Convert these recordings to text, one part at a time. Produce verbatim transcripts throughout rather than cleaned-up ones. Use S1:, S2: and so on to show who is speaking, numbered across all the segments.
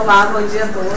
S1: Olá, bom dia a todos.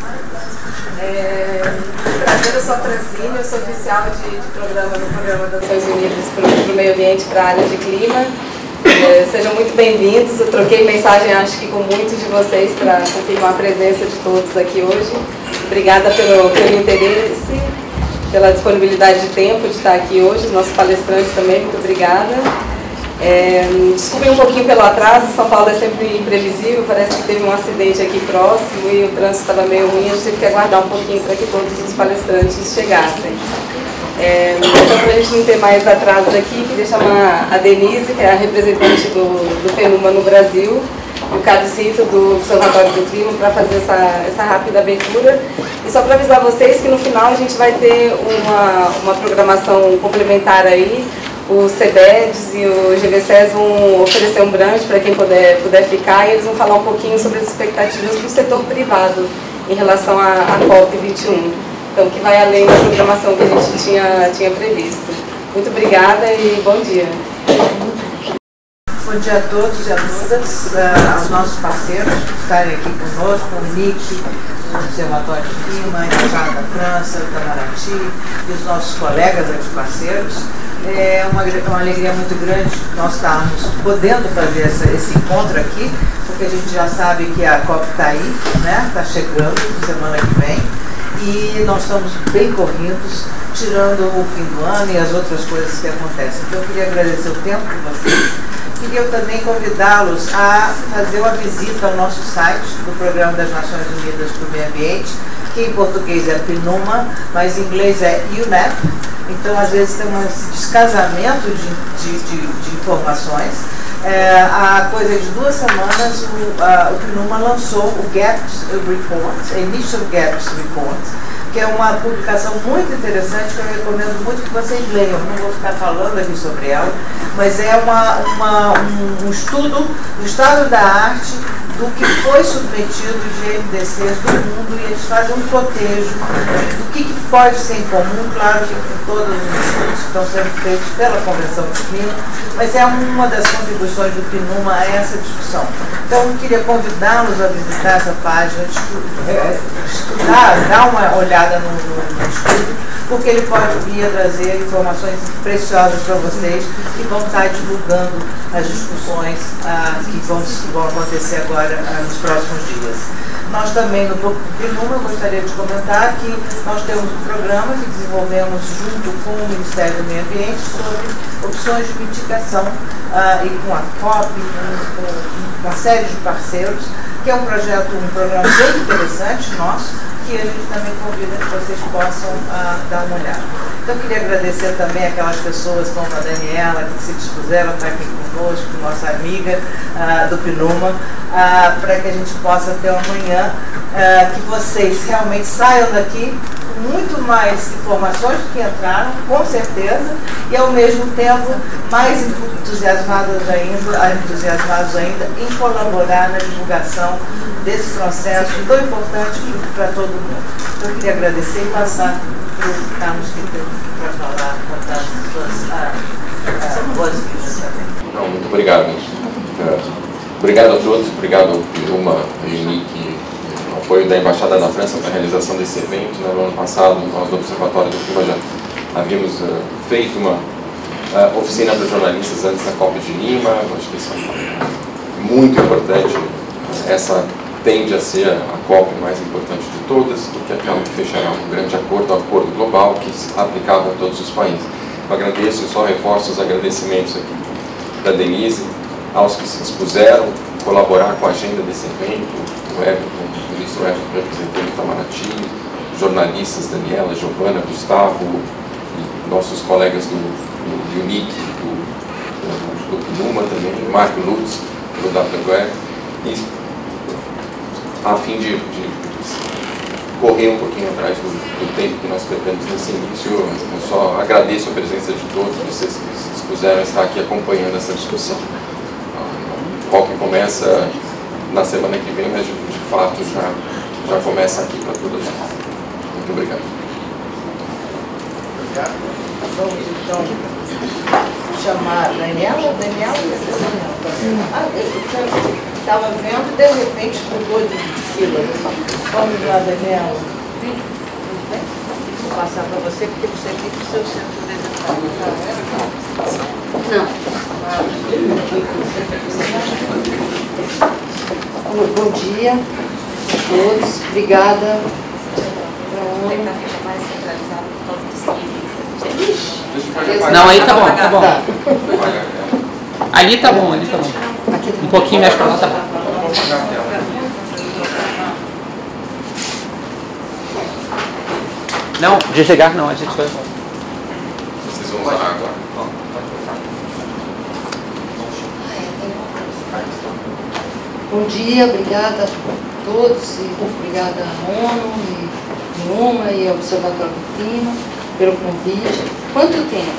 S1: É, prazer, eu sou a Francine, eu sou oficial de, de programa no Programa das Nações Unidas para o Meio Ambiente para a área de clima. É, sejam muito bem-vindos. Eu troquei mensagem, acho que com muitos de vocês, para confirmar a presença de todos aqui hoje. Obrigada pelo, pelo interesse, pela disponibilidade de tempo de estar aqui hoje. Os nossos palestrantes também, muito obrigada. É, desculpem um pouquinho pelo atraso, São Paulo é sempre imprevisível, parece que teve um acidente aqui próximo e o trânsito estava meio ruim, a gente teve que aguardar um pouquinho para que todos os palestrantes chegassem. É, então, para a gente não ter mais atrasos aqui, queria chamar a Denise, que é a representante do, do PNUMA no Brasil, e o Carlos Rito, do Observatório do Clima, para fazer essa, essa rápida abertura. E só para avisar vocês que no final a gente vai ter uma, uma programação complementar aí. O CEBEDS e o G V C E S vão oferecer um brunch para quem puder, puder ficar, e eles vão falar um pouquinho sobre as expectativas do setor privado em relação à, à COP vinte e um, então que vai além da programação que a gente tinha, tinha previsto. Muito obrigada e bom dia.
S2: Bom dia a todos e a todas, uh, aos nossos parceiros que estarem aqui conosco, o N I C, o Observatório do Clima, a Embaixada da França, o Itamaraty e os nossos colegas aqui parceiros. É uma, uma alegria muito grande nós estarmos podendo fazer essa, esse encontro aqui, porque a gente já sabe que a COP está aí, né? Está chegando semana que vem, e nós estamos bem corridos, tirando o fim do ano e as outras coisas que acontecem. Então eu queria agradecer o tempo de vocês. Queria também convidá-los a fazer uma visita ao nosso site do Programa das Nações Unidas para o Meio Ambiente, que em português é PNUMA, mas em inglês é U N E P. Então, às vezes, tem um descasamento de, de, de, de informações. É, há coisa de duas semanas, o, a, o PNUMA lançou o GAPS Report, Initial GAPS Report, que é uma publicação muito interessante que eu recomendo muito que vocês leiam. Não vou ficar falando aqui sobre ela, mas é uma, uma, um, um estudo do estado da arte do que foi submetido de M D Cs do mundo, e eles fazem um cotejo do que, que pode ser em comum, claro que com todos os estudos que estão sendo feitos pela Convenção do Clima, mas é uma das contribuições do PNUMA a essa discussão. Então, eu queria convidá-los a visitar essa página, estudar, dar uma olhada no, no, no estudo, porque ele pode vir a trazer informações preciosas para vocês que vão estar divulgando as discussões ah, que vão, vão acontecer agora ah, nos próximos dias. Nós também, no PNUMA, eu gostaria de comentar que nós temos um programa que desenvolvemos junto com o Ministério do Meio Ambiente sobre opções de mitigação ah, e com a COP, com, com uma série de parceiros, que é um projeto, um programa bem interessante nosso, que a gente também convida que vocês possam ah, dar uma olhada. Então, eu queria agradecer também aquelas pessoas como a Daniela, que se dispuseram a estar aqui conosco, nossa amiga ah, do PNUMA, ah, para que a gente possa ter uma manhã ah, que vocês realmente saiam daqui com muito mais informações do que entraram, com certeza, e ao mesmo tempo mais entusiasmados ainda, entusiasmados ainda em colaborar na divulgação desse processo tão importante para todo mundo. Então, eu queria agradecer e passar para o Carlos para falar, contar as suas boas-vindas também.
S3: Não, muito obrigado. É, obrigado a todos, obrigado ao PNUMA, ao U N I C, ao apoio da Embaixada da França para a realização desse evento. No ano passado, nós do Observatório do Clima já havíamos uh, feito uma uh, oficina para jornalistas antes da COP de Lima. Eu acho que isso é muito importante. Essa tende a ser a COP mais importante de todas, porque é aquela que fechará um grande acordo, um acordo global que se aplicava a todos os países. Eu agradeço e só reforço os agradecimentos aqui da Denise, aos que se dispuseram a colaborar com a agenda desse evento, o Everton, o ministro Everton, representante do Itamaraty, jornalistas Daniela, Giovana, Gustavo, e nossos colegas do, do U N I C, do, do PNUMA também, Marco Lutz, do W W F, a fim de, de correr um pouquinho atrás do, do tempo que nós perdemos nesse início. Eu só agradeço a presença de todos vocês que se dispuseram a estar aqui acompanhando essa discussão. A COP começa na semana que vem, mas de, de fato já, já começa aqui para todos nós. Muito obrigado.
S2: Obrigado. Vamos então chamar a Daniela. Daniela? Ah, eu quero... Estava vendo e de repente mudou de fila. Vamos lá, Daniela. Vou passar para você, porque você tem que ser o centro
S4: de Não. Bom dia a todos. Obrigada.
S5: Não, aí tá bom, tá bom. Ali tá bom, ali tá bom. Um pouquinho mais pra lá tá bom. Não, desligar não, a gente vai.
S3: Vocês vão usar água.
S4: Bom dia, obrigada a todos, e obrigada à ONU, e Numa e ao Observatório do Clima pelo convite. Quanto tempo?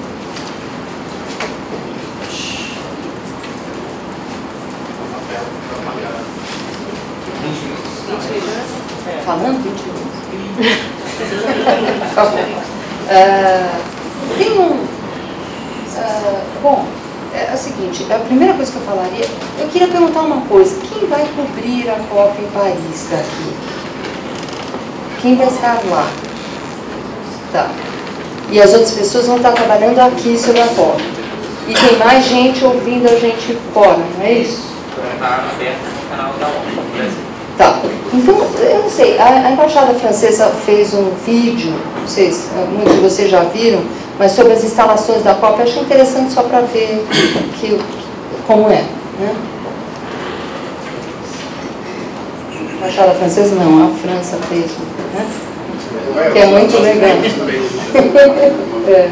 S4: Falando vinte minutos? Tá bom. Uh, tem um... Uh, bom, é o seguinte, a primeira coisa que eu falaria, eu queria perguntar uma coisa, quem vai cobrir a COP em Paris daqui? Quem vai estar lá? Tá. E as outras pessoas vão estar trabalhando aqui sobre a COP. E tem mais gente ouvindo a gente fora, não é isso?
S5: Está aberto no canal da ONU no Brasil.
S4: Tá. Então, eu não sei, a, a Embaixada Francesa fez um vídeo, não sei se muitos de vocês já viram, mas sobre as instalações da COP, eu achei interessante só para ver que, como é, né? A Embaixada Francesa não, a França fez, né? Que é muito legal. É.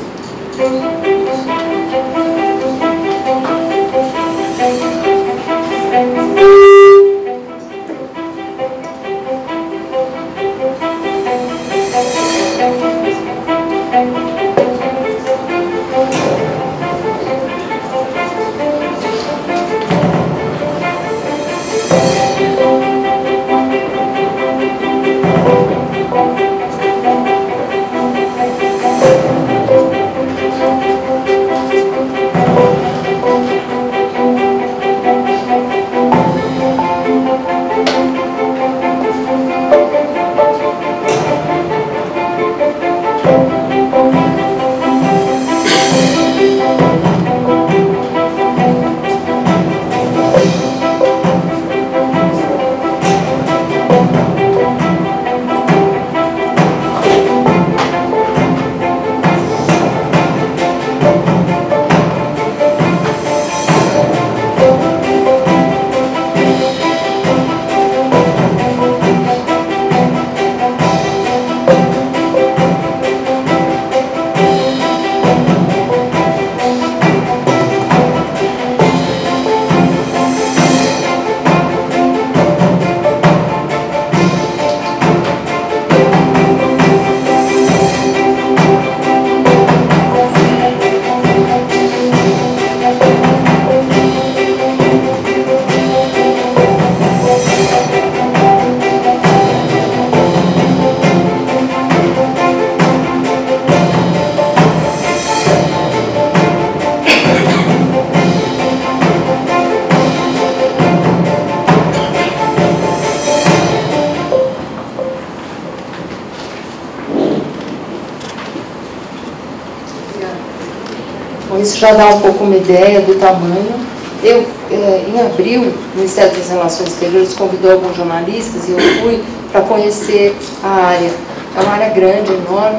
S4: Isso já dá um pouco uma ideia do tamanho. Eu, em abril, o Ministério das Relações Exteriores convidou alguns jornalistas e eu fui para conhecer a área. É uma área grande, enorme,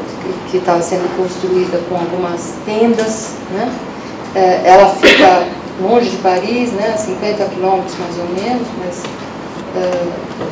S4: que estava sendo construída com algumas tendas, né? Ela fica longe de Paris, né? cinquenta quilômetros mais ou menos, mas uh,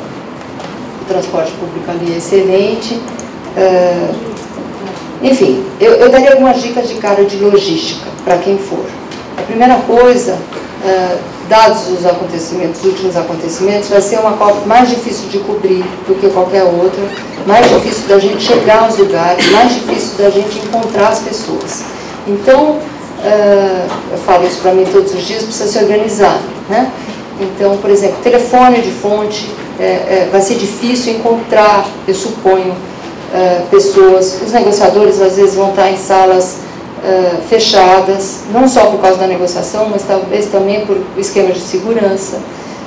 S4: o transporte público ali é excelente. Uh, Enfim, eu, eu daria algumas dicas de cara de logística para quem for. A primeira coisa, uh, dados os acontecimentos, os últimos acontecimentos, vai ser uma COP mais difícil de cobrir do que qualquer outra, mais difícil da gente chegar aos lugares, mais difícil da gente encontrar as pessoas. Então, uh, eu falo isso para mim todos os dias, precisa se organizar, né? Então, por exemplo, telefone de fonte, é, é, vai ser difícil encontrar, eu suponho, Uh, pessoas, os negociadores às vezes vão estar em salas uh, fechadas, não só por causa da negociação, mas talvez também por esquema de segurança.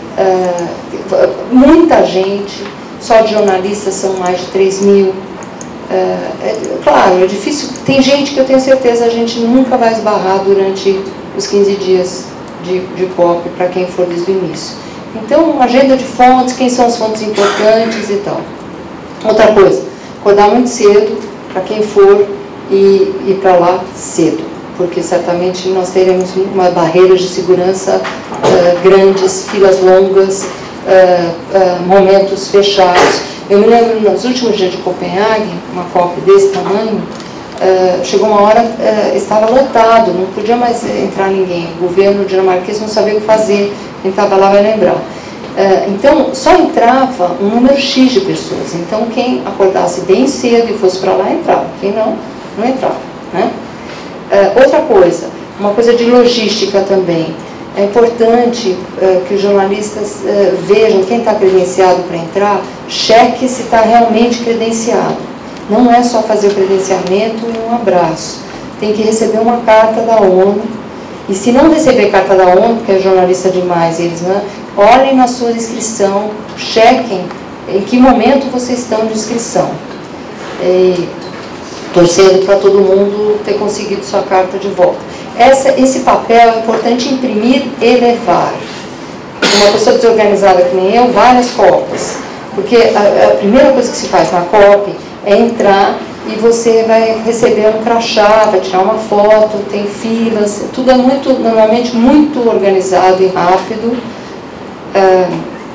S4: Uh, muita gente, só de jornalistas são mais de três mil. Uh, é, claro, é difícil, tem gente que eu tenho certeza a gente nunca vai esbarrar durante os quinze dias de, de C O P, para quem for desde o início. Então, agenda de fontes, quem são as fontes importantes e tal. Outra coisa, acordar muito cedo, para quem for, e ir para lá cedo, porque certamente nós teremos uma barreira de segurança uh, grandes, filas longas, uh, uh, momentos fechados. Eu me lembro, nos últimos dias de Copenhague, uma C O P desse tamanho, uh, chegou uma hora, uh, estava lotado, não podia mais entrar ninguém. O governo dinamarquês não sabia o que fazer, quem estava lá vai lembrar. Uh, então, só entrava um número X de pessoas. Então, quem acordasse bem cedo e fosse para lá, entrava. Quem não, não entrava. Né? Uh, outra coisa, uma coisa de logística também. É importante uh, que os jornalistas uh, vejam quem está credenciado para entrar, cheque se está realmente credenciado. Não é só fazer o credenciamento e um abraço. Tem que receber uma carta da ONU. E se não receber carta da ONU, porque é jornalista demais, eles não, olhem na sua inscrição, chequem em que momento vocês estão de inscrição. E, torcendo para todo mundo ter conseguido sua carta de volta. Essa, esse papel é importante imprimir e levar. Uma pessoa desorganizada que nem eu, várias cópias. Porque a, a primeira coisa que se faz na cópia é entrar e você vai receber um crachá, vai tirar uma foto, tem filas, tudo é muito, normalmente muito organizado e rápido. Ah,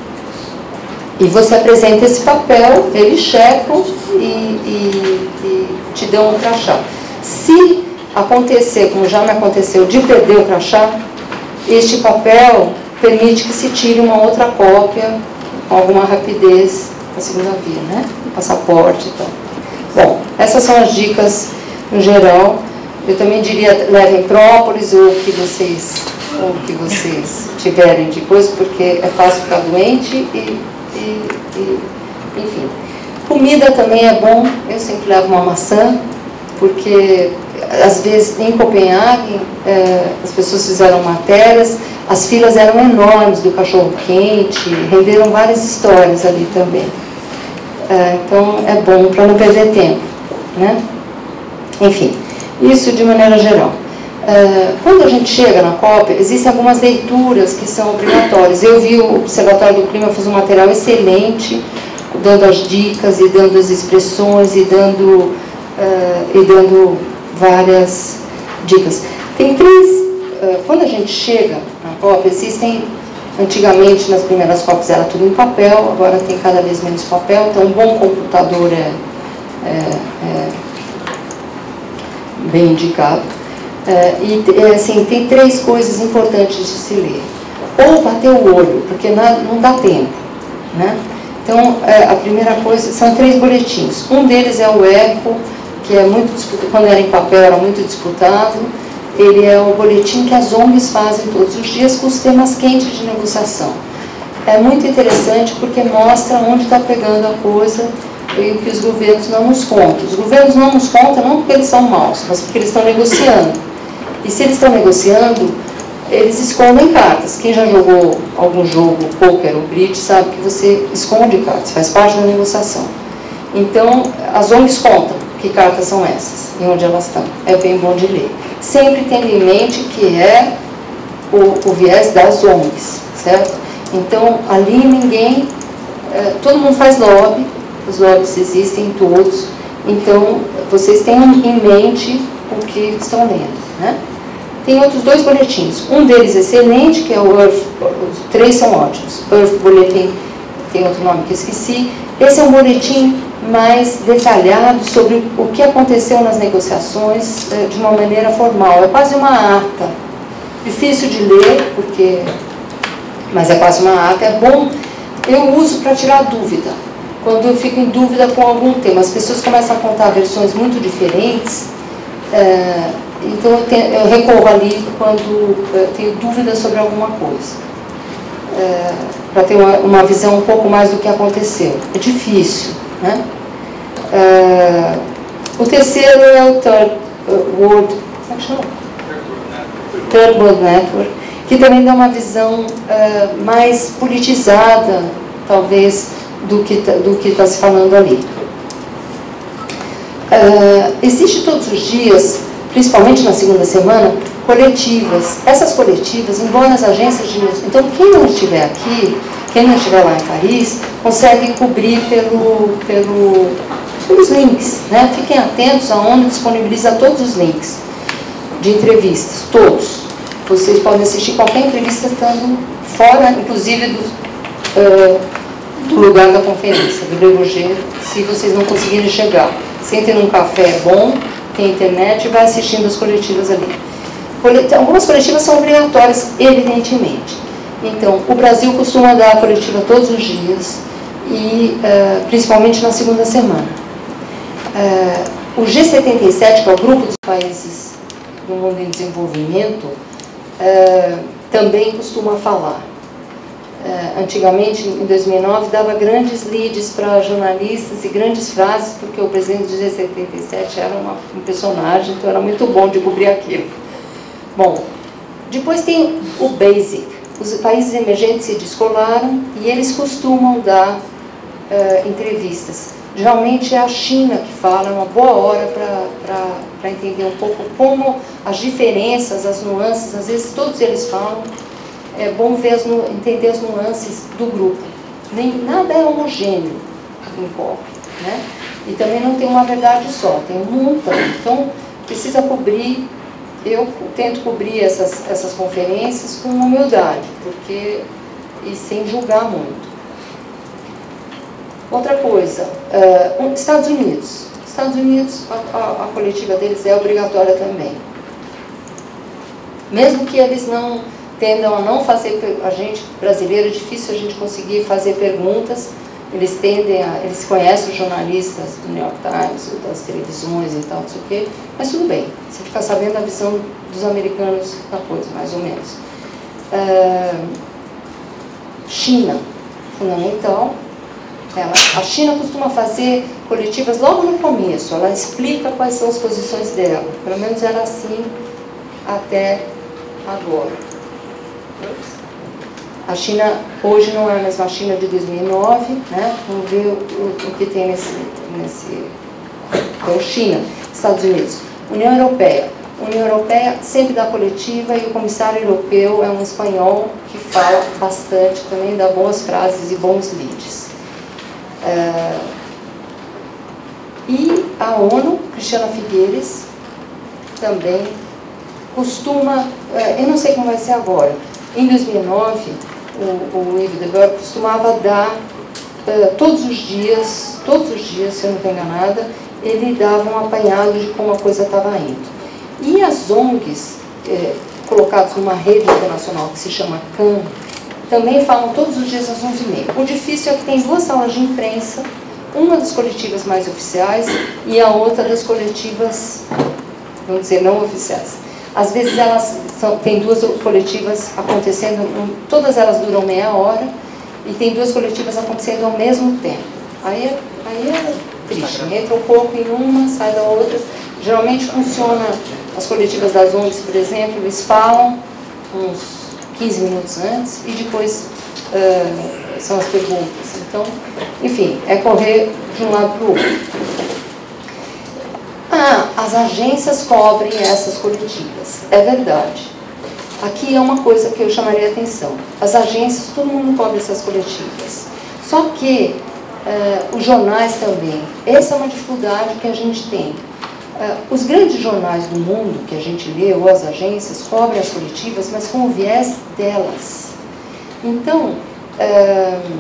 S4: e você apresenta esse papel, eles checam e, e, e te dão um crachá. Se acontecer, como já me aconteceu, de perder o crachá, este papel permite que se tire uma outra cópia com alguma rapidez na segunda via, né? Passaporte e tal. Bom, essas são as dicas no geral. Eu também diria, levem própolis ou o que vocês, ou o que vocês tiverem de coisa, porque é fácil ficar doente e, e, e, enfim. Comida também é bom, eu sempre levo uma maçã, porque às vezes em Copenhague é, as pessoas fizeram matérias, as filas eram enormes do cachorro-quente, renderam várias histórias ali também. É, então é bom para não perder tempo, né? Enfim, isso de maneira geral. É, quando a gente chega na COP, existem algumas leituras que são obrigatórias. Eu vi o Observatório do Clima fazer um material excelente, dando as dicas e dando as expressões e dando, uh, e dando várias dicas. Tem três, uh, quando a gente chega na COP, existem, antigamente nas primeiras COPs era tudo em papel, agora tem cada vez menos papel, então um bom computador é, é, é bem indicado. Uh, e assim, tem três coisas importantes de se ler. Ou bater o olho, porque não, não dá tempo, né? Então, a primeira coisa, são três boletins. Um deles é o ECO, que é muito disputado, quando era em papel era muito disputado. Ele é o boletim que as O N Gs fazem todos os dias com os temas quentes de negociação. É muito interessante porque mostra onde está pegando a coisa e o que os governos não nos contam. Os governos não nos contam não porque eles são maus, mas porque eles estão negociando. E se eles estão negociando, eles escondem cartas. Quem já jogou algum jogo, poker ou bridge, sabe que você esconde cartas, faz parte da negociação. Então, as O N Gs contam que cartas são essas e onde elas estão. É bem bom de ler. Sempre tendo em mente que é o, o viés das O N Gs, certo? Então, ali ninguém, é, todo mundo faz lobby, os lobbies existem todos, então vocês tenham em mente o que estão lendo, né? Tem outros dois boletins, um deles excelente, que é o Earth, os três são ótimos. Earth Bulletin, tem outro nome que eu esqueci. Esse é um boletim mais detalhado sobre o que aconteceu nas negociações de uma maneira formal. É quase uma ata, difícil de ler, porque, mas é quase uma ata. É bom, eu uso para tirar dúvida. Quando eu fico em dúvida com algum tema, as pessoas começam a contar versões muito diferentes, é, então eu, tenho, eu recorro ali quando eu tenho dúvidas sobre alguma coisa, é, para ter uma, uma visão um pouco mais do que aconteceu. É difícil, né? É, o terceiro é o Third World, como chama? Third World Network, que também dá uma visão uh, mais politizada, talvez, do que do que está se falando ali. Uh, existe todos os dias, principalmente na segunda semana, coletivas. Essas coletivas, embora as agências de news... Então, quem não estiver aqui, quem não estiver lá em Paris, consegue cobrir pelo, pelo, pelos links, né? Fiquem atentos aonde disponibiliza todos os links de entrevistas, todos. Vocês podem assistir qualquer entrevista estando fora, inclusive do, uh, do lugar da conferência, do Legoger, se vocês não conseguirem chegar. Sentem num café bom, tem internet e vai assistindo as coletivas ali. Algumas coletivas são obrigatórias, evidentemente. Então, o Brasil costuma dar a coletiva todos os dias, e uh, principalmente na segunda semana. Uh, o G setenta e sete, que é o grupo dos países do mundo em desenvolvimento, uh, também costuma falar. Uh, antigamente, em dois mil e nove, dava grandes leads para jornalistas e grandes frases, porque o presidente do G setenta e sete era uma, um personagem, então era muito bom de cobrir aquilo. Bom, depois tem o Basic. Os países emergentes se descolaram e eles costumam dar uh, entrevistas. Geralmente é a China que fala, é uma boa hora para entender um pouco como as diferenças, as nuances, às vezes todos eles falam, é bom ver as, entender as nuances do grupo. Nem, nada é homogêneo em C O P, né? E também não tem uma verdade só, tem um montão. Então, precisa cobrir. Eu tento cobrir essas, essas conferências com humildade, porque, e sem julgar muito. Outra coisa, uh, Estados Unidos. Estados Unidos, a, a, a coletiva deles é obrigatória também. Mesmo que eles não tendam a não fazer, a gente brasileiro é difícil a gente conseguir fazer perguntas, eles tendem a, eles conhecem os jornalistas do New York Times, das televisões e tal, não sei o quê, mas tudo bem, você fica sabendo a visão dos americanos da coisa, mais ou menos. Uh, China, fundamental. Ela, a China costuma fazer coletivas logo no começo, ela explica quais são as posições dela, pelo menos era assim até agora. A China hoje não é a mesma China de dois mil e nove, né? Vamos ver o, o, o que tem nesse, nesse... Então, China, Estados Unidos, União Europeia. União Europeia sempre dá coletiva e o comissário europeu é um espanhol que fala bastante, também dá boas frases e bons leads. Uh, e a ONU, Cristiana Figueires, também costuma, uh, eu não sei como vai ser agora, em dois mil e nove, o, o Yves Debord costumava dar, uh, todos os dias, todos os dias, se eu não estou enganada, ele dava um apanhado de como a coisa estava indo. E as O N Gs, eh, colocadas numa rede internacional que se chama C A N, também falam todos os dias às onze e meia. O difícil é que tem duas salas de imprensa, uma das coletivas mais oficiais e a outra das coletivas, vamos dizer, não oficiais. Às vezes elas são, tem duas coletivas acontecendo, todas elas duram meia hora, e tem duas coletivas acontecendo ao mesmo tempo. Aí é, aí é triste, entra um pouco em uma, sai da outra. Geralmente funciona, as coletivas das O N Gs, por exemplo, eles falam uns quinze minutos antes e depois uh, são as perguntas. Então, enfim, é correr de um lado para o outro. Ah, as agências cobrem essas coletivas. É verdade. Aqui é uma coisa que eu chamaria a atenção. As agências, todo mundo cobre essas coletivas. Só que uh, os jornais também. Essa é uma dificuldade que a gente tem. Uh, os grandes jornais do mundo que a gente lê, ou as agências, cobrem as coletivas, mas com o viés delas. Então, uh,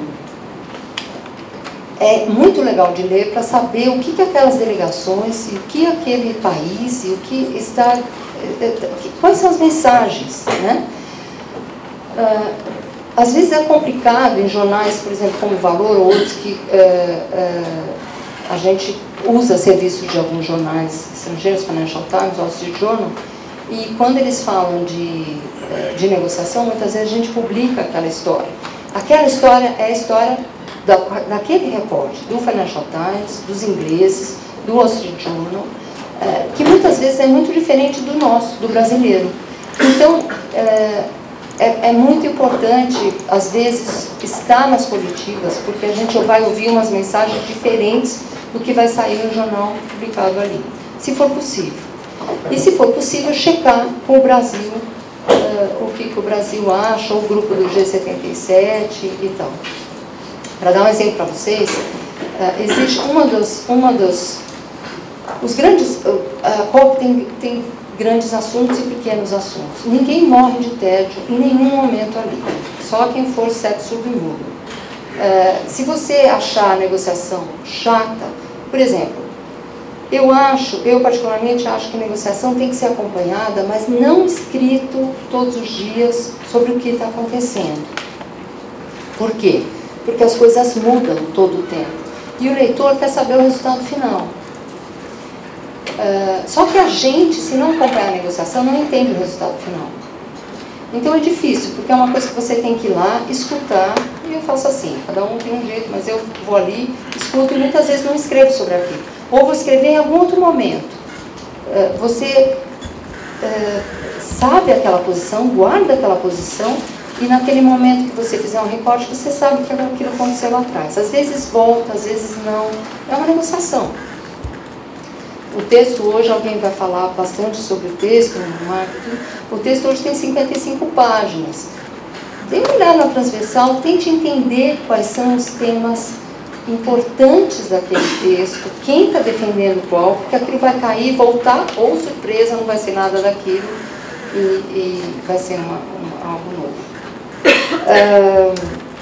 S4: é muito legal de ler para saber o que, que aquelas delegações, e o que aquele país, e o que está, quais são as mensagens, né? Uh, às vezes é complicado em jornais, por exemplo, como Valor, ou outros que uh, uh, a gente usa serviços de alguns jornais estrangeiros, Financial Times, Wall Street Journal, e quando eles falam de, de negociação, muitas vezes a gente publica aquela história. Aquela história é a história da, daquele recorte, do Financial Times, dos ingleses, do Wall Street Journal, é, que muitas vezes é muito diferente do nosso, do brasileiro. Então, é, é, é muito importante, às vezes, estar nas coletivas, porque a gente vai ouvir umas mensagens diferentes do que vai sair no jornal publicado ali, se for possível. E, se for possível, checar com o Brasil uh, o que, que o Brasil acha, o grupo do G setenta e sete e tal. Para dar um exemplo para vocês, uh, existe uma dos... Uma dos os grandes... Uh, a COP tem, tem grandes assuntos e pequenos assuntos. Ninguém morre de tédio em nenhum momento ali. Só quem for cego submudo. Uh, se você achar a negociação chata, por exemplo, eu acho, eu particularmente acho que a negociação tem que ser acompanhada, mas não escrito todos os dias sobre o que está acontecendo. Por quê? Porque as coisas mudam todo o tempo. E o leitor quer saber o resultado final. Uh, só que a gente, se não acompanhar a negociação, não entende o resultado final. Então é difícil, porque é uma coisa que você tem que ir lá, escutar, e eu faço assim, cada um tem um jeito, mas eu vou ali, escuto e muitas vezes não escrevo sobre aquilo. Ou vou escrever em algum outro momento. Uh, você uh, sabe aquela posição, guarda aquela posição, e naquele momento que você fizer um recorte, você sabe que aquilo aconteceu lá atrás. Às vezes volta, às vezes não. É uma negociação. O texto hoje, alguém vai falar bastante sobre o texto no marketing. O texto hoje tem cinquenta e cinco páginas. Dê uma olhada na transversal, tente entender quais são os temas importantes daquele texto, quem está defendendo qual, porque aquilo vai cair, voltar, ou surpresa, não vai ser nada daquilo, e, e vai ser uma, uma, algo novo. Ah,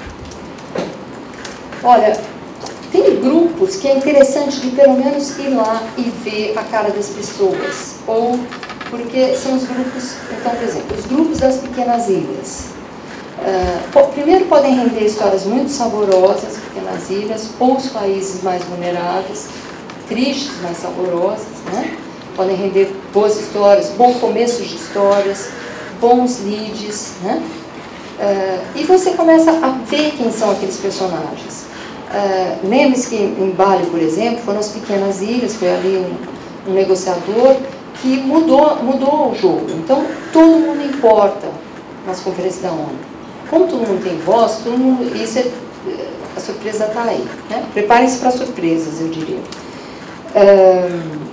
S4: olha, tem grupos que é interessante de pelo menos ir lá e ver a cara das pessoas, ou porque são os grupos, então, por exemplo, os grupos das pequenas ilhas. Uh, primeiro podem render histórias muito saborosas, pequenas ilhas, ou os países mais vulneráveis, tristes, mas saborosas, né? Podem render boas histórias, bons começos de histórias, bons leads, né? Uh, e você começa a ver quem são aqueles personagens. Uh, Lembre-se que em Bali, por exemplo, foram as pequenas ilhas, foi ali um, um negociador que mudou, mudou o jogo. Então, todo mundo importa nas conferências da ONU. Como todo mundo tem voz, todo mundo, isso é, a surpresa está aí. Né? Preparem-se para surpresas, eu diria. Um,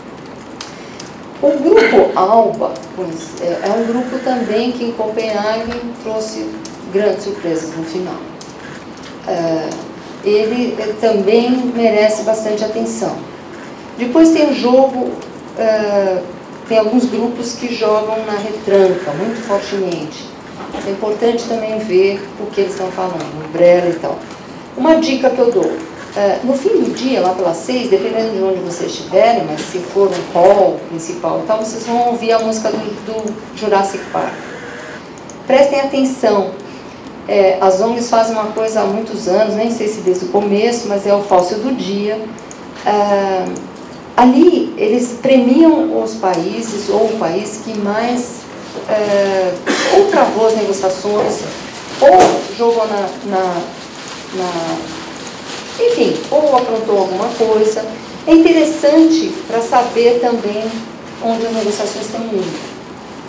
S4: o grupo ALBA pois, é, é um grupo também que em Copenhague trouxe grandes surpresas no final. Uh, ele também merece bastante atenção. Depois tem o jogo, uh, tem alguns grupos que jogam na retranca, muito fortemente. É importante também ver o que eles estão falando, Umbrella e tal. Uma dica que eu dou, uh, no fim do dia, lá pelas seis, dependendo de onde vocês estiverem, mas se for um hall principal e tal, vocês vão ouvir a música do, do Jurassic Park. Prestem atenção. É, as O N Gs fazem uma coisa há muitos anos, nem sei se desde o começo, mas é o Fóssil do Dia. Ah, ali, eles premiam os países, ou o país que mais é, ou travou as negociações, ou jogou na, na, na... enfim, ou aprontou alguma coisa. É interessante para saber também onde as negociações estão indo.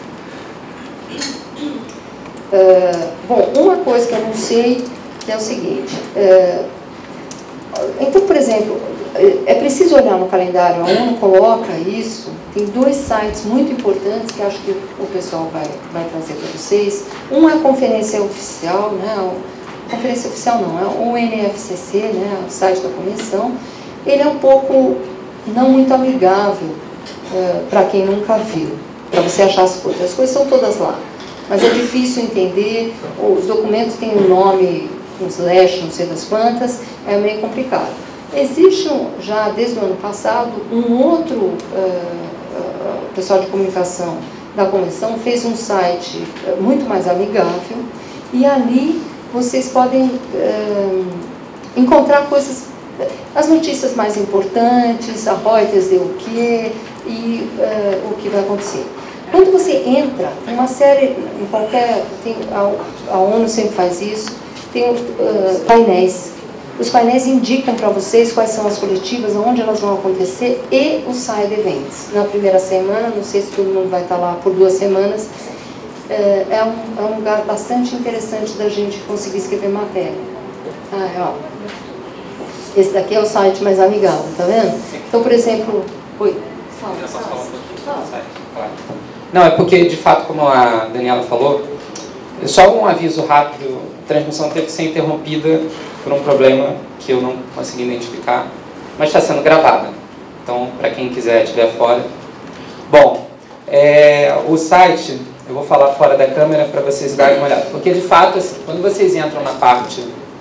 S4: Uh, bom, uma coisa que eu não sei é o seguinte, uh, então, por exemplo, é preciso olhar no calendário, a ONU coloca isso, tem dois sites muito importantes que acho que o pessoal vai, vai trazer para vocês. Um é a conferência oficial, né, a conferência oficial não, é o N F C C, né, o site da convenção. Ele é um pouco não muito amigável uh, para quem nunca viu, para você achar as coisas, as coisas são todas lá. Mas é difícil entender, os documentos têm um nome, um slash, não sei das quantas, é meio complicado. Existe um, já desde o ano passado, um outro uh, uh, pessoal de comunicação da convenção fez um site uh, muito mais amigável, e ali vocês podem uh, encontrar coisas, as notícias mais importantes, a Reuters deu o quê e uh, o que vai acontecer. Quando você entra, uma série, em qualquer, tem, a, a ONU sempre faz isso, tem uh, painéis Os painéis indicam para vocês quais são as coletivas, onde elas vão acontecer e os side events. Na primeira semana, não sei se todo mundo vai estar lá por duas semanas, é um, é um lugar bastante interessante da gente conseguir escrever matéria. Ah, é, ó. Esse daqui é o site mais amigável, tá vendo? Então, por exemplo... Oi. Fala, fala.
S5: Não, é porque, de fato, como a Daniela falou, só um aviso rápido, a transmissão teve que ser interrompida por um problema que eu não consegui identificar, mas está sendo gravada. Então, para quem quiser estiver fora. Bom, é, o site, eu vou falar fora da câmera para vocês darem uma olhada, porque, de fato, assim, quando vocês entram na parte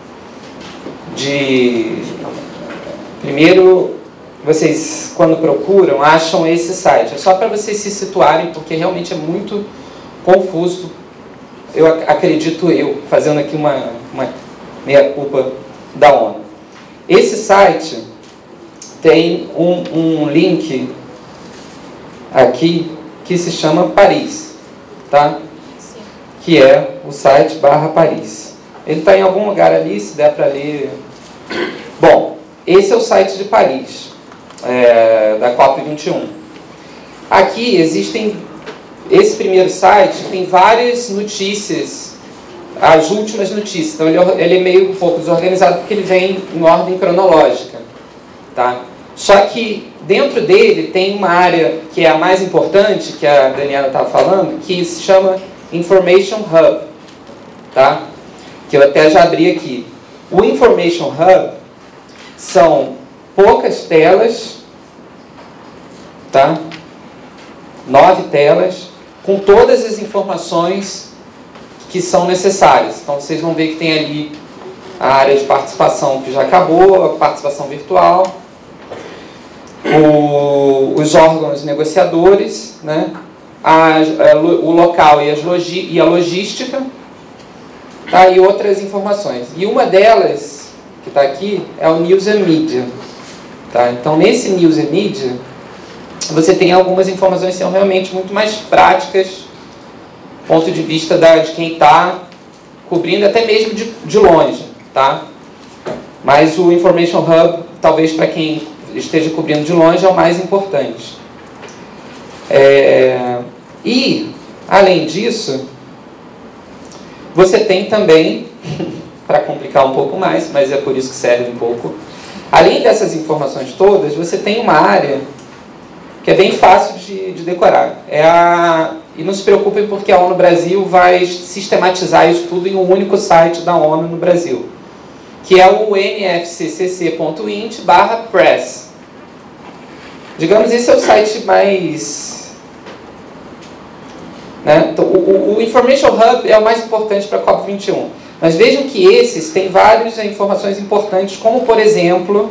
S5: de... Primeiro, vocês, quando procuram, acham esse site. É só para vocês se situarem, porque realmente é muito confuso. Eu acredito eu, fazendo aqui uma, uma meia-culpa da ONU. Esse site tem um, um link aqui que se chama Paris, tá? Sim. Que é o site barra Paris. Ele está em algum lugar ali, se der para ler. Bom, esse é o site de Paris, é, da COP vinte e um. Aqui existem, esse primeiro site tem várias notícias, as últimas notícias. Então ele, ele é meio um pouco desorganizado porque ele vem em ordem cronológica, tá? Só que dentro dele tem uma área que é a mais importante, que a Daniela estava falando, que se chama Information Hub, tá? Que eu até já abri aqui. O Information Hub são poucas telas, tá? Nove telas, com todas as informações que são necessárias. Então vocês vão ver que tem ali a área de participação que já acabou, a participação virtual, o, os órgãos negociadores, né? a, a, o local e, as logi, e a logística, tá? E outras informações. E uma delas, que está aqui, é o News and Media. Tá? Então, nesse News and Media, você tem algumas informações que são realmente muito mais práticas, do ponto de vista da, de quem está cobrindo, até mesmo de, de longe. Tá? Mas o Information Hub, talvez para quem esteja cobrindo de longe, é o mais importante. É, e, além disso, você tem também, para complicar um pouco mais, mas é por isso que serve um pouco, além dessas informações todas, você tem uma área que é bem fácil de, de decorar. É a, e não se preocupem porque a ONU Brasil vai sistematizar isso tudo em um único site da ONU no Brasil, que é o n f c c c ponto int barra press. Digamos, esse é o site mais... Né? Então, o, o Information Hub é o mais importante para a COP vinte e um. Mas vejam que esses têm várias informações importantes, como, por exemplo,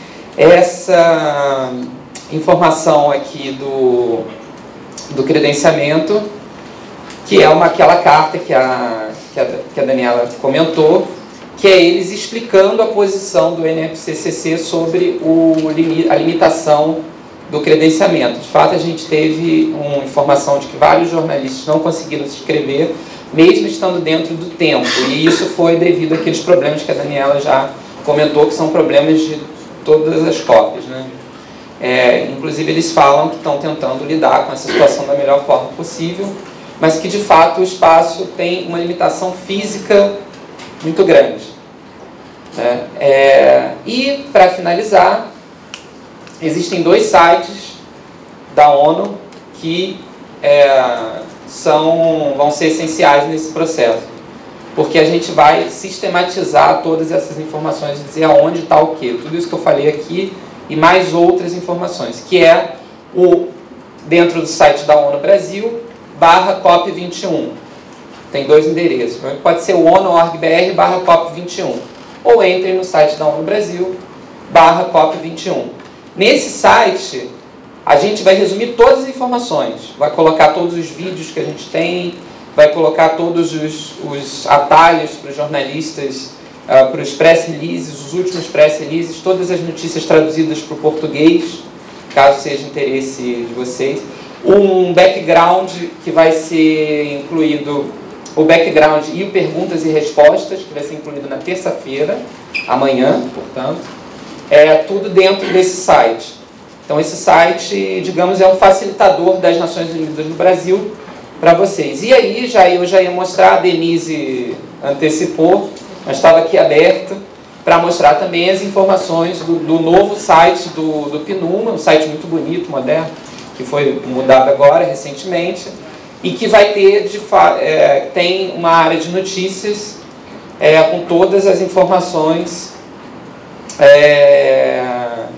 S5: essa informação aqui do, do credenciamento, que é uma, aquela carta que a, que, a, que a Daniela comentou, que é eles explicando a posição do N F C C C sobre o, a limitação do credenciamento. De fato, a gente teve uma informação de que vários jornalistas não conseguiram se inscrever, mesmo estando dentro do tempo. E isso foi devido àqueles problemas que a Daniela já comentou, que são problemas de todas as COPs, né? É, inclusive, eles falam que estão tentando lidar com essa situação da melhor forma possível, mas que, de fato, o espaço tem uma limitação física muito grande. Né? É, e, para finalizar, existem dois sites da ONU que é, são, vão ser essenciais nesse processo, porque a gente vai sistematizar todas essas informações e dizer aonde está o quê. Tudo isso que eu falei aqui e mais outras informações, que é o, dentro do site da ONU Brasil, barra COP vinte e um. Tem dois endereços. Pode ser o onu ponto org ponto br barra COP vinte e um. Ou entrem no site da ONU Brasil, barra COP vinte e um. Nesse site, a gente vai resumir todas as informações. Vai colocar todos os vídeos que a gente tem, vai colocar todos os, os atalhos para os jornalistas, uh, para os press releases, os últimos press releases, todas as notícias traduzidas para o português, caso seja interesse de vocês. Um background que vai ser incluído o background e o perguntas e respostas, que vai ser incluído na terça-feira, amanhã, portanto, é tudo dentro desse site. Então esse site, digamos, é um facilitador das Nações Unidas no Brasil para vocês. E aí já, eu já ia mostrar, a Denise antecipou, mas estava aqui aberto para mostrar também as informações do, do novo site do, do PNUMA, um site muito bonito, moderno, que foi mudado agora, recentemente, e que vai ter, de é, tem uma área de notícias é, com todas as informações é,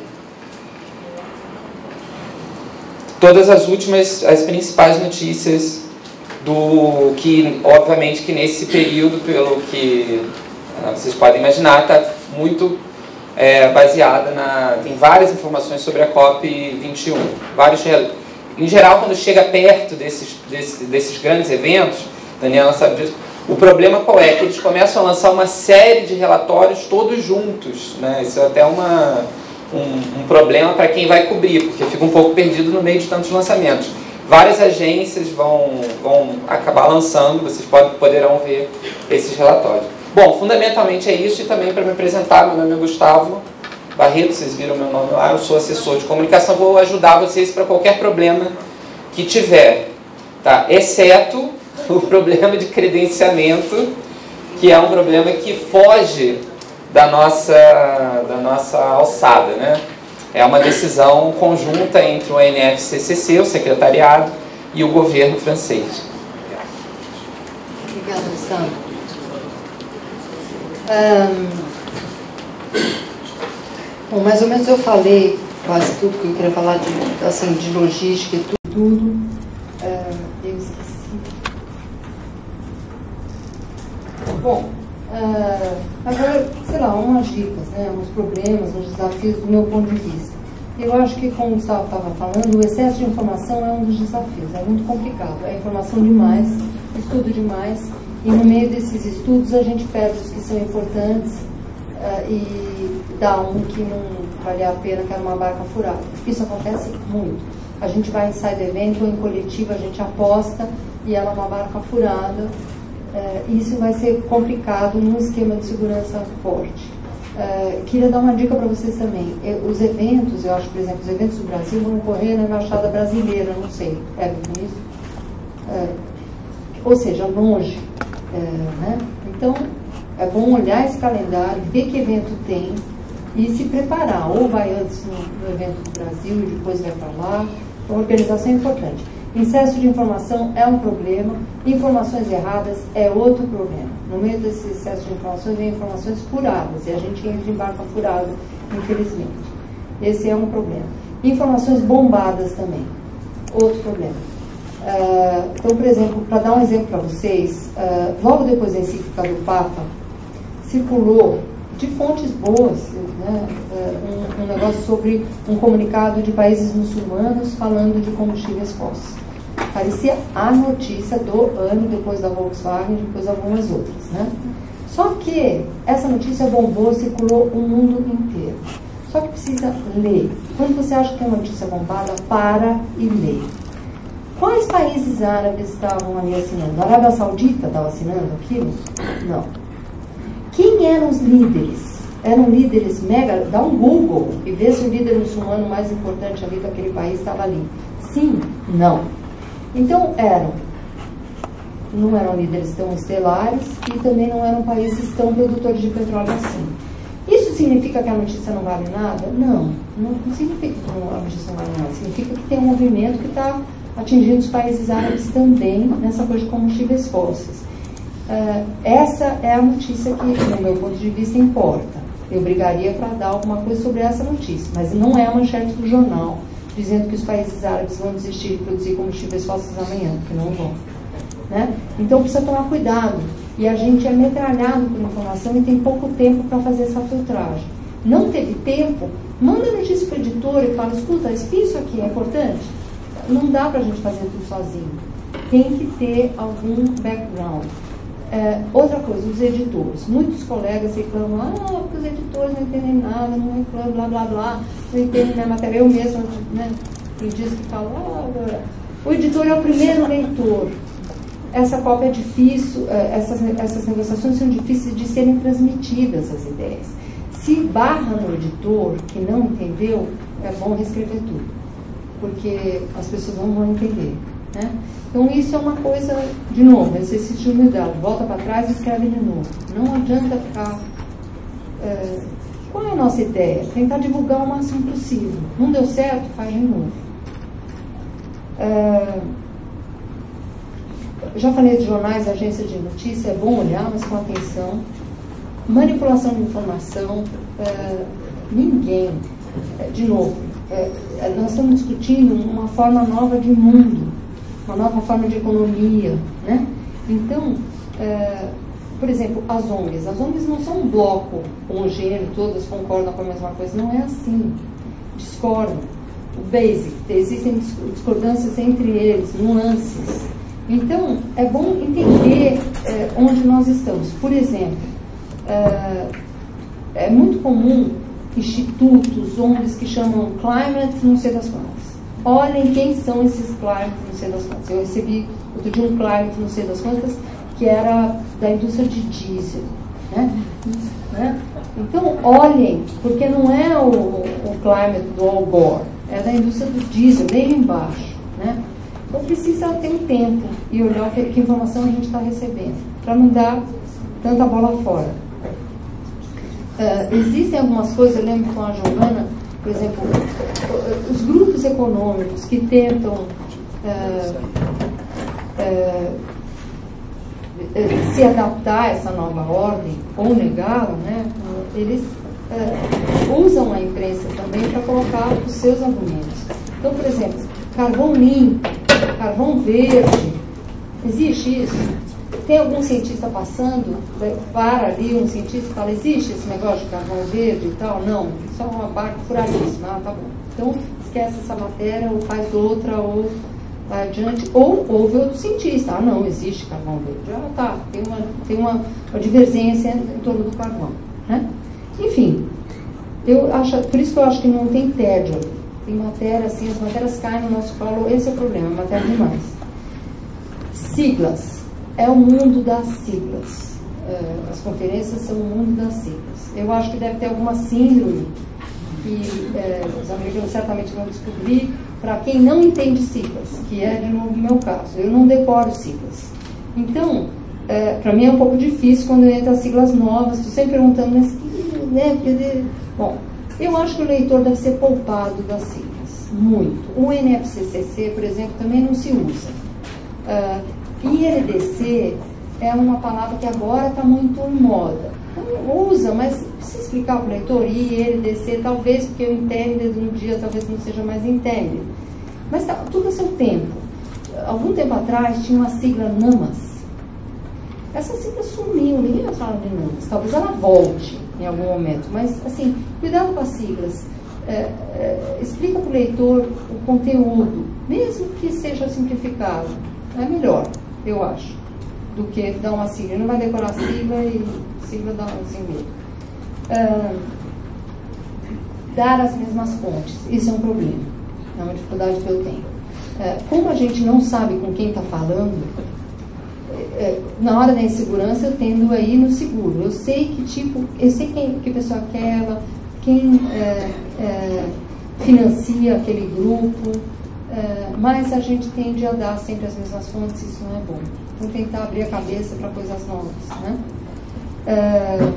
S5: todas as últimas, as principais notícias do que, obviamente, que nesse período, pelo que vocês podem imaginar, está muito é, baseada na... tem várias informações sobre a COP vinte e um. Vários, em geral, quando chega perto desses, desses, desses grandes eventos, Daniela sabe disso, o problema qual é? Que eles começam a lançar uma série de relatórios todos juntos, né? Isso é até uma, um, um problema para quem vai cobrir, porque fica um pouco perdido no meio de tantos lançamentos. Várias agências vão, vão acabar lançando, vocês podem, poderão ver esses relatórios. Bom, fundamentalmente é isso, e também para me apresentar, meu nome é Gustavo Barreto, vocês viram meu nome lá, eu sou assessor de comunicação, vou ajudar vocês para qualquer problema que tiver, tá? Exceto o problema de credenciamento, que é um problema que foge da nossa, da nossa alçada, né? É uma decisão conjunta entre o O N F C C C, o secretariado, e o governo francês.
S4: Obrigada, Gustavo. Um, bom, mais ou menos eu falei quase tudo que eu queria falar de, assim, de logística e tudo. tudo. Uh, eu esqueci. Bom, uh, agora, sei lá, umas dicas, né, uns problemas, uns desafios do meu ponto de vista. Eu acho que, como o Gustavo estava falando, o excesso de informação é um dos desafios, é muito complicado, é informação demais, estudo demais. E no meio desses estudos a gente perde os que são importantes uh, e dá um que não vale a pena, que era uma barca furada. Isso acontece muito. A gente vai em side event ou em coletivo, a gente aposta e ela é uma barca furada. Uh, isso vai ser complicado num esquema de segurança forte. Uh, queria dar uma dica para vocês também. Eu, os eventos, eu acho, por exemplo, os eventos do Brasil vão ocorrer na Embaixada Brasileira, não sei, é isso? Uh, ou seja, longe. É, né? Então, é bom olhar esse calendário, ver que evento tem e se preparar. Ou vai antes no, no evento do Brasil e depois vai para lá. Então, a organização é importante. Excesso de informação é um problema, informações erradas é outro problema. No meio desse excesso de informações, vem informações furadas, e a gente entra em barca furada, infelizmente. Esse é um problema. Informações bombadas também, outro problema. Uh, então, por exemplo, para dar um exemplo para vocês, uh, logo depois da encíclica do Papa, circulou de fontes boas, né, uh, um, um negócio sobre um comunicado de países muçulmanos falando de combustíveis fósseis. Parecia a notícia do ano, depois da Volkswagen, depois algumas outras, né? Só que essa notícia bombou, circulou o mundo inteiro. Só que precisa ler. Quando você acha que é uma notícia bombada, para e lê. Quais países árabes estavam ali assinando? A Arábia Saudita estava assinando aquilo? Não. Quem eram os líderes? Eram líderes mega... Dá um Google e vê se o líder muçulmano mais importante ali daquele país estava ali. Sim? Não. Então, eram... Não eram líderes tão estelares e também não eram países tão produtores de petróleo assim. Isso significa que a notícia não vale nada? Não. Não, não significa que a notícia não vale nada. Significa que tem um movimento que está atingindo os países árabes também nessa coisa de combustíveis fósseis. Uh, essa é a notícia que, do meu ponto de vista, importa. Eu brigaria para dar alguma coisa sobre essa notícia, mas não é a manchete do jornal dizendo que os países árabes vão desistir de produzir combustíveis fósseis amanhã, porque não vão. Né? Então precisa tomar cuidado. E a gente é metralhado por informação e tem pouco tempo para fazer essa filtragem. Não teve tempo? Manda notícia para o editor e fala, escuta, isso aqui é importante? Não dá para a gente fazer tudo sozinho. Tem que ter algum background. É, outra coisa, os editores. Muitos colegas reclamam, ah, porque os editores não entendem nada, não reclamam, blá, blá, blá, não entendem minha matéria. Eu mesmo, né, tem dias que falo, ah, o editor é o primeiro leitor. essa COP é difícil, essas, essas negociações são difíceis de serem transmitidas, as ideias. Se barra no editor que não entendeu, é bom reescrever tudo, porque as pessoas não vão entender, né? Então isso é uma coisa, de novo, exercício de humildade, volta para trás e escreve de novo. Não adianta ficar... É, qual é a nossa ideia? Tentar divulgar o máximo possível. Não deu certo, faz de novo. É, já falei de jornais, agência de notícia, é bom olhar, mas com atenção. Manipulação de informação, é, ninguém, é, de novo, é, nós estamos discutindo uma forma nova de mundo, uma nova forma de economia, né? Então, é, por exemplo, as O N Gs. As O N Gs não são um bloco homogêneo, todas concordam com a mesma coisa. Não é assim. Discordam. O BASIC, existem discordâncias entre eles, nuances. Então, é bom entender é, onde nós estamos. Por exemplo, é, é muito comum institutos, O N Gs que chamam climate não sei das quantas. Olhem quem são esses climate não sei das quantas. Eu recebi outro dia um climate não sei das quantas, que era da indústria de diesel, né? Né? Então, olhem, porque não é o, o climate do Al Gore, é da indústria do diesel, bem embaixo, né? Então, precisa ter um tempo e olhar que, que informação a gente está recebendo, para não dar tanta bola fora. Uh, existem algumas coisas, eu lembro com a Giovana, por exemplo, os grupos econômicos que tentam uh, uh, se adaptar a essa nova ordem ou negá-la, né, eles uh, usam a imprensa também para colocar os seus argumentos. Então, por exemplo, carvão limpo, carvão verde, existe isso? Tem algum cientista passando, para ali um cientista e fala, existe esse negócio de carvão verde e tal? Não, isso é uma barca furadíssima. Ah, tá bom. Então, esquece essa matéria, ou faz outra, ou vai adiante, ou houve outro cientista. Ah, não, existe carvão verde. Ah, tá, tem uma, tem uma, uma divergência em torno do carvão, né? Enfim, eu acho, por isso que eu acho que não tem tédio. Tem matéria, assim, as matérias caem no nosso colo, esse é o problema, matéria demais. Siglas. É o mundo das siglas. Uh, as conferências são o mundo das siglas. Eu acho que deve ter alguma síndrome que uh, os americanos certamente vão descobrir para quem não entende siglas, que é, de novo, o meu caso. Eu não decoro siglas. Então, uh, para mim é um pouco difícil quando eu entro as siglas novas. Estou sempre perguntando, mas que, né? Bom, eu acho que o leitor deve ser poupado das siglas. Muito. O N F C C C, por exemplo, também não se usa. Uh, I L D C é uma palavra que agora está muito em moda. Então, usa, mas precisa explicar para o leitor, I L D C, talvez porque o intended no dia talvez não seja mais intended. Mas tá, tudo a seu tempo. Algum tempo atrás tinha uma sigla NAMAS. Essa sigla sumiu, ninguém vai falar de NAMAS. Talvez ela volte em algum momento, mas assim, cuidado com as siglas. É, é, explica para o leitor o conteúdo, mesmo que seja simplificado. É melhor, eu acho, do que dar uma sigla. Ele não vai decorar a sigla e sigla dá assim medo. Uh, dar as mesmas fontes, isso é um problema, é uma dificuldade que eu tenho. Uh, como a gente não sabe com quem está falando, uh, na hora da insegurança eu tendo a ir no seguro. Eu sei que tipo, eu sei quem, que pessoa é aquela, quem uh, uh, financia aquele grupo. Uh, mas a gente tende a dar sempre as mesmas fontes, isso não é bom. Então, tentar abrir a cabeça para coisas novas, né? Uh,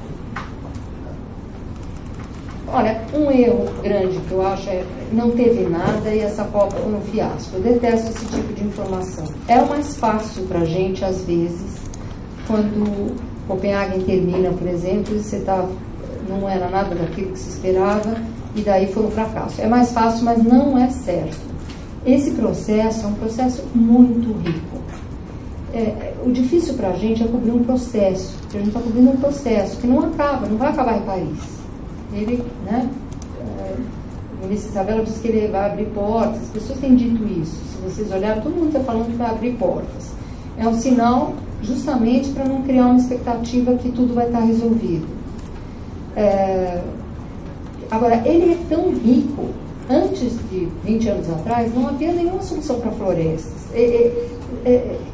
S4: olha, um erro grande que eu acho é não teve nada e essa Copa foi um fiasco. Eu detesto esse tipo de informação. É o mais fácil para a gente, às vezes, quando Copenhague termina, por exemplo, e você tá, não era nada daquilo que se esperava, e daí foi um fracasso. É mais fácil, mas não é certo. Esse processo é um processo muito rico. É, o difícil para a gente é cobrir um processo. A gente está cobrindo um processo que não acaba, não vai acabar em Paris. Ele, né, é, o ministro Isabella disse que ele vai abrir portas. As pessoas têm dito isso. Se vocês olharem, todo mundo está falando que vai abrir portas. É um sinal justamente para não criar uma expectativa que tudo vai estar resolvido. É, agora, ele é tão rico. Antes de vinte anos atrás, não havia nenhuma solução para florestas. É, é, é,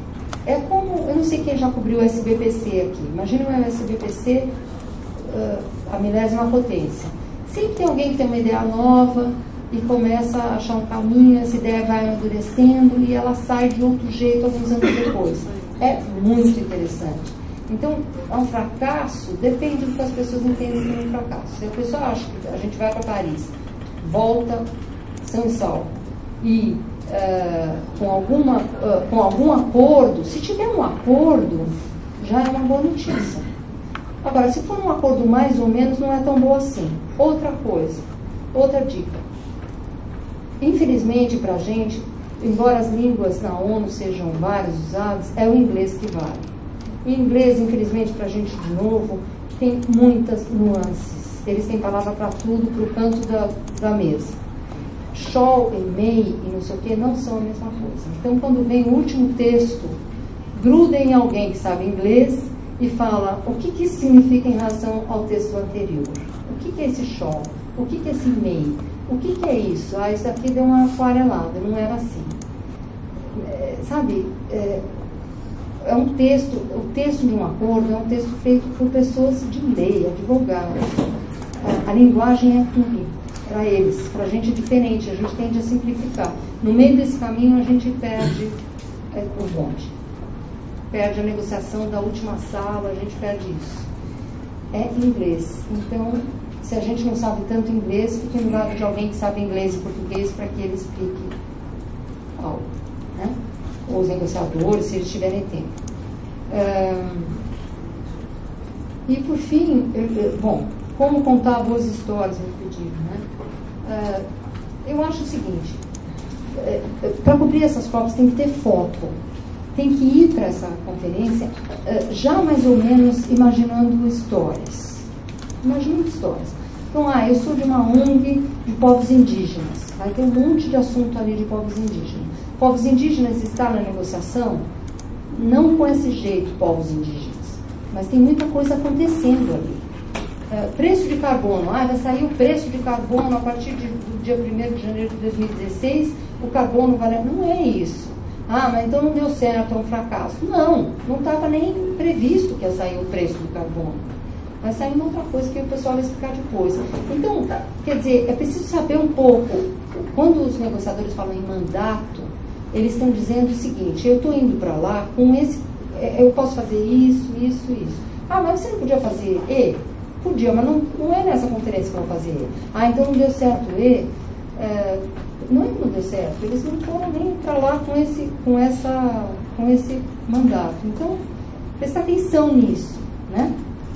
S4: é como, eu não sei quem já cobriu o S B P C aqui, imagina o S B P C, uh, a milésima potência. Sempre tem alguém que tem uma ideia nova e começa a achar um caminho, essa ideia vai amadurecendo e ela sai de outro jeito alguns anos depois. É muito interessante. Então, é um fracasso, depende do que as pessoas entendem como um fracasso. Se a pessoa acha que a gente vai para Paris, volta são e salvo, e uh, com, alguma, uh, com algum acordo, se tiver um acordo, já é uma boa notícia. Agora, se for um acordo mais ou menos, não é tão bom assim. Outra coisa, outra dica. Infelizmente, para a gente, embora as línguas na ONU sejam várias usadas, é o inglês que vale. O inglês, infelizmente, para a gente, de novo, tem muitas nuances. Eles têm palavra para tudo, para o canto da, da mesa. Shall e may e não sei o que não são a mesma coisa. Então, quando vem o último texto, gruda em alguém que sabe inglês e fala o que, que isso significa em relação ao texto anterior. O que, que é esse shall? O que, que é esse may? O que, que é isso? Ah, isso aqui deu uma aquarelada, não era assim. É, sabe, é, é um texto, o texto de um acordo é um texto feito por pessoas de lei, advogados. A, a linguagem é tudo para eles, para a gente é diferente, a gente tende a simplificar. No meio desse caminho a gente perde é, o bonde, perde a negociação da última sala, a gente perde isso. É inglês, então se a gente não sabe tanto inglês, fique no lado de alguém que sabe inglês e português para que ele explique algo, né? Ou os negociadores, se eles tiverem tempo. Um, e por fim, eu, eu, bom, como contar boas histórias no pedido, né? Uh, eu acho o seguinte, uh, para cumprir essas provas tem que ter foco, tem que ir para essa conferência uh, já mais ou menos imaginando histórias, imaginando histórias. Então, ah, eu sou de uma O N G de povos indígenas, vai ter um monte de assunto ali de povos indígenas. Povos indígenas está na negociação, não com esse jeito, povos indígenas, mas tem muita coisa acontecendo ali. Uh, preço de carbono, ah, vai sair o preço de carbono a partir de, do dia primeiro de janeiro de dois mil e dezesseis, o carbono vai... Não é isso. Ah, mas então não deu certo, é um fracasso. Não, não estava nem previsto que ia sair o preço do carbono. Vai sair uma outra coisa que o pessoal vai explicar depois. Então, quer dizer, é preciso saber um pouco, quando os negociadores falam em mandato, eles estão dizendo o seguinte, eu estou indo para lá com esse, eu posso fazer isso, isso, isso. Ah, mas você não podia fazer E? Podia, mas não, não é nessa conferência que eu vou fazer E. Ah, então não deu certo E? É, não é que não deu certo, eles não foram nem para lá com esse, com, essa, com esse mandato. Então, prestar atenção nisso, né?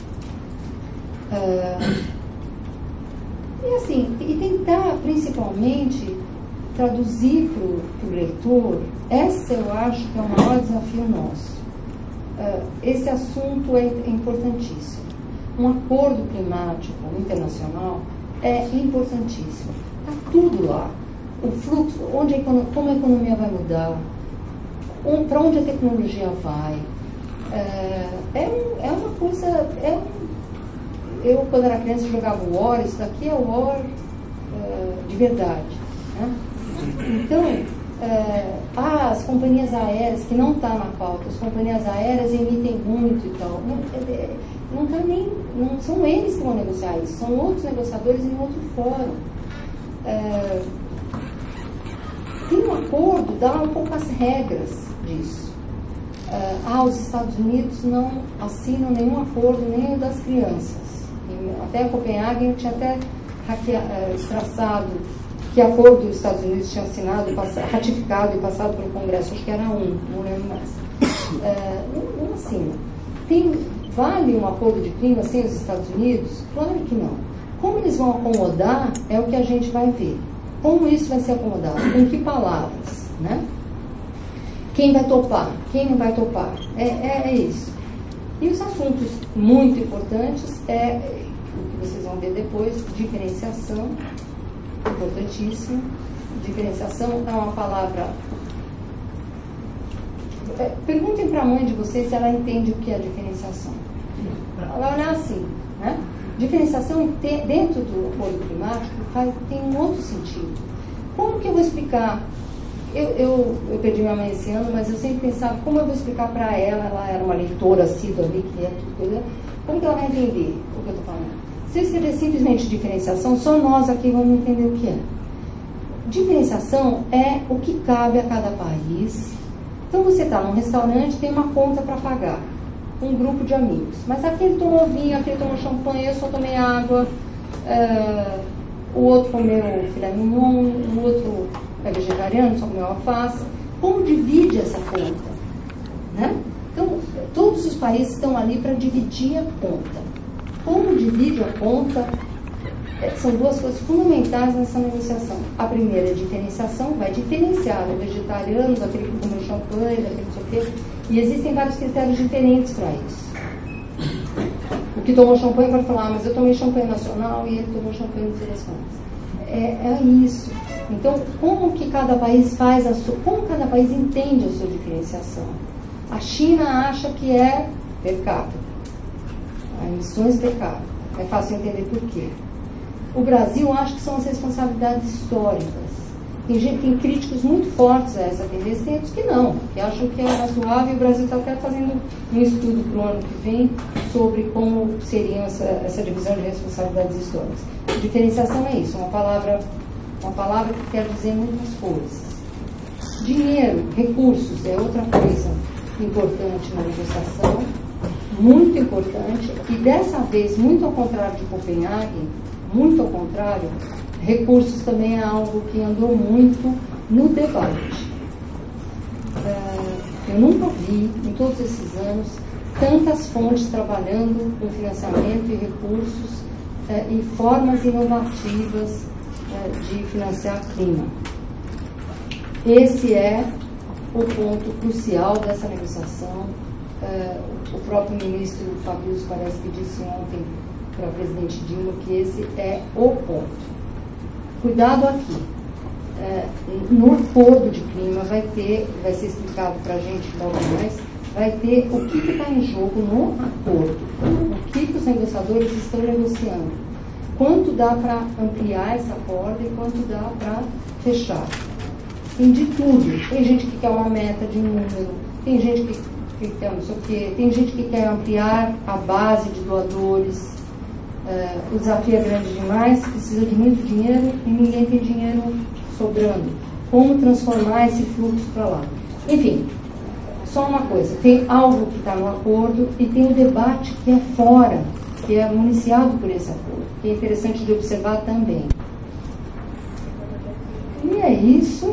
S4: Uh, e assim, e tentar principalmente traduzir para o leitor, essa eu acho que é o maior desafio nosso. Uh, esse assunto é importantíssimo. Um acordo climático internacional é importantíssimo. Está tudo lá. O fluxo, onde a, como a economia vai mudar, um, para onde a tecnologia vai. Uh, é, um, é uma coisa... É um, eu, quando era criança, jogava War, isso daqui é War uh, de verdade. Né? Então, uh, ah, as companhias aéreas, que não está na pauta, as companhias aéreas emitem muito e tal. Não, é, não, tá nem, não são eles que vão negociar isso, são outros negociadores em outro fórum. Uh, tem um acordo, dá um pouco as regras disso. Uh, ah, os Estados Unidos não assinam nenhum acordo, nem o das crianças. Até Copenhague eu tinha até uh, traçado que acordo os Estados Unidos tinha assinado, ratificado e passado pelo Congresso, acho que era um, não lembro mais. Uh, não, não assina. Tem, vale um acordo de clima sem os Estados Unidos? Claro que não. Como eles vão acomodar é o que a gente vai ver. Como isso vai ser acomodado? Com que palavras? Né? Quem vai topar? Quem não vai topar? É, é, é isso. E os assuntos muito importantes é o que vocês vão ver depois, diferenciação, importantíssimo. Diferenciação é uma palavra... É, perguntem para a mãe de vocês se ela entende o que é diferenciação. Ela olha assim, né? Diferenciação dentro do acordo climático faz, tem um outro sentido. Como que eu vou explicar Eu, eu, eu perdi minha mãe esse ano, mas eu sempre pensava como eu vou explicar para ela, ela era uma leitora assídua ali, que é tudo coisa, como que ela vai entender o que eu estou falando? Se eu escrever simplesmente diferenciação, só nós aqui vamos entender o que é. Diferenciação é o que cabe a cada país. Então você está num restaurante, tem uma conta para pagar, um grupo de amigos, mas aquele tomou vinho, aquele tomou champanhe, eu só tomei água, uh, o outro comeu filé mignon, o outro é vegetariano, só comeu alface. Como divide essa conta? Né? Então, todos os países estão ali para dividir a conta. Como divide a conta? É, são duas coisas fundamentais nessa negociação. A primeira é a diferenciação, vai diferenciar o vegetariano daquele que comeu champanhe, daquele não sei o quê, e existem vários critérios diferentes para isso. O que tomou champanhe vai falar, ah, mas eu tomei champanhe nacional e ele tomou champanhe não sei das quantas. É, é isso. Então, como que cada país faz a sua, como cada país entende a sua diferenciação? A China acha que é per capita, emissões per capita. É fácil entender por quê. O Brasil acha que são as responsabilidades históricas. Tem gente, tem críticos muito fortes a essa tendência, tem outros que não, que acham que é razoável, e o Brasil está até fazendo um estudo para o ano que vem sobre como seria essa, essa divisão de responsabilidades históricas. Diferenciação é isso, uma palavra, uma palavra que quer dizer muitas coisas. Dinheiro, recursos, é outra coisa importante na negociação, muito importante, e dessa vez, muito ao contrário de Copenhague, muito ao contrário, recursos também é algo que andou muito no debate. Eu nunca vi, em todos esses anos, tantas fontes trabalhando com financiamento e recursos e formas inovativas de financiar clima. Esse é o ponto crucial dessa negociação. O próprio ministro Fabius parece que disse ontem para a presidente Dilma que esse é o ponto. Cuidado aqui. É, no acordo de clima vai ter, vai ser explicado para a gente logo mais, vai ter o que está em jogo no acordo, o que, que os negociadores estão negociando, quanto dá para ampliar essa corda e quanto dá para fechar. Tem de tudo. Tem gente que quer uma meta de número, tem gente que, que quer não sei o quê, tem gente que quer ampliar a base de doadores. Uh, o desafio é grande demais, precisa de muito dinheiro e ninguém tem dinheiro sobrando. Como transformar esse fluxo para lá? Enfim, só uma coisa, tem algo que está no acordo e tem o debate que é fora, que é municiado por esse acordo, que é interessante de observar também. E é isso.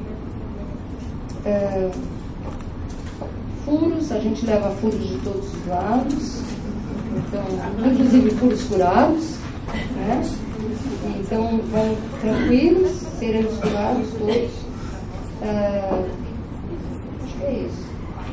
S4: Uh, furos, a gente leva furos de todos os lados. Então, inclusive furos furados, né? Então, vão tranquilos, seremos furados todos. Uh, acho que é isso.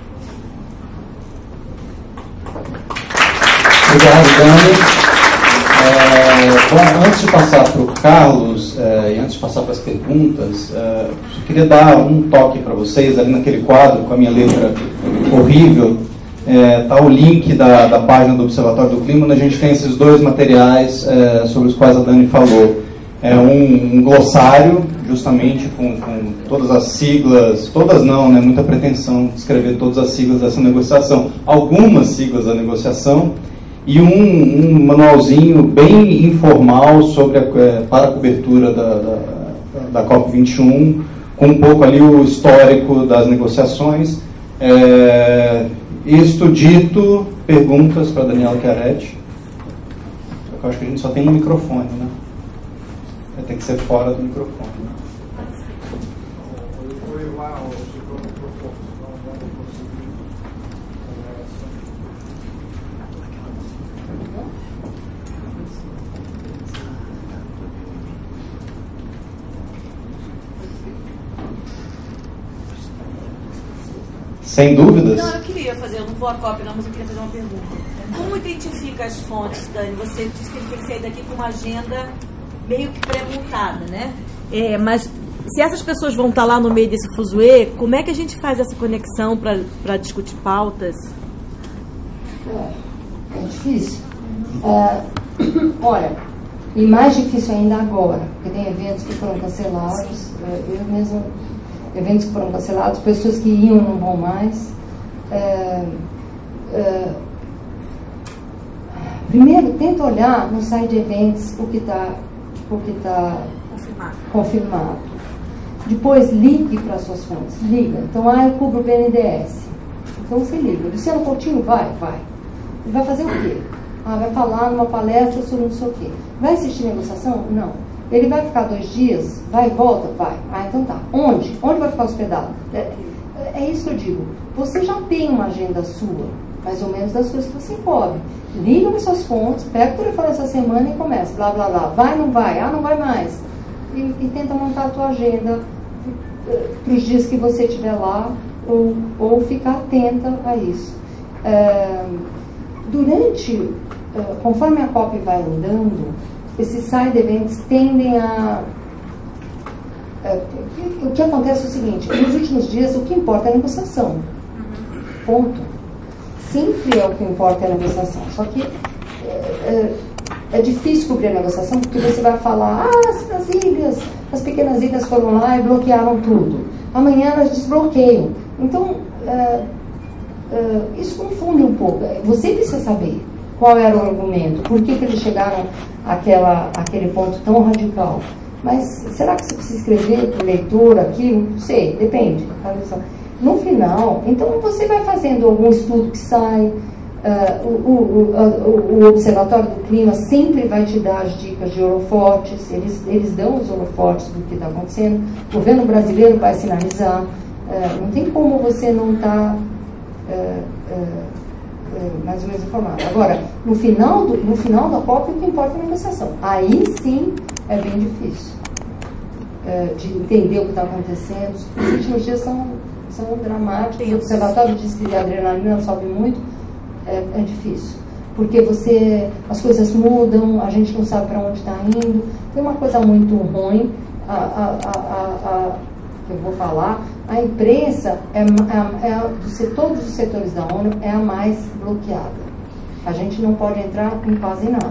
S6: Obrigado, Dani. É, bom, antes de passar para o Carlos, é, e antes de passar para as perguntas, é, eu queria dar um toque para vocês, ali naquele quadro com a minha letra horrível. Está é, o link da, da página do Observatório do Clima, onde a gente tem esses dois materiais é, sobre os quais a Dani falou. É um, um glossário, justamente com, com todas as siglas, todas não, né, muita pretensão de escrever todas as siglas dessa negociação, algumas siglas da negociação, e um, um manualzinho bem informal sobre a, é, para a cobertura da, da, da COP vinte e um, com um pouco ali o histórico das negociações. É, Isto dito, perguntas para Daniela Chiaretti. Eu acho que a gente só tem um microfone, né? Vai ter que ser fora do microfone. Né? Sem dúvidas?
S7: Não, eu queria fazer, eu não vou a cópia não, mas eu queria fazer uma pergunta. Como identifica as fontes, Dani? Você disse que ele tem que sair daqui com uma agenda meio que pré-montada, né? É, mas se essas pessoas vão estar lá no meio desse fuzuê, como é que a gente faz essa conexão para discutir pautas?
S4: É, é difícil. É, olha, e mais difícil ainda agora, porque tem eventos que foram cancelados. Eu mesmo eventos que foram cancelados, pessoas que iam não vão mais. É, é, primeiro, tenta olhar no site de eventos o que está o que tá confirmado. confirmado. Depois, ligue para suas fontes. Liga. Então, ah, eu cubro o B N D E S. Então, você liga. Luciano Coutinho, vai? Vai. Ele vai fazer o quê? Ah, vai falar numa palestra sobre não sei o quê. Vai assistir negociação? Não. Ele vai ficar dois dias? Vai e volta? Vai. Ah, então tá. Onde? Onde vai ficar hospedado? É, é isso que eu digo. Você já tem uma agenda sua, mais ou menos das coisas que você cobre. Liga para suas fontes, pega o telefone essa semana e começa. Blá, blá, blá. Vai, não vai? Ah, não vai mais. E, e tenta montar a tua agenda para os dias que você estiver lá, ou, ou ficar atenta a isso. É, durante, conforme a C O P vai andando, esses side events tendem a... É, o que acontece é o seguinte, nos últimos dias o que importa é a negociação. Ponto. Sempre é o que importa é a negociação. Só que é, é, é difícil cobrir a negociação porque você vai falar, ah, as, as ilhas, as pequenas ilhas foram lá e bloquearam tudo. Amanhã elas desbloqueiam. Então, é, é, isso confunde um pouco. Você precisa saber qual era o argumento, por que, que eles chegaram àquela, àquele ponto tão radical. Mas será que você precisa escrever para o leitor aquilo? Não sei, depende. No final, então você vai fazendo algum estudo que sai, uh, o, o, o, o Observatório do Clima sempre vai te dar as dicas de holofotes, eles, eles dão os holofotes do que está acontecendo, o governo brasileiro vai sinalizar, uh, não tem como você não estar... Tá, uh, uh, mais ou menos informado. Agora, no final, do, no final da C O P, o que importa é a negociação. Aí sim é bem difícil é, de entender o que está acontecendo. Os últimos dias são, são dramáticos. O observatório diz que a adrenalina sobe muito. É, é difícil. Porque você, as coisas mudam, a gente não sabe para onde está indo. Tem uma coisa muito ruim. A, a, a, a, a, que eu vou falar, a imprensa, é, é, é, de todos os setores da ONU, é a mais bloqueada. A gente não pode entrar em quase nada.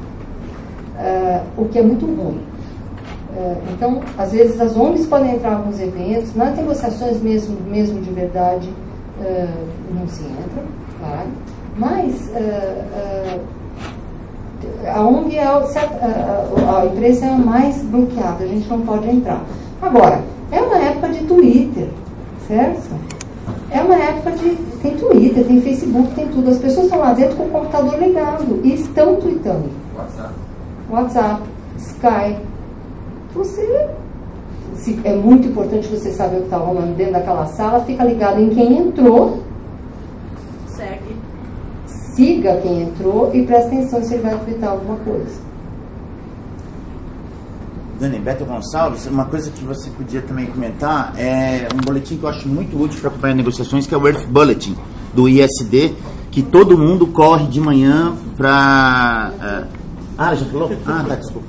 S4: Uh, o que é muito ruim. Uh, então, às vezes, as O N Gs podem entrar em alguns eventos, nas negociações mesmo, mesmo de verdade, uh, não se entra, claro. Mas uh, uh, a O N G, é, a, a imprensa é a mais bloqueada, a gente não pode entrar. Agora, é uma época de Twitter, certo? É uma época de... Tem Twitter, tem Facebook, tem tudo. As pessoas estão lá dentro com o computador ligado e estão tweetando. WhatsApp. WhatsApp, Skype. Você... Se é muito importante você saber o que está rolando dentro daquela sala, fica ligado em quem entrou.
S7: Segue.
S4: Siga quem entrou e presta atenção se ele vai tweetar alguma coisa.
S8: Dani, Beto Gonçalves, uma coisa que você podia também comentar é um boletim que eu acho muito útil para acompanhar negociações, que é o Earth Bulletin, do I S D, que todo mundo corre de manhã para... Uh... Ah, já falou? Ah, tá, desculpa.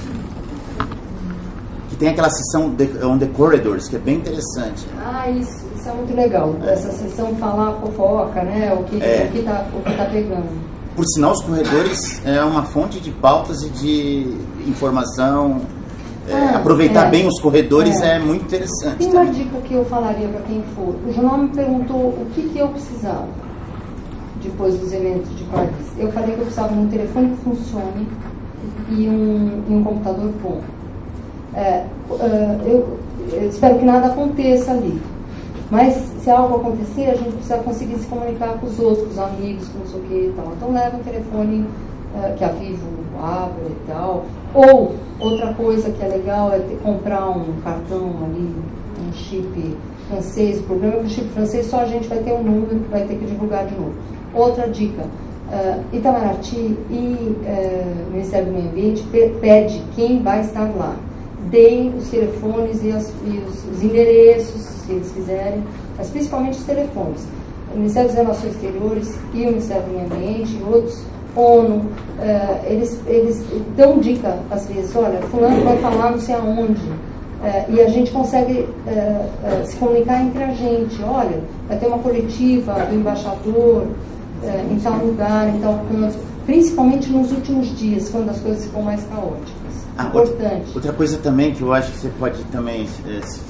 S8: Que tem aquela sessão on the corridors, que é bem interessante.
S4: Ah, isso, isso é muito legal. É. Essa sessão falar fofoca, né? O que é. o que tá, o que tá pegando.
S8: Por sinal, os corredores é uma fonte de pautas e de informação. É, ah, aproveitar é, bem os corredores é, é muito interessante.
S4: Tem uma dica que eu falaria para quem for. O jornal me perguntou o que, que eu precisava depois dos eventos de Paris. Eu falei que eu precisava de um telefone que funcione e um, e um computador bom. É, eu, eu espero que nada aconteça ali. Mas se algo acontecer, a gente precisa conseguir se comunicar com os outros, com os amigos, com não sei o que e tal. Então leva um telefone uh, que a Vivo abre e tal. Ou, outra coisa que é legal é ter, comprar um cartão ali, um chip francês. O problema é que o chip francês só a gente vai ter um número que vai ter que divulgar de novo. Outra dica, uh, Itamaraty e uh, o Ministério do Meio Ambiente pede quem vai estar lá. Deem os telefones e, as, e os, os endereços, se eles quiserem, mas principalmente os telefones. O Ministério das Relações Exteriores e o Ministério do Meio Ambiente e outros, ONU, uh, eles, eles dão dica às vezes, olha, fulano vai falar não sei aonde, uh, e a gente consegue uh, uh, se comunicar entre a gente, olha, vai ter uma coletiva do embaixador uh, em tal lugar, em tal canto, principalmente nos últimos dias, quando as coisas ficam mais caóticas.
S8: Ah,
S4: Importante.
S8: Outra, outra coisa também que eu acho que você pode também é,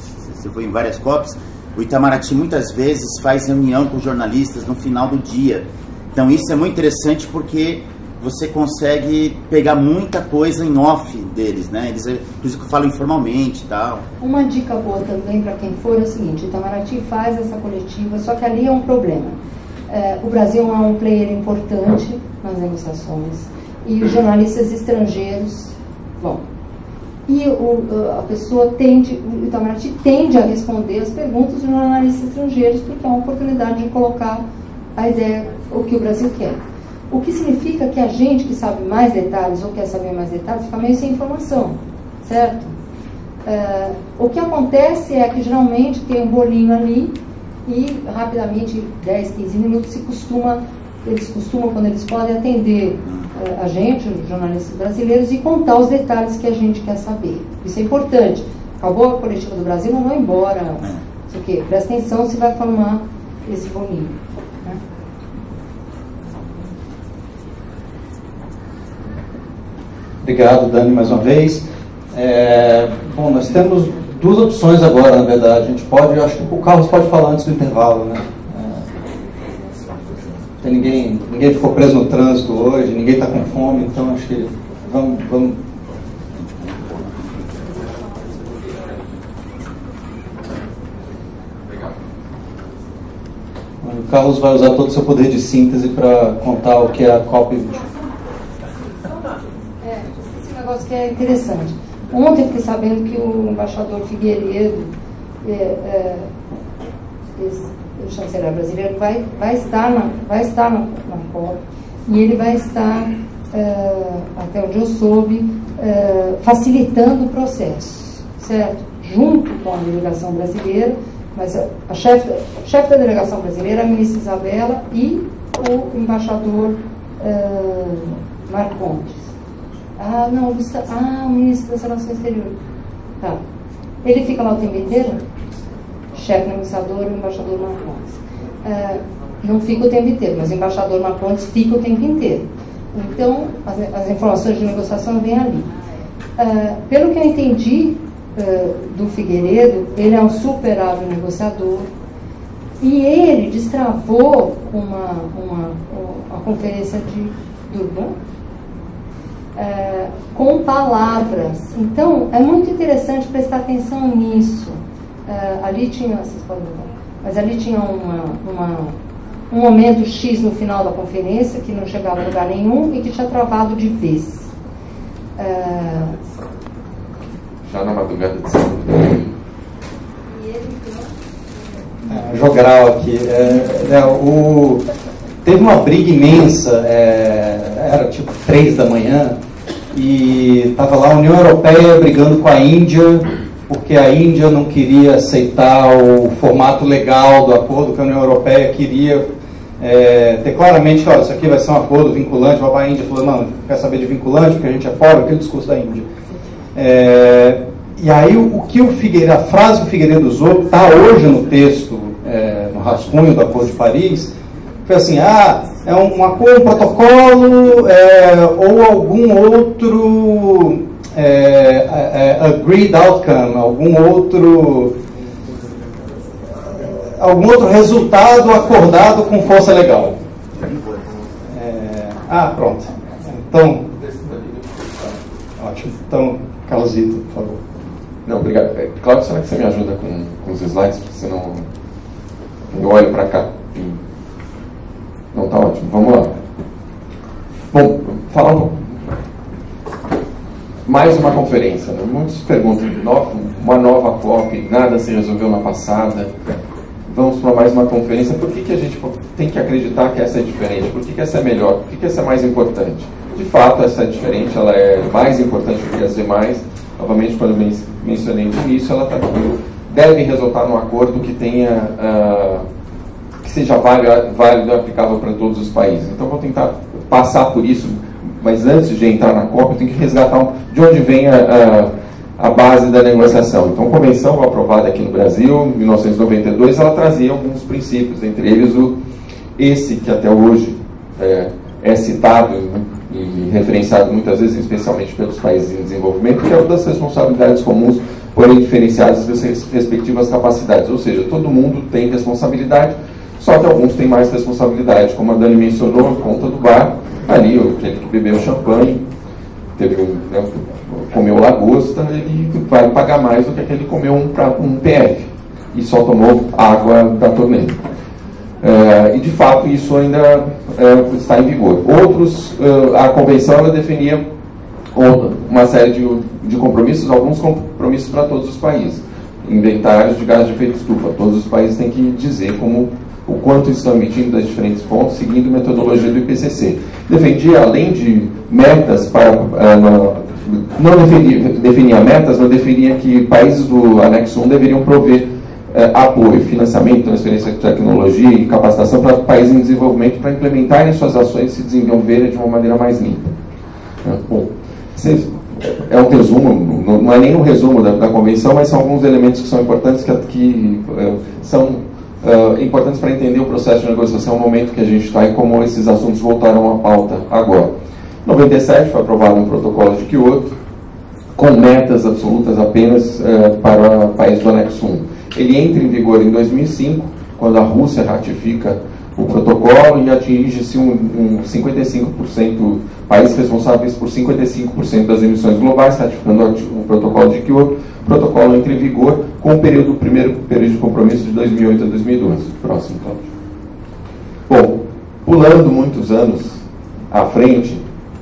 S8: você foi em várias COPs, o Itamaraty muitas vezes faz reunião com jornalistas no final do dia. Então isso é muito interessante porque você consegue pegar muita coisa em off deles, né? Eles, inclusive, falam informalmente e tal.
S4: Uma dica boa também para quem for é o seguinte: o Itamaraty faz essa coletiva, só que ali é um problema. É, o Brasil é um player importante nas negociações e os jornalistas estrangeiros vão. E o, a pessoa tende, o Itamaraty tende a responder as perguntas dos jornalistas estrangeiros porque é uma oportunidade de colocar a ideia, o que o Brasil quer. O que significa que a gente que sabe mais detalhes ou quer saber mais detalhes fica meio sem informação, certo? É, o que acontece é que geralmente tem um bolinho ali e rapidamente, dez, quinze minutos, se costuma, eles costumam, quando eles podem, atender é, a gente, os jornalistas brasileiros, e contar os detalhes que a gente quer saber. Isso é importante. Acabou a coletiva do Brasil, não vai embora. Não sei o quê. Presta atenção se vai formar esse bolinho. Né?
S6: Obrigado, Dani, mais uma vez. É, bom, nós temos duas opções agora, na verdade. A gente pode, acho que o Carlos pode falar antes do intervalo, né? É, tem ninguém, ninguém ficou preso no trânsito hoje, ninguém está com fome, então acho que vamos, vamos. O Carlos vai usar todo o seu poder de síntese para contar o que é a COP vinte.
S4: É, esse negócio que é interessante. Ontem eu fiquei sabendo que o embaixador Figueiredo, é, é, o chanceler brasileiro, vai, vai estar na, vai estar na, na COP e ele vai estar, é, até onde eu soube, é, facilitando o processo, certo? Junto com a delegação brasileira, mas a, a chefe chef da delegação brasileira, a ministra Isabela, e o embaixador é, Marcondes. Ah, não, o Gustavo, ah, o ministro das Relações Exteriores. Tá. Ele fica lá o tempo inteiro? Chefe negociador e o embaixador Marcondes. Ah, não fica o tempo inteiro, mas o embaixador Marcondes fica o tempo inteiro. Então, as, as informações de negociação vêm ali. Ah, pelo que eu entendi ah, do Figueiredo, ele é um super hábil negociador e ele destravou uma, uma, uma conferência de Durban, É, com palavras. Então, é muito interessante prestar atenção nisso. É, ali tinha, vocês podem ver, mas ali tinha uma, uma, um momento X no final da conferência que não chegava a lugar nenhum e que tinha travado de vez. É,
S3: Já na madrugada de sábado.
S4: E ele
S6: É, jogral aqui. É, é, o, teve uma briga imensa, é, era tipo três da manhã, e estava lá a União Europeia brigando com a Índia, porque a Índia não queria aceitar o formato legal do acordo, que a União Europeia queria é, ter claramente que, olha, isso aqui vai ser um acordo vinculante. A Índia falou, não, não quer saber de vinculante, porque a gente é pobre, aquele discurso da Índia. É, e aí o, o que o Figueiredo, a frase que o Figueiredo usou, está hoje no texto, é, no rascunho do Acordo de Paris, foi assim, ah, é um, um acordo, um protocolo, é, ou algum outro é, é, agreed outcome, algum outro algum outro resultado acordado com força legal. É, ah, pronto. Então, ótimo. Então, Carlosito, por favor.
S3: Não, obrigado. É, Cláudio, será que você me ajuda com, com os slides? Porque senão eu olho para cá. Não, tá ótimo. Vamos lá. Bom, falar um pouco. Mais uma conferência. Né? Muitos perguntam, uma nova COP, nada se resolveu na passada. Vamos para mais uma conferência. Por que, que a gente tem que acreditar que essa é diferente? Por que, que essa é melhor? Por que, que essa é mais importante? De fato, essa é diferente, ela é mais importante do que as demais. Novamente, quando eu mencionei no início, ela tá, deve resultar num acordo que tenha... Uh, que seja válido e aplicável para todos os países. Então, vou tentar passar por isso, mas antes de entrar na COP, eu tenho que resgatar de onde vem a, a, a base da negociação. Então, a Convenção aprovada aqui no Brasil, em mil novecentos e noventa e dois, ela trazia alguns princípios, entre eles o, esse que até hoje é, é citado, né, e referenciado muitas vezes, especialmente pelos países em desenvolvimento, que é o das responsabilidades comuns porém diferenciadas das respectivas capacidades. Ou seja, todo mundo tem responsabilidade, só que alguns têm mais responsabilidade. Como a Dani mencionou, a conta do bar, ali, aquele que bebeu champanhe, teve um, né, comeu lagosta, ele vai pagar mais do que aquele que comeu um, um P F e só tomou água da torneira. Uh, e de fato isso ainda uh, está em vigor. Outros, uh, a convenção ela definia uma série de, de compromissos, alguns compromissos para todos os países. Inventários de gás de efeito estufa. Todos os países têm que dizer como, o quanto estão emitindo das diferentes fontes, seguindo a metodologia do I P C C. Defendia, além de metas para... Uh, não definia, definia metas, mas definia que países do anexo um deveriam prover Uh, apoio, financiamento, transferência de tecnologia e capacitação para países em desenvolvimento para implementarem suas ações e se desenvolverem de uma maneira mais limpa. Uh, bom, é um resumo, não é nem um resumo da, da convenção, mas são alguns elementos que são importantes, que, que uh, são uh, importantes para entender o processo de negociação, o momento que a gente está e como esses assuntos voltaram à pauta agora. Em noventa e sete foi aprovado um protocolo de Kyoto, com metas absolutas apenas uh, para países do anexo um. Ele entra em vigor em dois mil e cinco, quando a Rússia ratifica o protocolo e atinge-se um, um cinquenta e cinco por cento, países responsáveis por cinquenta e cinco por cento das emissões globais, ratificando o protocolo de Kyoto. O protocolo entra em vigor com o período, o primeiro período de compromisso de dois mil e oito a dois mil e doze. Próximo, Cláudio. Bom, pulando muitos anos à frente,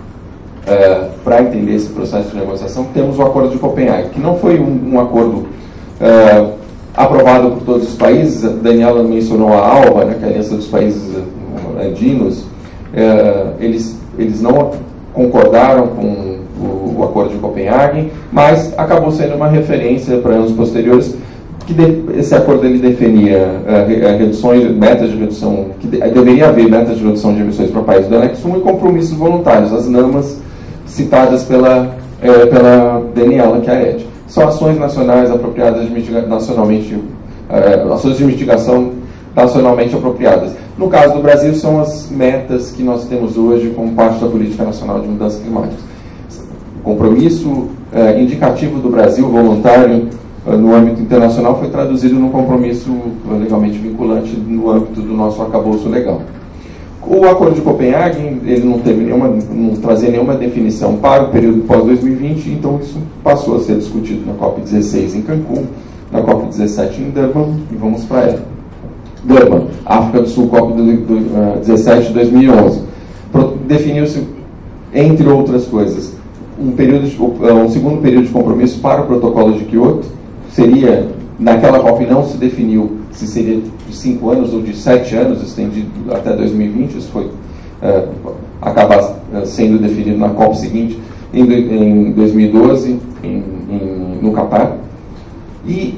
S3: é, para entender esse processo de negociação, temos o Acordo de Copenhague, que não foi um, um acordo... É, aprovado por todos os países. A Daniela mencionou a ALBA, né, que é a Aliança dos Países Andinos. É, eles, eles não concordaram com o, o Acordo de Copenhague, mas acabou sendo uma referência para anos posteriores, que de, esse acordo ele definia uh, reduções, metas de redução, que de, deveria haver metas de redução de emissões para países do anexo um e compromissos voluntários, as NAMAs citadas pela, é, pela Daniela, que é a E D. São ações nacionais apropriadas de mitiga, nacionalmente, uh, ações de mitigação nacionalmente apropriadas. No caso do Brasil, são as metas que nós temos hoje como parte da Política Nacional de Mudanças Climáticas. O compromisso uh, indicativo do Brasil, voluntário, uh, no âmbito internacional, foi traduzido num compromisso uh, legalmente vinculante no âmbito do nosso arcabouço legal. O Acordo de Copenhague, ele não, teve nenhuma, não trazia nenhuma definição para o período pós dois mil e vinte, então isso passou a ser discutido na COP dezesseis em Cancún, na COP dezessete em Durban, e vamos para ela. Durban, África do Sul, COP dezessete de dois mil e onze. Definiu-se, entre outras coisas, um, período de, um segundo período de compromisso para o protocolo de Kyoto. Seria, naquela COP não se definiu se seria de cinco anos ou de sete anos, estendido até dois mil e vinte, isso foi uh, acabar sendo definido na COP seguinte, em, em dois mil e doze, em, em, no Catar, e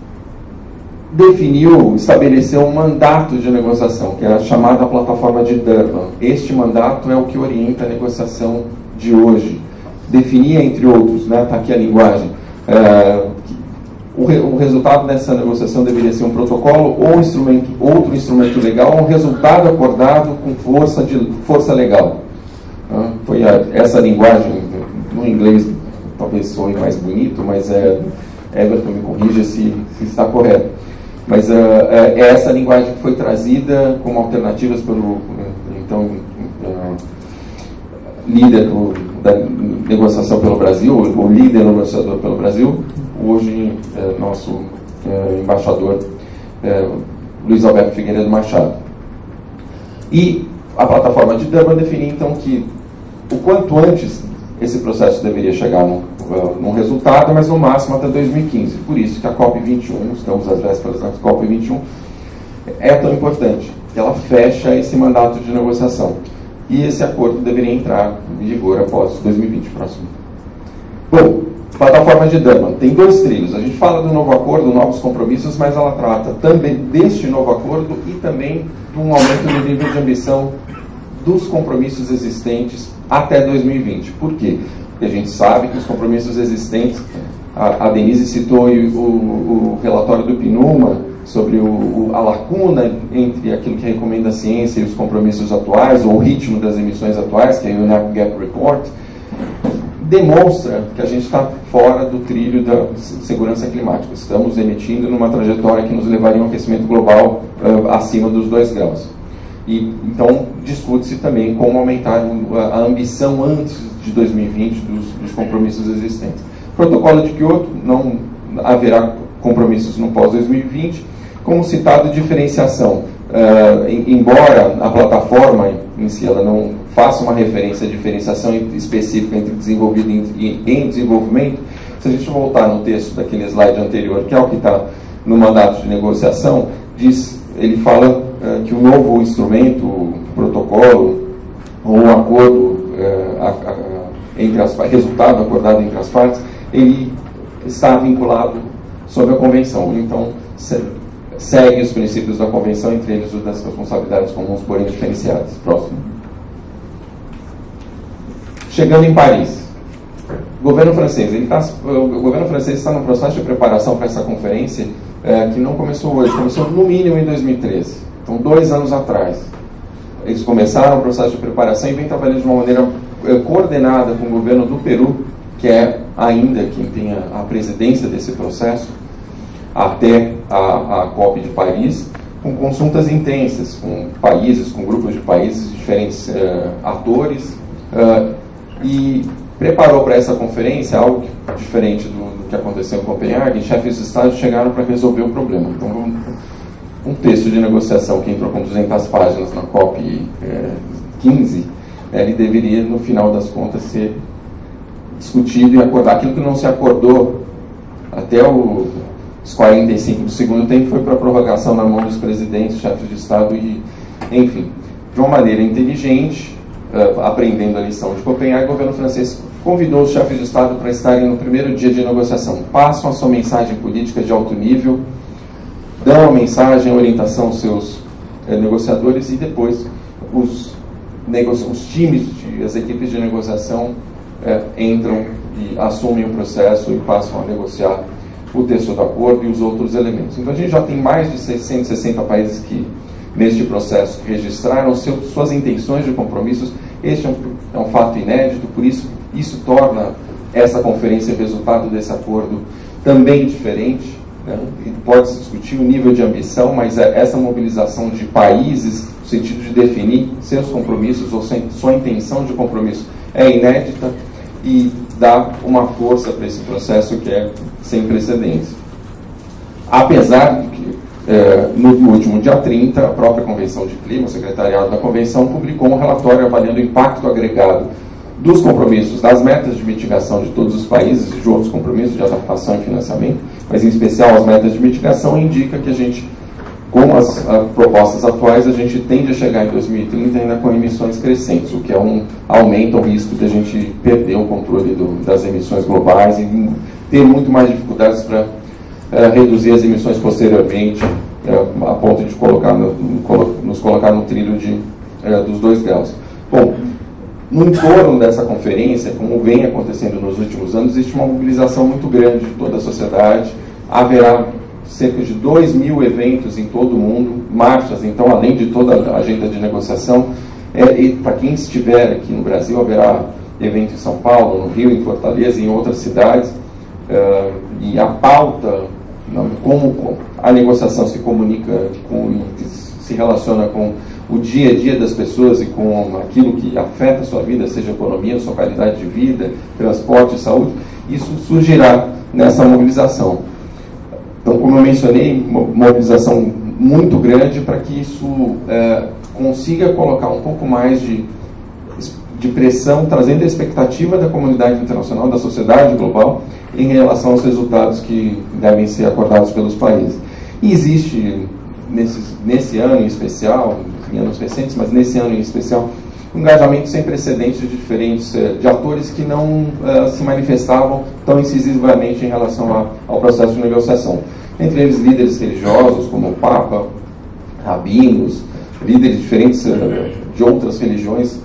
S3: definiu, estabeleceu um mandato de negociação, que é a chamada plataforma de Durban. Este mandato é o que orienta a negociação de hoje. Definia, entre outros, né, está aqui a linguagem, uh, O, re, o resultado dessa negociação deveria ser um protocolo ou um instrumento, outro instrumento legal, um resultado acordado com força, de, força legal. Ah, foi a, essa linguagem, no inglês talvez soe mais bonito, mas é, Everton me corrija se, se está correto. Mas uh, é essa linguagem que foi trazida como alternativas pelo então, uh, líder do, da negociação pelo Brasil, o líder negociador pelo Brasil, hoje é, nosso é, embaixador é, Luiz Alberto Figueiredo Machado. E a plataforma de Durban definia então que o quanto antes esse processo deveria chegar num, num resultado, mas no máximo até dois mil e quinze. Por isso que a COP vinte e um, estamos às vésperas da COP vinte e um, é tão importante, que ela fecha esse mandato de negociação. E esse acordo deveria entrar em vigor após dois mil e vinte, próximo. Bom, plataforma de Durban tem dois trilhos. A gente fala do novo acordo, novos compromissos, mas ela trata também deste novo acordo e também de um aumento do nível de ambição dos compromissos existentes até dois mil e vinte. Por quê? Porque a gente sabe que os compromissos existentes, a, a Denise citou o, o, o relatório do PNUMA sobre o, o, a lacuna entre aquilo que recomenda a ciência e os compromissos atuais, ou o ritmo das emissões atuais, que é o U N E P Gap Report. demonstra que a gente está fora do trilho da segurança climática. Estamos emitindo numa trajetória que nos levaria a um aquecimento global uh, acima dos dois graus. E, então, discute-se também como aumentar a ambição antes de dois mil e vinte dos, dos compromissos existentes. Protocolo de Kyoto, não haverá compromissos no pós dois mil e vinte. Como citado, diferenciação. Uh, em, embora a plataforma em si ela não faça uma referência à diferenciação específica entre desenvolvido e em desenvolvimento, se a gente voltar no texto daquele slide anterior, que é o que está no mandato de negociação, diz, ele fala uh, que o novo instrumento, o protocolo ou o acordo, uh, a, a, entre as, resultado acordado entre as partes, ele está vinculado sob a convenção. Então, se, segue os princípios da convenção, entre eles o das responsabilidades comuns, porém diferenciadas. Próximo. Chegando em Paris, o governo francês, ele tá, o governo francês está no processo de preparação para essa conferência é, que não começou hoje, começou no mínimo em dois mil e treze, então dois anos atrás. Eles começaram o processo de preparação e vem trabalhando de uma maneira é, coordenada com o governo do Peru, que é ainda quem tem a, a presidência desse processo, até a, a COP de Paris, com consultas intensas, com países, com grupos de países, diferentes uh, atores, uh, e preparou para essa conferência algo que, diferente do, do que aconteceu em Copenhague. Chefes de Estado chegaram para resolver o problema. Então, um, um texto de negociação que entrou com duzentas páginas na COP quinze, uh, ele deveria, no final das contas, ser discutido e acordar. Aquilo que não se acordou até o os quarenta e cinco do segundo tempo foi para a prorrogação na mão dos presidentes, chefes de Estado e, enfim, de uma maneira inteligente, uh, aprendendo a lição de Copenhague, o governo francês convidou os chefes de Estado para estarem no primeiro dia de negociação. Passam a sua mensagem política de alto nível, dão a mensagem, a orientação aos seus uh, negociadores e depois os, os times, de, as equipes de negociação uh, entram e assumem o processo e passam a negociar o texto do acordo e os outros elementos. Então a gente já tem mais de seiscentos e sessenta países que, neste processo, registraram seu, suas intenções de compromissos. Este é um, é um fato inédito, por isso isso torna essa conferência e o resultado desse acordo também diferente, né? E pode-se discutir o nível de ambição, mas essa mobilização de países, no sentido de definir seus compromissos ou sua intenção de compromisso, é inédita e dá uma força para esse processo que é sem precedentes. Apesar de que, eh, no último dia trinta, a própria Convenção de Clima, o secretariado da Convenção, publicou um relatório avaliando o impacto agregado dos compromissos, das metas de mitigação de todos os países e de outros compromissos de adaptação e financiamento, mas em especial as metas de mitigação, indica que a gente, com as a, propostas atuais, a gente tende a chegar em dois mil e trinta ainda com emissões crescentes, o que é um, aumenta o risco de a gente perder o controle do, das emissões globais e ter muito mais dificuldades para uh, reduzir as emissões posteriormente, uh, a ponto de colocar no, no, nos colocar no trilho de, uh, dos dois graus. Bom, no entorno dessa conferência, como vem acontecendo nos últimos anos, existe uma mobilização muito grande de toda a sociedade. Haverá cerca de dois mil eventos em todo o mundo, marchas, então, além de toda a agenda de negociação. É, e para quem estiver aqui no Brasil, haverá evento em São Paulo, no Rio, em Fortaleza e em outras cidades. Uh, e a pauta, não, como a negociação se comunica com, se relaciona com o dia a dia das pessoas e com aquilo que afeta a sua vida, seja economia, sua qualidade de vida, transporte, saúde, isso surgirá nessa mobilização. Então, como eu mencionei, mobilização muito grande para que isso é, consiga colocar um pouco mais de, de pressão, trazendo a expectativa da comunidade internacional, da sociedade global, em relação aos resultados que devem ser acordados pelos países. E existe, nesse, nesse ano em especial, em anos recentes, mas nesse ano em especial, um engajamento sem precedentes de diferentes de atores que não uh, se manifestavam tão incisivamente em relação a, ao processo de negociação. Entre eles, líderes religiosos, como o Papa, rabinos, líderes diferentes uh, de outras religiões,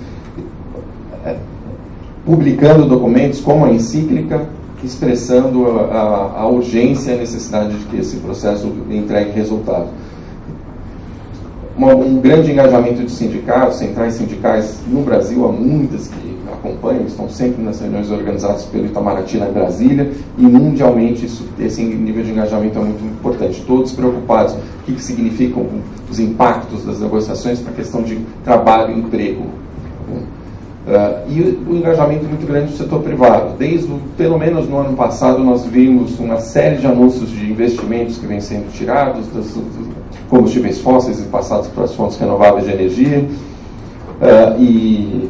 S3: uh, publicando documentos como a encíclica, expressando a, a, a urgência e a necessidade de que esse processo entregue resultado. uma, um grande engajamento de sindicatos, centrais sindicais no Brasil, há muitas que acompanham, estão sempre nas reuniões organizadas pelo Itamaraty lá em Brasília, e mundialmente isso, esse nível de engajamento é muito importante. Todos preocupados com o que, que significam os impactos das negociações para a questão de trabalho e emprego. Uh, e o, o engajamento muito grande do setor privado. Desde, o, pelo menos no ano passado, nós vimos uma série de anúncios de investimentos que vêm sendo tirados dos, dos combustíveis fósseis e passados para as fontes renováveis de energia. Uh, e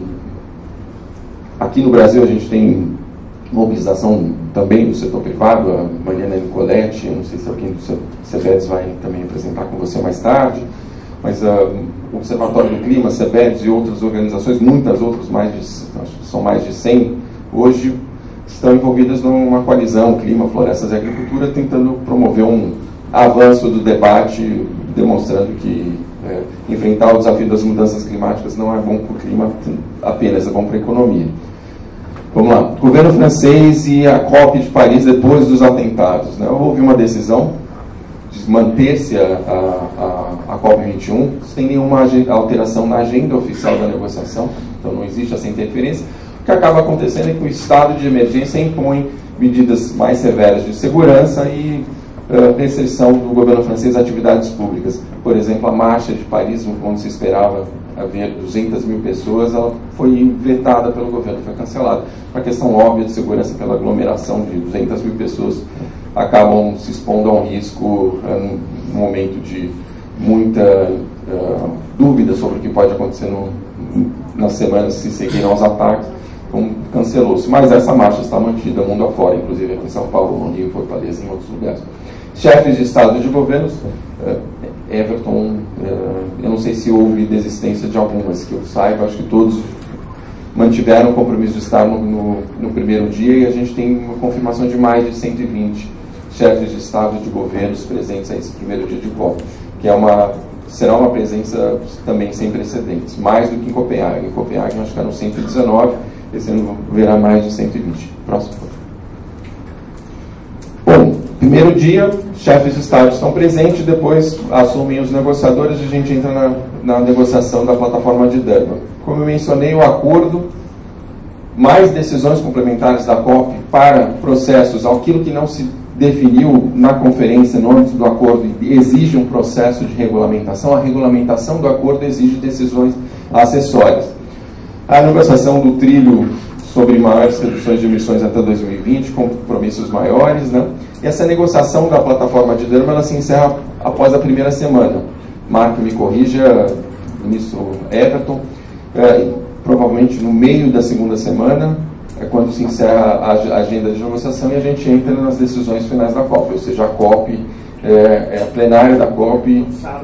S3: aqui no Brasil a gente tem mobilização também do setor privado. A Mariana Nicoletti, não sei se alguém do CEBEDS vai também apresentar com você mais tarde, mas uh, o Observatório do Clima, CEBEDS e outras organizações, muitas outras, mais de, acho que são mais de cem, hoje estão envolvidas numa coalizão Clima, Florestas e Agricultura, tentando promover um avanço do debate, demonstrando que é, enfrentar o desafio das mudanças climáticas não é bom para o clima apenas, é bom para a economia. Vamos lá. Governo francês e a COP de Paris depois dos atentados. Né? Houve uma decisão de manter-se a, a, a, a COP vinte e um, sem nenhuma alteração na agenda oficial da negociação, então não existe essa interferência. O que acaba acontecendo é que o estado de emergência impõe medidas mais severas de segurança e uh, restrição do governo francês a atividades públicas. Por exemplo, a marcha de Paris, onde se esperava haver duzentas mil pessoas, ela foi vetada pelo governo, foi cancelada. Uma questão óbvia de segurança pela aglomeração de duzentas mil pessoas, acabam se expondo a um risco uh, num momento de muita uh, dúvida sobre o que pode acontecer no, nas semanas que se seguiram aos ataques. Então, cancelou-se. Mas essa marcha está mantida mundo afora, inclusive aqui em São Paulo, no Rio, Fortaleza e em outros lugares. Chefes de Estado e de governos, uh, Everton, uh, eu não sei se houve desistência de algumas, que eu saiba, acho que todos mantiveram o compromisso de estar no, no, no primeiro dia, e a gente tem uma confirmação de mais de cento e vinte chefes de Estado e de governos presentes a esse primeiro dia de COP, que é uma, será uma presença também sem precedentes, mais do que em Copenhague. Em Copenhague nós ficaram cento e dezenove, esse ano verá mais de cento e vinte. Próximo. Bom, primeiro dia, chefes de Estado estão presentes, depois assumem os negociadores e a gente entra na, na negociação da plataforma de Durban. Como eu mencionei, o acordo, mais decisões complementares da COP para processos, aquilo que não se definiu na conferência, no âmbito do acordo, exige um processo de regulamentação. A regulamentação do acordo exige decisões acessórias. A negociação do trilho sobre maiores reduções de emissões até dois mil e vinte, compromissos maiores, né? E essa negociação da plataforma de Durban, ela se encerra após a primeira semana. Marco, me corrija, ministro Everton, é, provavelmente no meio da segunda semana, é quando se encerra a agenda de negociação e a gente entra nas decisões finais da COP, ou seja, a COP, é, é a plenária da COP.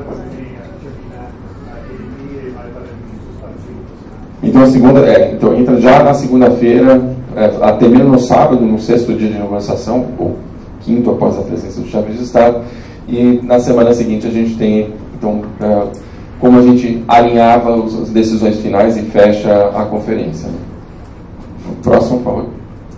S3: Então, a segunda, é, então entra já na segunda-feira, é, termina no sábado, no sexto dia de negociação, ou quinto após a presença do chefe de Estado, e na semana seguinte a gente tem, então, é, como a gente alinhava as decisões finais e fecha a conferência. Né? Próximo, por favor.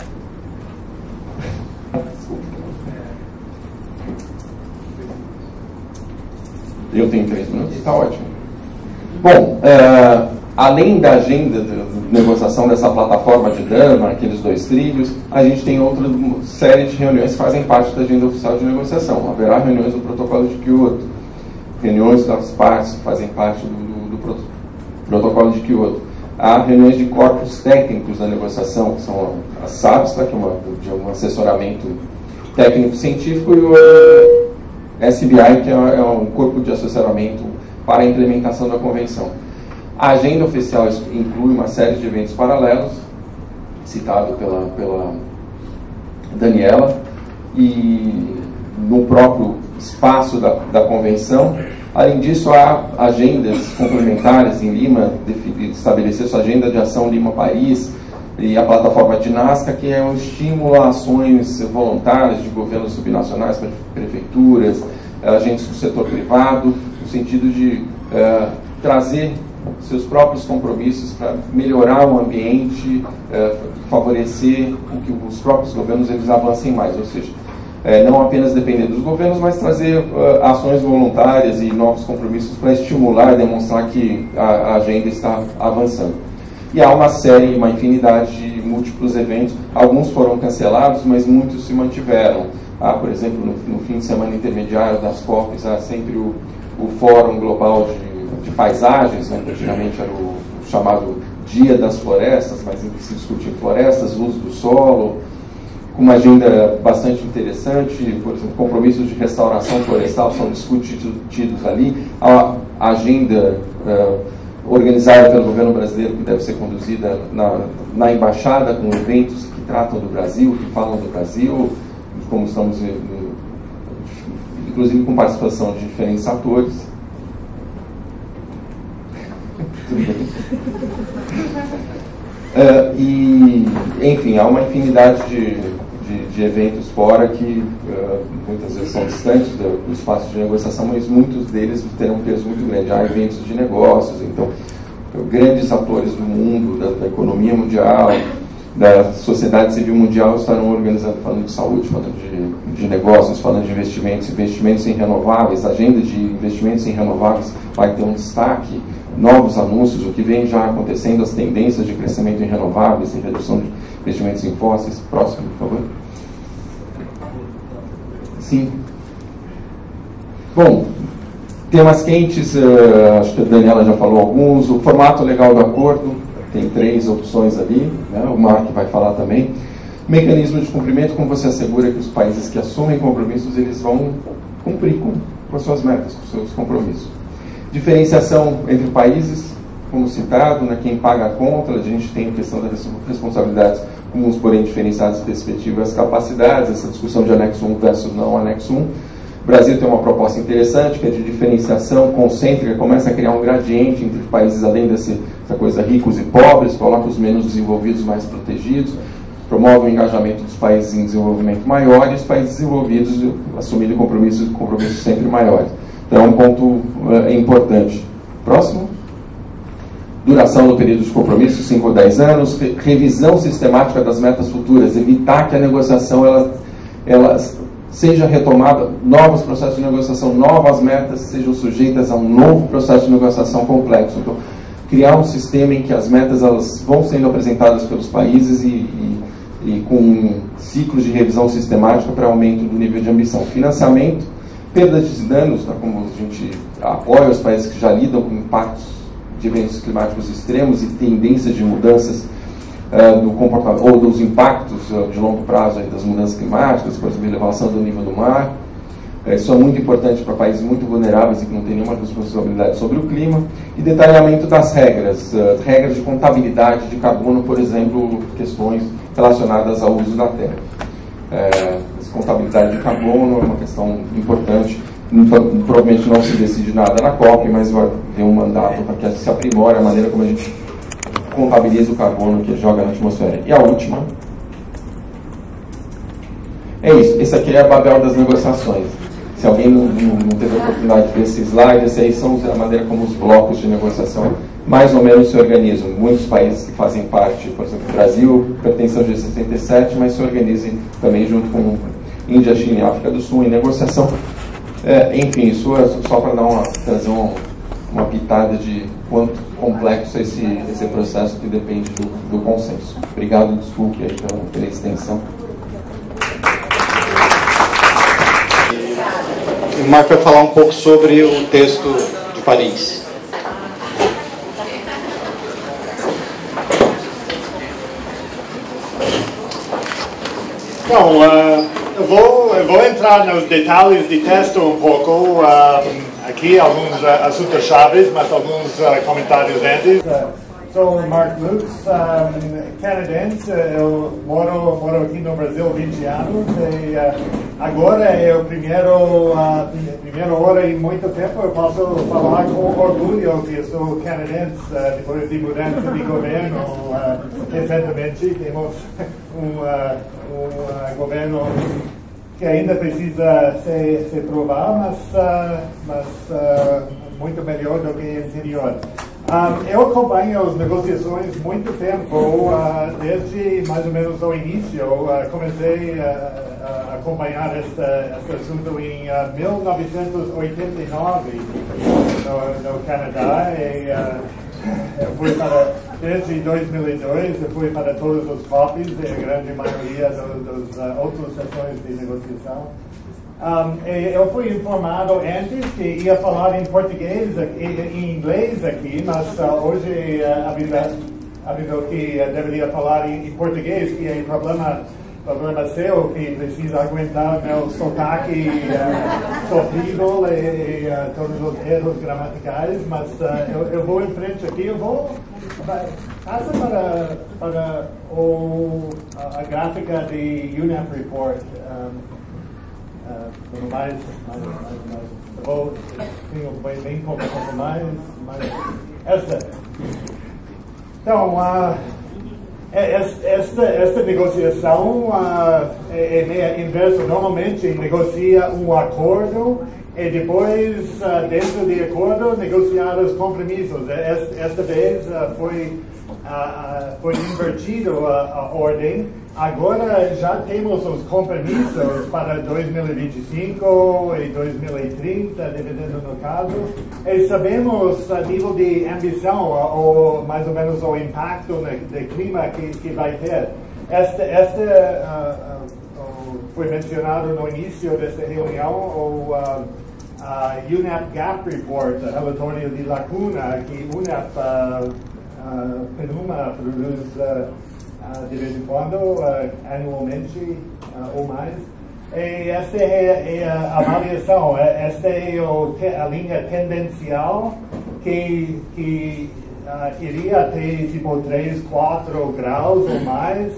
S3: Eu tenho três minutos, está ótimo. Bom, é, além da agenda de negociação dessa plataforma de Durban, aqueles dois trilhos, a gente tem outra série de reuniões que fazem parte da agenda oficial de negociação. Haverá reuniões do protocolo de Kyoto, reuniões das partes que fazem parte do, do, do protocolo de Kyoto. Há reuniões de corpos técnicos da negociação, que são a SABSTA, que é uma, de um assessoramento técnico-científico, e o S B I, que é um corpo de assessoramento para a implementação da convenção. A agenda oficial inclui uma série de eventos paralelos, citado pela, pela Daniela, e no próprio espaço da, da convenção. Além disso, há agendas complementares em Lima, estabelecer sua agenda de ação Lima-Paris e a plataforma de Nazca, que é um estímulo a ações voluntárias de governos subnacionais, prefeituras, agentes do setor privado, no sentido de uh, trazer seus próprios compromissos para melhorar o ambiente, uh, favorecer o que os próprios governos eles avancem mais, ou seja, É, não apenas depender dos governos, mas trazer uh, ações voluntárias e novos compromissos para estimular e demonstrar que a, a agenda está avançando. E há uma série, uma infinidade de múltiplos eventos, alguns foram cancelados, mas muitos se mantiveram. Há, por exemplo, no, no fim de semana intermediário das COPs, há sempre o, o Fórum Global de, de Paisagens, né, que antigamente era o, o chamado Dia das Florestas, mas em que se discute florestas, uso do solo, com uma agenda bastante interessante. Por exemplo, compromissos de restauração florestal são discutidos ali. A agenda uh, organizada pelo governo brasileiro, que deve ser conduzida na, na embaixada, com eventos que tratam do Brasil, que falam do Brasil, como estamos, inclusive com participação de diferentes atores. Tudo bem. Uh, e, enfim, há uma infinidade de, de, de eventos fora que uh, muitas vezes são distantes do, do espaço de negociação, mas muitos deles terão um peso muito grande. Há eventos de negócios, então, grandes atores do mundo, da, da economia mundial, da sociedade civil mundial estarão organizando, falando de saúde, falando de, de negócios, falando de investimentos, investimentos em renováveis. A agenda de investimentos em renováveis vai ter um destaque, novos anúncios, o que vem já acontecendo, as tendências de crescimento em renováveis, em redução de investimentos em fósseis. Próximo, por favor. Sim. Bom, temas quentes, uh, acho que a Daniela já falou alguns. O formato legal do acordo, tem três opções ali, né? O Mark vai falar também. Mecanismo de cumprimento, como você assegura que os países que assumem compromissos, eles vão cumprir com, com as suas metas, com os seus compromissos. Diferenciação entre países, como citado, né, quem paga a conta. A gente tem a questão das responsabilidades comuns, porém diferenciadas, perspectivas, capacidades, essa discussão de anexo um versus não anexo um. O Brasil tem uma proposta interessante, que é de diferenciação concêntrica, começa a criar um gradiente entre países, além dessa coisa ricos e pobres, coloca os menos desenvolvidos mais protegidos, promove o engajamento dos países em desenvolvimento maior e os países desenvolvidos assumindo compromissos, compromissos sempre maiores. Então é um ponto uh, importante. Próximo. Duração do período de compromisso, cinco ou dez anos. Re revisão sistemática das metas futuras. Evitar que a negociação ela, ela seja retomada, novos processos de negociação, novas metas sejam sujeitas a um novo processo de negociação complexo. Então, criar um sistema em que as metas elas vão sendo apresentadas pelos países e, e, e com ciclos de revisão sistemática para aumento do nível de ambição. Financiamento, perdas e danos, tá, como a gente apoia os países que já lidam com impactos de eventos climáticos extremos e tendências de mudanças uh, do comportamento, ou dos impactos uh, de longo prazo aí, das mudanças climáticas, por exemplo, elevação do nível do mar. Uh, isso é muito importante para países muito vulneráveis e que não têm nenhuma responsabilidade sobre o clima. E detalhamento das regras, uh, regras de contabilidade de carbono, por exemplo, questões relacionadas ao uso da terra. Uh, contabilidade de carbono é uma questão importante. Provavelmente não se decide nada na COP, mas vai ter um mandato para que se aprimore a maneira como a gente contabiliza o carbono que joga na atmosfera. E a última é isso. Esse aqui é a Babel das negociações. Se alguém não, não, não teve a oportunidade de ver esse slide, esse aí são a maneira como os blocos de negociação mais ou menos se organizam. Muitos países que fazem parte, por exemplo, o Brasil pertence ao G sessenta e sete, mas se organizam também junto com Índia, China e África do Sul em negociação. É, enfim, isso é só para dar uma, trazer uma, uma pitada de quanto complexo é esse, esse processo que depende do, do consenso. Obrigado, desculpe aí pela, pela extensão.
S6: O Marco vai falar um pouco sobre o texto de Paris.
S9: Bom, uh, eu, vou, eu vou entrar nos detalhes de texto um pouco, uh, aqui alguns uh, assuntos chaves, mas alguns uh, comentários antes. Uh, sou Mark Lux, um, canadense, eu moro, moro aqui no Brasil há vinte anos e uh, agora é o primeiro, uh, primeira hora em muito tempo eu posso falar com orgulho que eu sou canadense uh, depois de mudança de governo. Uh, recentemente temos um, uh, um uh, governo que ainda precisa se, se provar, mas, uh, mas uh, muito melhor do que o anterior. Um, eu acompanho as negociações muito tempo, uh, desde mais ou menos o início. Uh, comecei uh, a acompanhar este, este assunto em uh, mil novecentos e oitenta e nove no, no Canadá. E, uh, eu fui para, desde dois mil e dois, eu fui para todos os COPs, a grande maioria das uh, outras sessões de negociação. Um, eu fui informado antes que ia falar em português e em inglês aqui, mas uh, hoje uh, avisou que uh, deveria falar em, em português, que é problema, problema seu, que precisa aguentar meu sotaque uh, sofrido e, e uh, todos os erros gramaticais, mas uh, eu, eu vou em frente aqui, eu vou passa para, para o, a, a gráfica de U N E P Report. Um, Uh, mais, mais, mais, mais, vou, tenho bem, bem pouco mais, mais, esta. Então, uh, esta, esta negociação uh, é, é meio inverso. Normalmente negocia um acordo e depois, uh, dentro do acordo, negociar os compromissos. Esta, esta vez uh, foi, uh, foi invertido a, a ordem. Agora já temos os compromissos para dois mil e vinte e cinco e dois mil e trinta, dependendo do caso, e sabemos a nível de ambição, ou mais ou menos o impacto do clima que, que vai ter. Esta, esta uh, uh, foi mencionado no início desta reunião, o uh, uh, U N E P Gap Report, o relatório de lacuna que U N E P uh, uh, PNUMA produz uh, Uh, de vez em quando, uh, anualmente uh, ou mais. E esta é, é a avaliação, esta é o, a linha tendencial que, que uh, iria ter tipo três, quatro graus ou mais.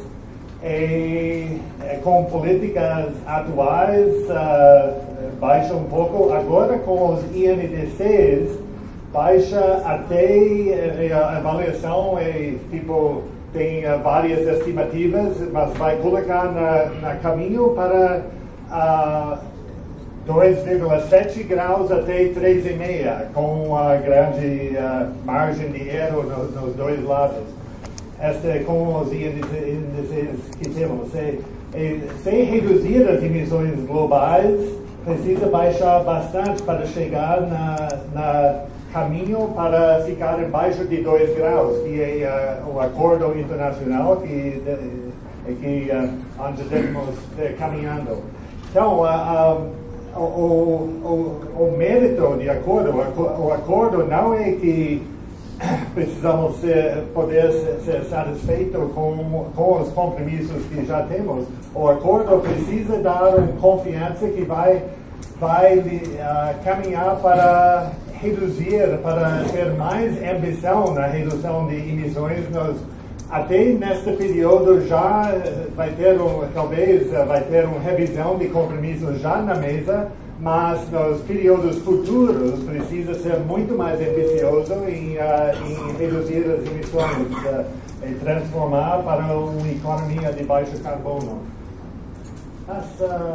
S9: E, e com políticas atuais, uh, baixa um pouco. Agora com os I N D Cs, baixa até a avaliação é tipo tem uh, várias estimativas, mas vai colocar na, na caminho para uh, dois vírgula sete graus até três vírgula cinco, com a grande uh, margem de erro no, nos dois lados. Esta é com os índices que temos. Se, se reduzir as emissões globais, precisa baixar bastante para chegar na, na caminho para ficar embaixo de dois graus, que é uh, o acordo internacional que, de, que uh, onde devemos uh, caminhando. Então, uh, um, o, o, o mérito de acordo, o acordo não é que precisamos ser, poder ser satisfeitos com, com os compromissos que já temos. O acordo precisa dar uma confiança que vai, vai uh, caminhar para reduzir, para ter mais ambição na redução de emissões. Nós, até neste período já vai ter, um, talvez, vai ter uma revisão de compromissos já na mesa, mas nos períodos futuros precisa ser muito mais ambicioso em, uh, em reduzir as emissões uh, e transformar para uma economia de baixo carbono. Mas, uh,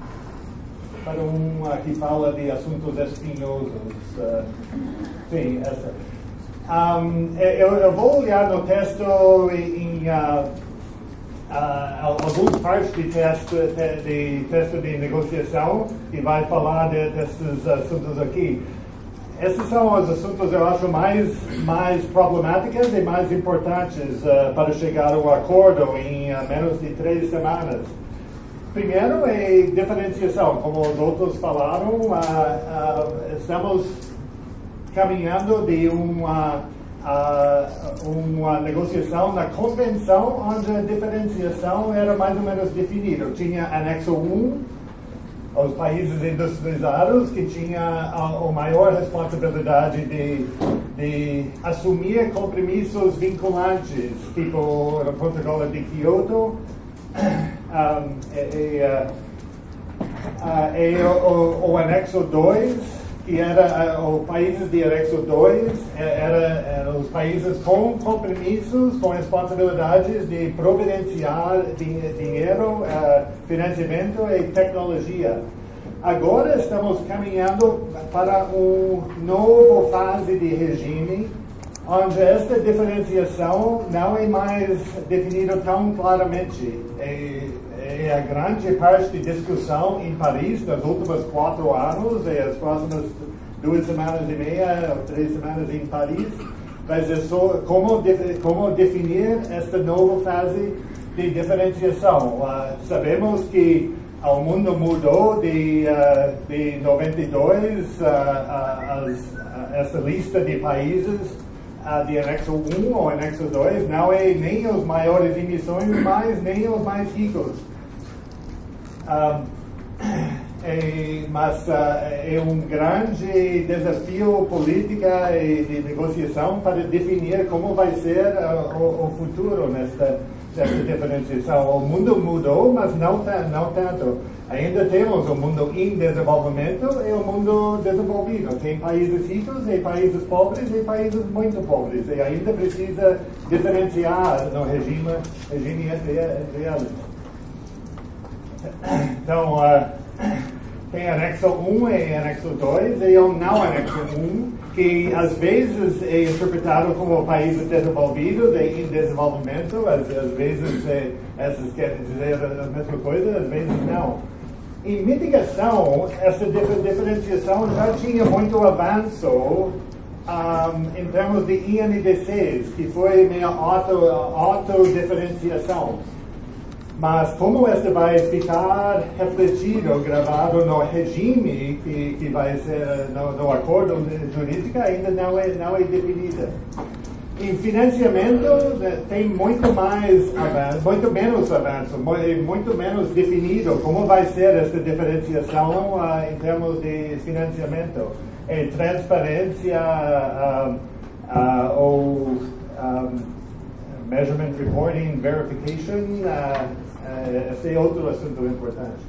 S9: para um uh, que fala de assuntos espinhosos, uh, sim, essa. Um, eu, eu vou olhar no texto em uh, uh, algumas partes de texto de, de texto de negociação e vai falar de, desses assuntos aqui. Esses são os assuntos eu acho mais mais problemáticos e mais importantes uh, para chegar ao acordo em uh, menos de três semanas. Primeiro é diferenciação, como os outros falaram, uh, uh, estamos caminhando de uma, uh, uma negociação na convenção onde a diferenciação era mais ou menos definida. Tinha anexo um, os países industrializados, que tinha a, a maior responsabilidade de, de assumir compromissos vinculantes, tipo o protocolo de Kyoto, um, e, e, uh, uh, e o, o, o anexo dois, que era uh, os países de anexo dois, eram era os países com compromissos, com responsabilidades de providenciar dinheiro, uh, financiamento e tecnologia. Agora estamos caminhando para uma nova fase de regime, onde esta diferenciação não é mais definida tão claramente. É, é a grande parte de discussão em Paris nos últimos quatro anos e as próximas duas semanas e meia ou três semanas em Paris vai ser só como, como definir esta nova fase de diferenciação. Uh, sabemos que o mundo mudou de, uh, de noventa e dois, uh, uh, as, uh, essa lista de países uh, de anexo um ou anexo dois não é nem os maiores emissões, mas nem os mais ricos. Um, é, mas uh, é um grande desafio político e de negociação para definir como vai ser uh, o, o futuro nesta, nesta diferenciação. O mundo mudou, mas não, não tanto. Ainda temos o mundo em desenvolvimento e o mundo desenvolvido. Tem países ricos e países pobres e países muito pobres. E ainda precisa diferenciar no regime, regime entre eles. Então, uh, tem anexo um e anexo dois e o não anexo um, que às vezes é interpretado como países desenvolvidos e em desenvolvimento, às, às vezes é, essas querem dizer a mesma coisa, às vezes não. Em mitigação, essa diferenciação já tinha muito avanço um, em termos de I N D Cs, que foi meio auto, autodiferenciação. Mas como esta vai ficar refletido, gravado no regime que, que vai ser no, no acordo jurídico, ainda não é, não é definida. Em financiamento tem muito mais avanço, muito menos avanço, muito menos definido como vai ser esta diferenciação uh, em termos de financiamento. É transparência uh, uh, ou um, measurement reporting, verification, uh, uh, esse é outro assunto importante.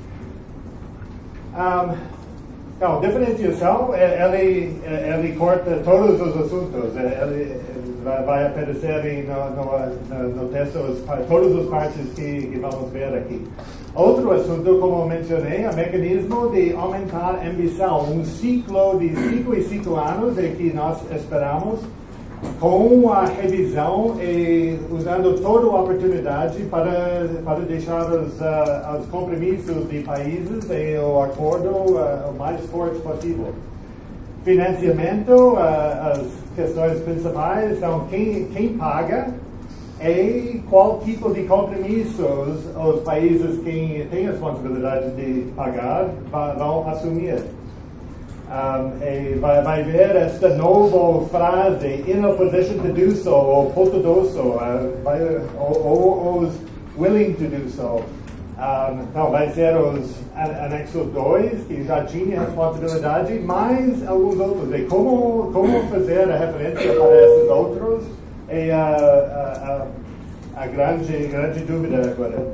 S9: Um, então, diferenciação, ele, ele corta todos os assuntos, ele vai aparecer no, no, no texto todas as partes que, que vamos ver aqui. Outro assunto, como mencionei, é o mecanismo de aumentar a ambição, um ciclo de cinco e cinco anos é que nós esperamos, com a revisão e usando toda a oportunidade para, para deixar os, uh, os compromissos de países e o acordo uh, o mais forte possível. Financiamento, uh, as questões principais são quem, quem paga e qual tipo de compromissos os países que têm a responsabilidade de pagar vão assumir. Um, e vai, vai ver esta nova frase, in a position to do so, ou potudoso, uh, ou, ou os willing to do so. Um, então, vai ser os anexo dois, que já tinha responsabilidade, mais alguns outros. E como, como fazer a referência para esses outros é a, a, a, a grande, grande dúvida agora.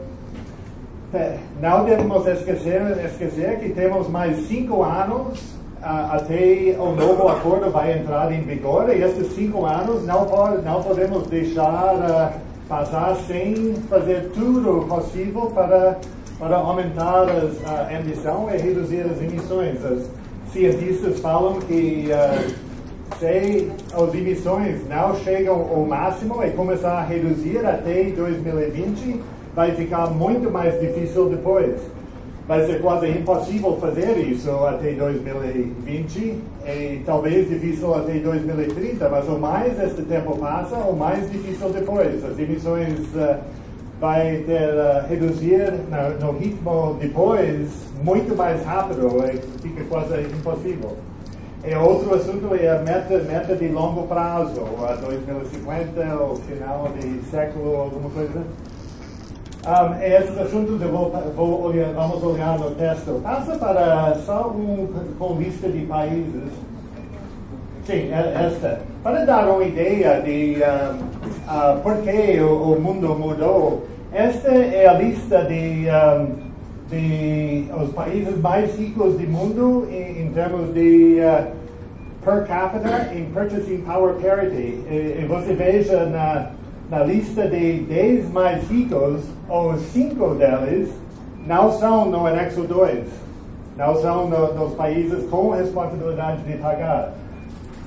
S9: Não devemos esquecer, esquecer que temos mais cinco anos Uh, até o novo acordo vai entrar em vigor, e esses cinco anos não, pode, não podemos deixar uh, passar sem fazer tudo possível para, para aumentar a uh, ambição e reduzir as emissões. Os cientistas falam que uh, se as emissões não chegam ao máximo e começar a reduzir até dois mil e vinte, vai ficar muito mais difícil depois. Vai ser quase impossível fazer isso até dois mil e vinte e talvez difícil até dois mil e trinta, mas o mais este tempo passa, o mais difícil depois. As emissões uh, vai ter uh, reduzir no, no ritmo depois muito mais rápido e fica quase impossível. E outro assunto é a meta, meta de longo prazo, a dois mil e cinquenta, ou final de século, alguma coisa. Um, esses assuntos eu vou, vou olhar, vamos olhar no texto. Passa para só um com lista de países. Sim, esta. Para dar uma ideia de um, uh, por que o, o mundo mudou, esta é a lista de, um, de os países mais ricos do mundo em, em termos de uh, per capita em purchasing power parity. E, e você veja na Na lista de dez mais ricos, os cinco deles não são no anexo dois, não são no, nos países com responsabilidade de pagar.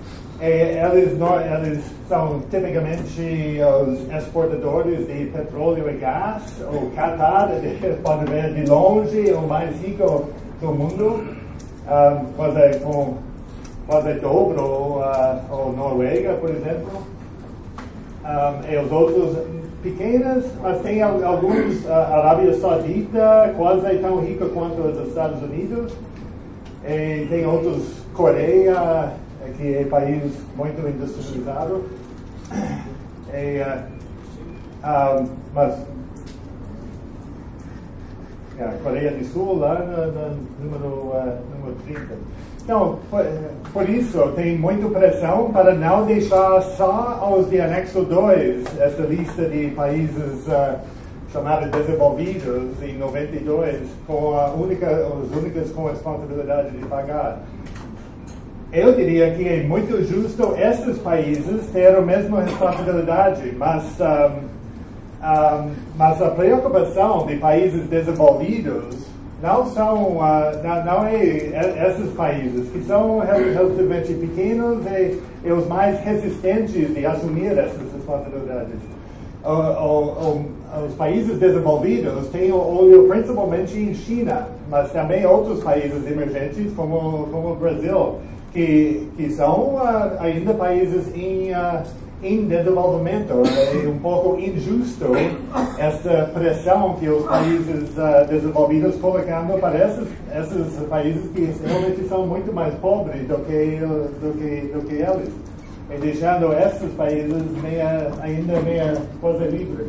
S9: Eles, eles são tipicamente os exportadores de petróleo e gás. O Qatar, pode ver de longe, o mais rico do mundo, um, quase, com, quase dobro uh, o Noruega, por exemplo. Um, e os outros pequenos, mas tem alguns, a uh, Arábia Saudita, quase tão rica quanto os Estados Unidos. E tem outros, Coreia, que é um país muito industrializado. E, uh, um, mas yeah, Coreia do Sul, lá no, no número, uh, número trinta. Então, por, por isso, tem muita pressão para não deixar só os de anexo dois, essa lista de países uh, chamados desenvolvidos em noventa e dois, com a única, os únicos com a responsabilidade de pagar. Eu diria que é muito justo esses países terem a mesma responsabilidade, mas, um, um, mas a preocupação de países desenvolvidos não são, uh, não, não é esses países, que são relativamente pequenos e, e os mais resistentes de assumir essas responsabilidades. O, o, o, os países desenvolvidos têm o olho principalmente em China, mas também outros países emergentes, como, como o Brasil, que, que são uh, ainda países em, uh, em desenvolvimento. É um pouco injusto essa pressão que os países uh, desenvolvidos colocando para esses, esses países que realmente são muito mais pobres do que, do que, do que eles, e deixando esses países meia, ainda meia coisa livre.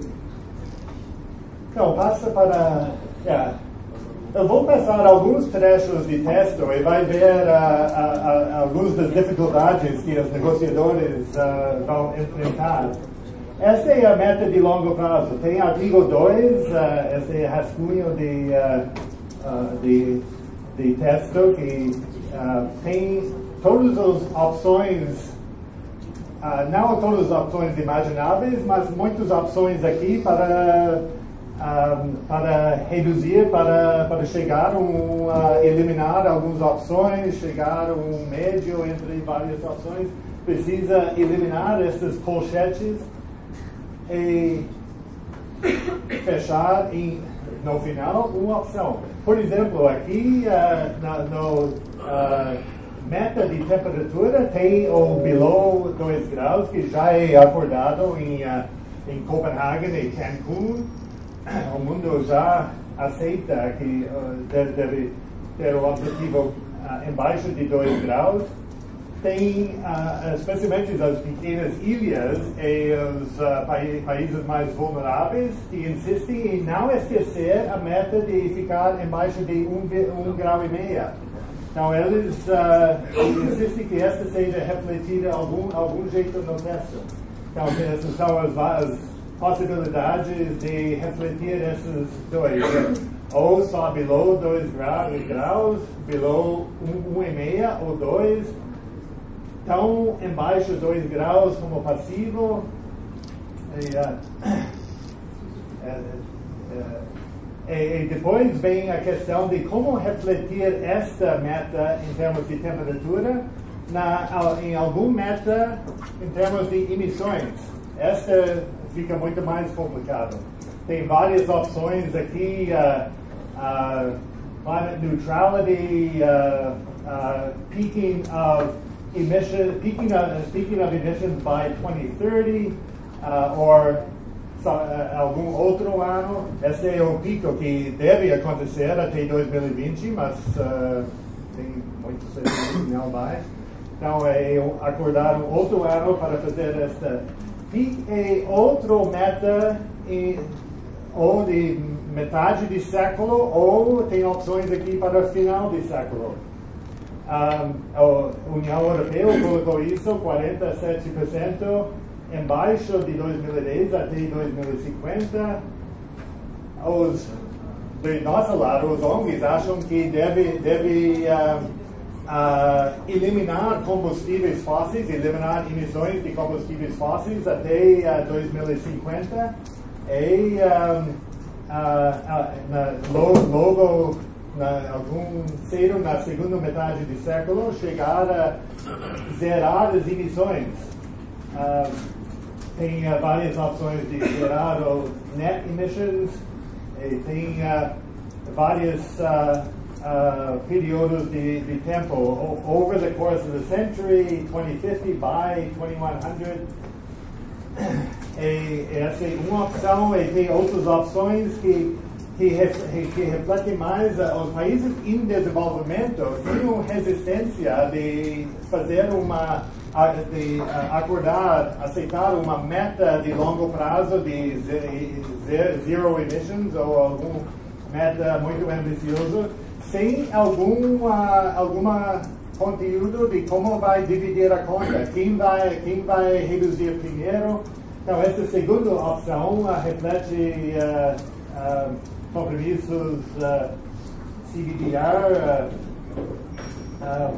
S9: Então, passa para... Yeah. Eu vou passar alguns trechos de texto e vai ver uh, uh, uh, algumas das dificuldades que os negociadores uh, vão enfrentar. Esta é a meta de longo prazo. Tem artigo dois, uh, esse é rascunho de, uh, uh, de, de texto que uh, tem todas as opções, uh, não todas as opções imagináveis, mas muitas opções aqui para... Um, para reduzir, para, para chegar a um, uh, eliminar algumas opções, chegar a um médio entre várias opções, precisa eliminar esses colchetes e fechar em, no final uma opção. Por exemplo, aqui uh, na, no uh, meta de temperatura tem o below dois graus, que já é acordado em, uh, em Copenhague e Cancún. O mundo já aceita que uh, deve, deve ter o objetivo uh, embaixo de dois graus. Tem, uh, especialmente as pequenas ilhas e os uh, pa países mais vulneráveis, que insistem em não esquecer a meta de ficar embaixo de um, um grau e meio. Então, eles uh, insistem que esta seja refletida de algum, algum jeito no texto. Então, essas são as, as possibilidades de refletir esses dois, ou só below dois graus, below um e meio ou dois, tão embaixo dois graus como passivo. E, uh, uh, uh, e depois vem a questão de como refletir esta meta em termos de temperatura na, em alguma meta em termos de emissões. Esta fica muito mais complicado. Tem várias opções aqui, uh, uh, climate neutrality, uh, uh, peaking of emission, peaking of, peaking of emissions by twenty thirty, uh, or so, uh, algum outro ano. Esse é o pico que deve acontecer até dois mil e vinte, mas uh, tem muito certeza que não vai. Então, é acordar um outro ano para fazer esta. E outro meta em, ou de metade de século, ou tem opções aqui para o final de século. Um, a União Europeia colocou isso, quarenta e sete por cento embaixo de dois mil e dez até dois mil e cinquenta. Os, de nosso lado, os O N Gs acham que deve, deve um, Uh, eliminar combustíveis fósseis, eliminar emissões de combustíveis fósseis até uh, dois mil e cinquenta e um, uh, uh, logo, logo na, algum cedo na segunda metade do século, chegar a zerar as emissões. Uh, tem uh, várias opções de zerar o net emissions, e tem uh, vários uh, uh, períodos de, de tempo. O, over the course of the century, twenty fifty by twenty-one hundred. E, essa é uma opção, e tem outras opções que, que, que refletem mais. Uh, os países em desenvolvimento tinham resistência de fazer uma, de uh, acordar, aceitar uma meta de longo prazo de zero emissions ou algum meta muito ambicioso, sem algum uh, alguma conteúdo de como vai dividir a conta, quem vai, quem vai reduzir primeiro. Então, essa segunda opção uh, reflete uh, uh, compromissos uh, C B D R uh, uh,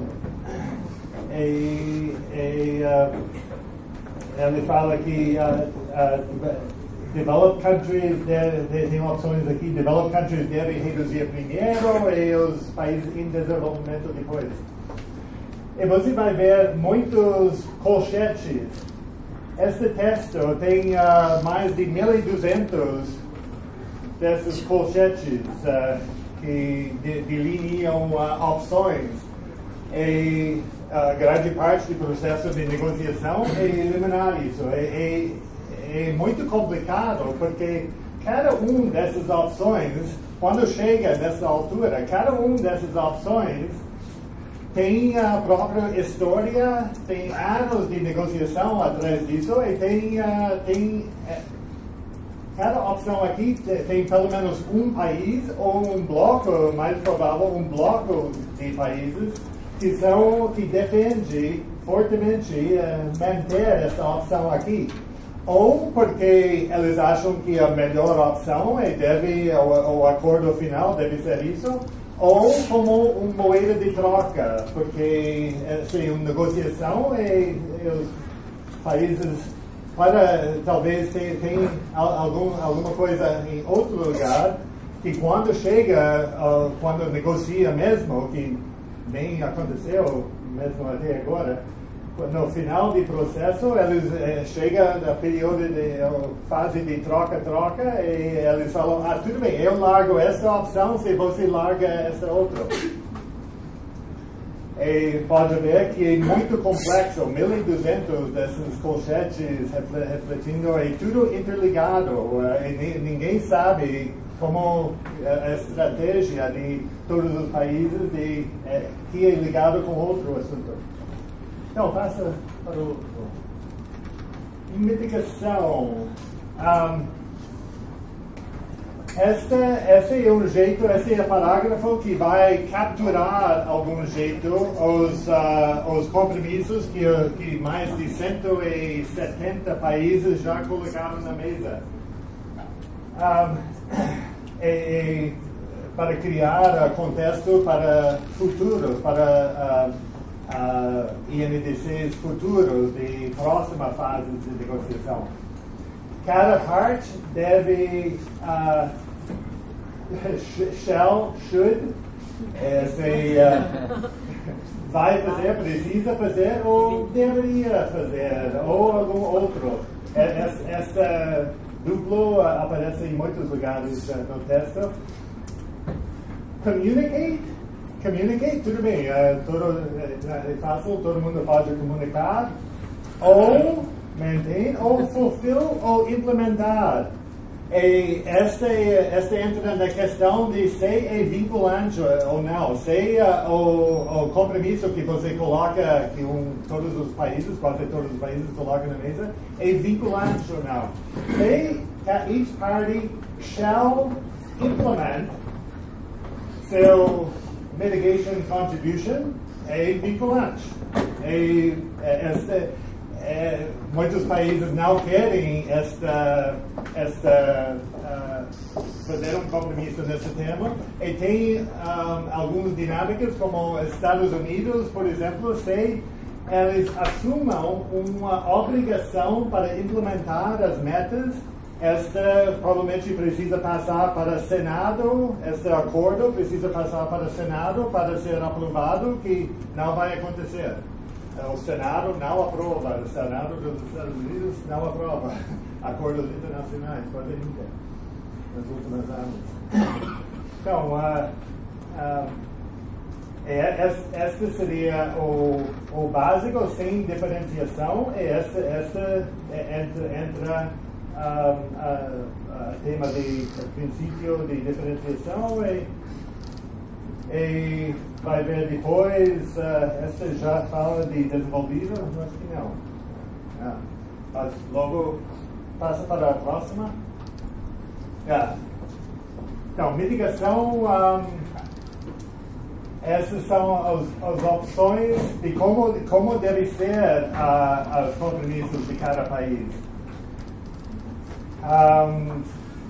S9: e, e uh, ele fala que uh, uh, developed countries, tem opções aqui, developed countries devem reduzir primeiro e os países em desenvolvimento depois. E você vai ver muitos colchetes. Este texto tem uh, mais de mil e duzentos desses colchetes uh, que de, delineam uh, opções. E a uh, grande parte do processo de negociação é eliminar isso. É, é, é muito complicado, porque cada uma dessas opções, quando chega nessa altura, cada uma dessas opções tem a própria história, tem anos de negociação atrás disso, e tem, uh, tem uh, cada opção aqui tem, tem pelo menos um país ou um bloco, mais provável um bloco de países que são que defende fortemente uh, manter essa opção aqui, ou porque eles acham que a melhor opção é deve o, o acordo final deve ser isso, ou como uma moeda de troca, porque assim, uma negociação e, e os países para talvez tem, tem algum, alguma coisa em outro lugar que quando chega, uh, quando negocia mesmo, que nem aconteceu mesmo até agora, no final do processo eles eh, chegam no período de uh, fase de troca-troca e eles falam, ah, tudo bem, eu largo essa opção se você larga essa outra. E pode ver que é muito complexo, mil e duzentos desses colchetes refletindo, é tudo interligado, uh, e ninguém sabe como a estratégia de todos os países de, eh, que é ligado com outro assunto. Então, passa para o mitigação. Um, este, este é um jeito, este é o parágrafo que vai capturar, algum jeito, os, uh, os compromissos que, que mais de cento e setenta países já colocaram na mesa. Um, e, e, para criar contexto para futuros, para uh, Uh, I N D Cs futuros de próxima fase de negociação. Cada parte deve, uh, shall, should, esse, uh, vai fazer, precisa fazer, ou deveria fazer, ou algum outro. Essa duplo uh, aparece em muitos lugares uh, no texto. Communicate. Communicate, tudo bem, é, todo, é, é fácil, todo mundo pode comunicar, ou maintain, ou fulfill, ou implementar. E esta, esta entra na questão de se é vinculante ou não, se uh, o, o compromisso que você coloca, que um, todos os países, quase todos os países colocam na mesa, é vinculante ou não. Se each party shall implement seu mitigation contribution é vinculante. É, é, este, é, muitos países não querem esta, esta, uh, fazer um compromisso nesse tema, e tem um, algumas dinâmicas, como Estados Unidos, por exemplo, se eles assumam uma obrigação para implementar as metas Esta provavelmente precisa passar para o Senado, este acordo precisa passar para o Senado para ser aprovado, que não vai acontecer. O Senado não aprova, o Senado dos Estados Unidos não aprova acordos internacionais, quase nunca, nas últimas anos. Então, uh, uh, este seria o, o básico, sem diferenciação, e este, este entra, entra um, uh, uh, tema de princípio de diferenciação e, e vai ver depois, uh, este já fala de desenvolvido, eu acho que não. Ah, mas logo passa para a próxima. Yeah. Então, mitigação, um, essas são as, as opções de como, de como deve ser uh, os compromissos de cada país. Um,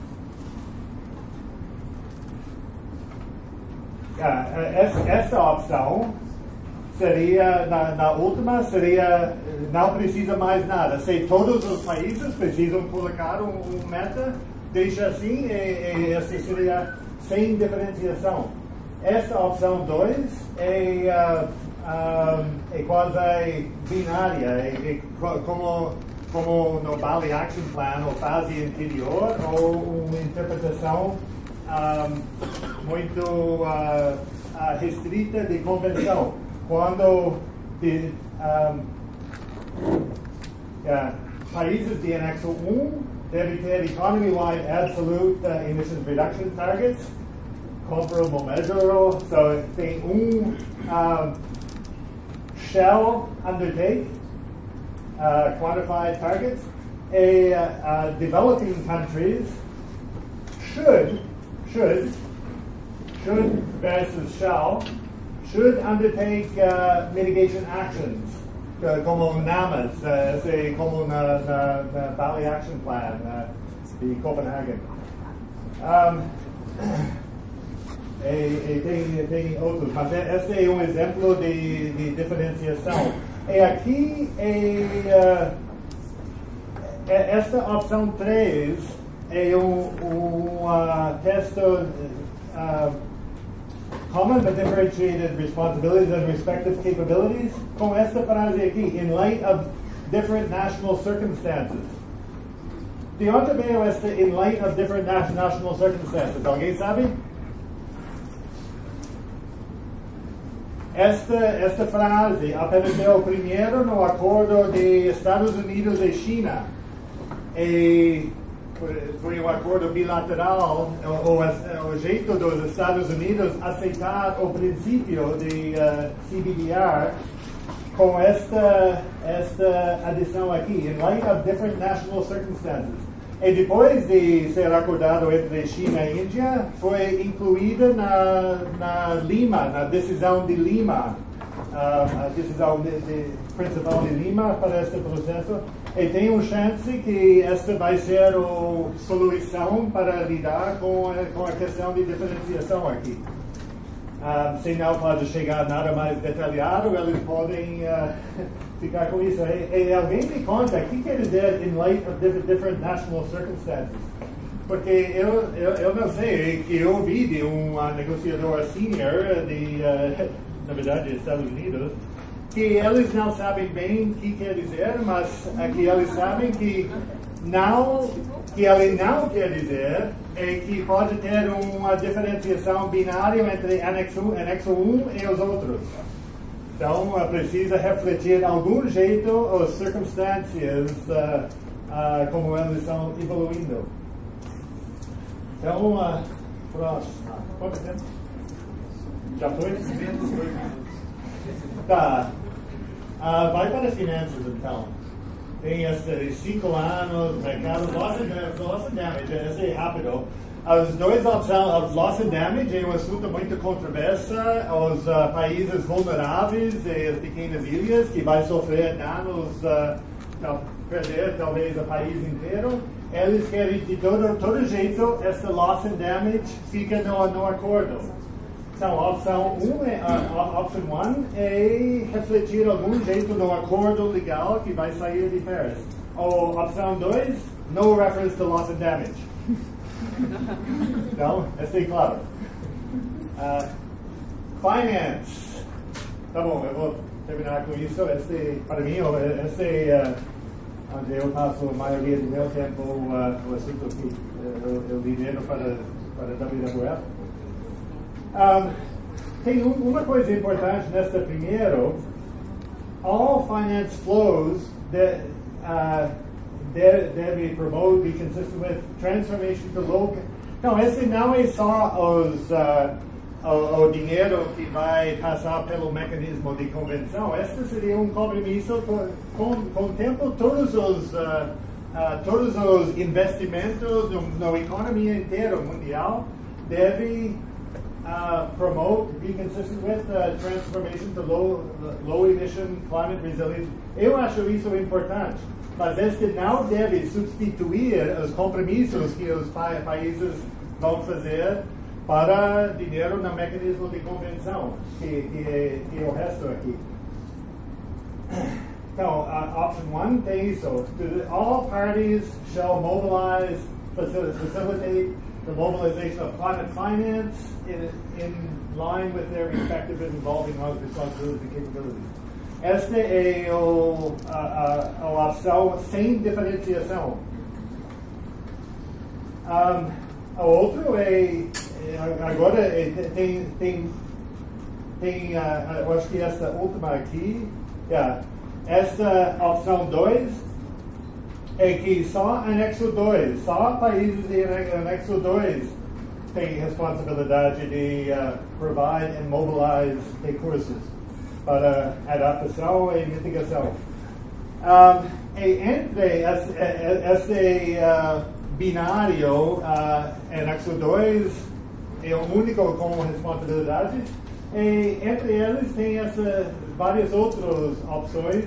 S9: yeah, essa, essa opção seria, na, na última, seria, não precisa mais nada. Se todos os países precisam colocar um, um meta, deixa assim, e, e essa seria sem diferenciação. Esta opção dois é, uh, uh, é quase binária, é, é como, como no Bali Action Plan, ou fase anterior, ou uma interpretação um, muito uh, uh, restrita de convenção. Quando de, um, yeah, países de anexo um devem ter economy-wide absolute uh, emissions reduction targets, comparable, measurable, so tem um, um shall undertake uh, quantified targets. A, uh, uh, developing countries should, should, should versus shall, should undertake uh, mitigation actions, uh, como NAMAS, uh, say, como na, na, na Bali Action Plan uh, de Copenhagen. Um, e, e tem, tem outros, mas este é um exemplo de, de diferenciação. E aqui, é, uh, esta opção três é um, um uh, texto uh, common but differentiated responsibilities and respective capabilities, com esta frase aqui, in light of different national circumstances. De onde veio esta in light of different national circumstances? Alguém sabe? Esta, esta frase apareceu primeiro no acordo de Estados Unidos e China. E foi um acordo bilateral, o, o, o jeito dos Estados Unidos aceitar o princípio de uh, C B D R com esta, esta adição aqui, in light of different national circumstances. E depois de ser acordado entre China e Índia, foi incluída na, na Lima, na decisão de Lima, uh, a decisão de, de, principal de Lima para este processo. E tem uma chance que esta vai ser a solução para lidar com, com a questão de diferenciação aqui. Uh, se não pode chegar nada mais detalhado, eles podem uh, ficar com isso. E, e alguém me conta, o que quer dizer in light of different, different national circumstances? Porque eu, eu, eu não sei, eu ouvi de um uh, negociador senior, de, uh, na verdade, dos Estados Unidos, que eles não sabem bem o que quer dizer, mas uh, que eles sabem que não, que ele não quer dizer é que pode ter uma diferenciação binária entre anexo, anexo um e os outros. Então, uh, precisa refletir de algum jeito as circunstâncias uh, uh, como eles estão evoluindo. Então, uh, próximo. Quanto tempo? Já foi? Tá. Uh, vai para as finanças, então. Tem esses cinco anos, mercado, loss and, loss and damage, esse é rápido. As duas opções, loss and damage é um assunto muito controverso. Os uh, países vulneráveis e as pequenas ilhas que vai sofrer danos, uh, tal, perder talvez o país inteiro. Eles querem de todo, todo jeito, esse loss and damage fica no, no acordo. Então, a opção um é, a option one é refletir algum jeito no acordo legal que vai sair de Paris. Ou opção dois, no reference to loss and damage. Então, essa é claro. Uh, finance. Tá bom, eu vou terminar com isso. Este, para mim, este é uh, onde eu passo a maioria do meu tempo, uh, o assunto que uh, o dinheiro para, para W W F. Um, tem um, uma coisa importante nesta primeiro. All finance flows that uh, deve, deve promote, be consistent with transformation to local. Não, esse não é só os, uh, o, o dinheiro que vai passar pelo mecanismo de convenção. Este seria um compromisso com, com o tempo, todos os, uh, uh, todos os investimentos na economia inteira mundial devem Uh, promote, be consistent with uh, transformation to low, low emission, climate resilient. Eu acho isso importante, mas este não deve substituir os compromissos que os pa países vão fazer para dinheiro no mecanismo de convenção, que, que, é, que é o resto aqui. Então, uh, option one tem isso. All parties shall mobilize, facilitate the mobilization of climate finance in, in line with their respective and evolving responsibilities and capabilities. Esta é o, a, a, a opção sem diferenciação. Um, a outro é, agora é, tem, tem, tem uh, eu acho que esta última aqui, yeah, esta opção dois, é que só anexo dois, só países em anexo dois têm responsabilidade de uh, provide and mobilize recursos para adaptação e mitigação. Um, e entre esse, esse uh, binário, uh, anexo dois é o único com responsabilidade, e entre eles tem essas várias outras opções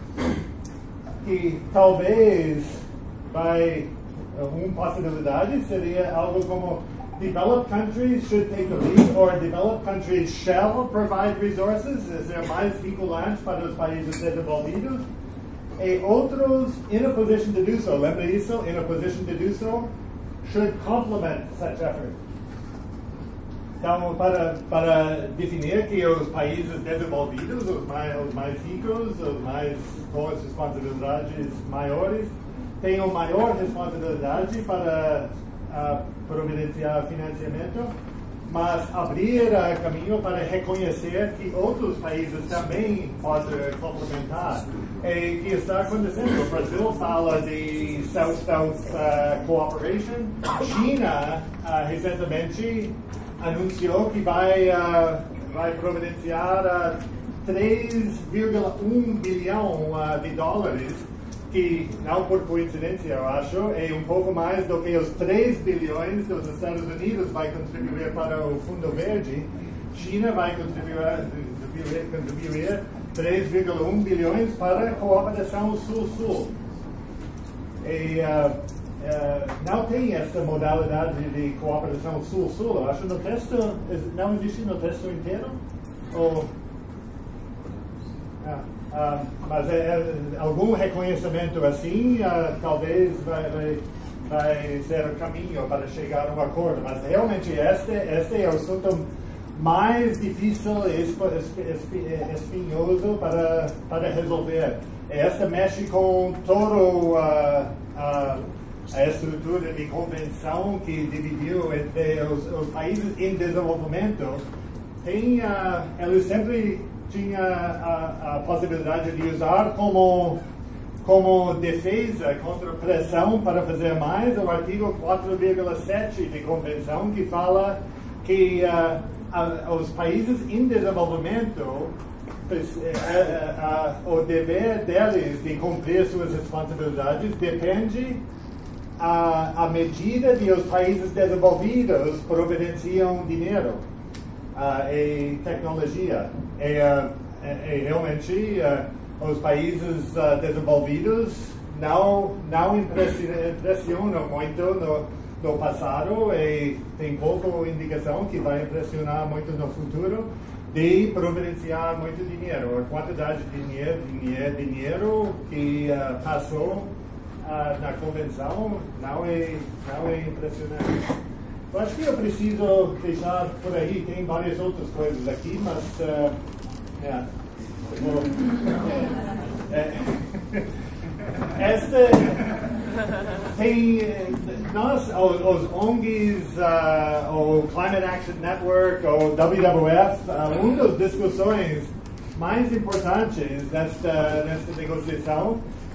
S9: que talvez vai, uma possibilidade seria algo como developed countries should take the lead, or developed countries shall provide resources, ser mais vinculante para os países desenvolvidos, e outros in a position to do so, lembra isso, in a position to do so, should complement such effort. Então, para, para definir que os países desenvolvidos, os mais, os mais ricos, os mais com as responsabilidades maiores, têm a maior responsabilidade para uh, providenciar financiamento, mas abrir uh, caminho para reconhecer que outros países também podem complementar. E que está acontecendo. O Brasil fala de South-South uh, Cooperation. China, uh, recentemente, anunciou que vai, uh, vai providenciar uh, três vírgula um bilhão uh, de dólares, que não por coincidência, eu acho, é um pouco mais do que os três bilhões dos Estados Unidos vai contribuir para o Fundo Verde. China vai contribuir, contribuir três vírgula um bilhões para a cooperação Sul-Sul. E uh, uh, não tem essa modalidade de cooperação Sul-Sul. Eu acho no texto, não existe no texto inteiro. Ou, uh, uh, mas é, é, algum reconhecimento assim, uh, talvez vai, vai, vai ser o caminho para chegar a um acordo. Mas realmente este, este é o assunto mais difícil e espinhoso para, para resolver. Esta mexe com toda a, a, a estrutura de convenção que dividiu entre os, os países em desenvolvimento. Tem, uh, eles sempre tinham a, a possibilidade de usar como, como defesa contra pressão para fazer mais o artigo quatro vírgula sete de convenção, que fala que uh, a, os países em desenvolvimento, a, a, o dever deles de cumprir suas responsabilidades depende à a, a medida de os países desenvolvidos providenciam dinheiro uh, e tecnologia. E, uh, e, e realmente uh, os países uh, desenvolvidos não, não impressionam muito no do passado, e tem pouca indicação que vai impressionar muito no futuro de providenciar muito dinheiro. A quantidade de dinheiro, dinheiro, dinheiro que uh, passou uh, na convenção não é, não é impressionante. Eu acho que eu preciso deixar por aí, tem várias outras coisas aqui, mas uh, yeah, vou, é, é, esta tem nós, os, os O N Gs, uh, o Climate Action Network, o W W F, uh, uma das discussões mais importantes desta, desta negociação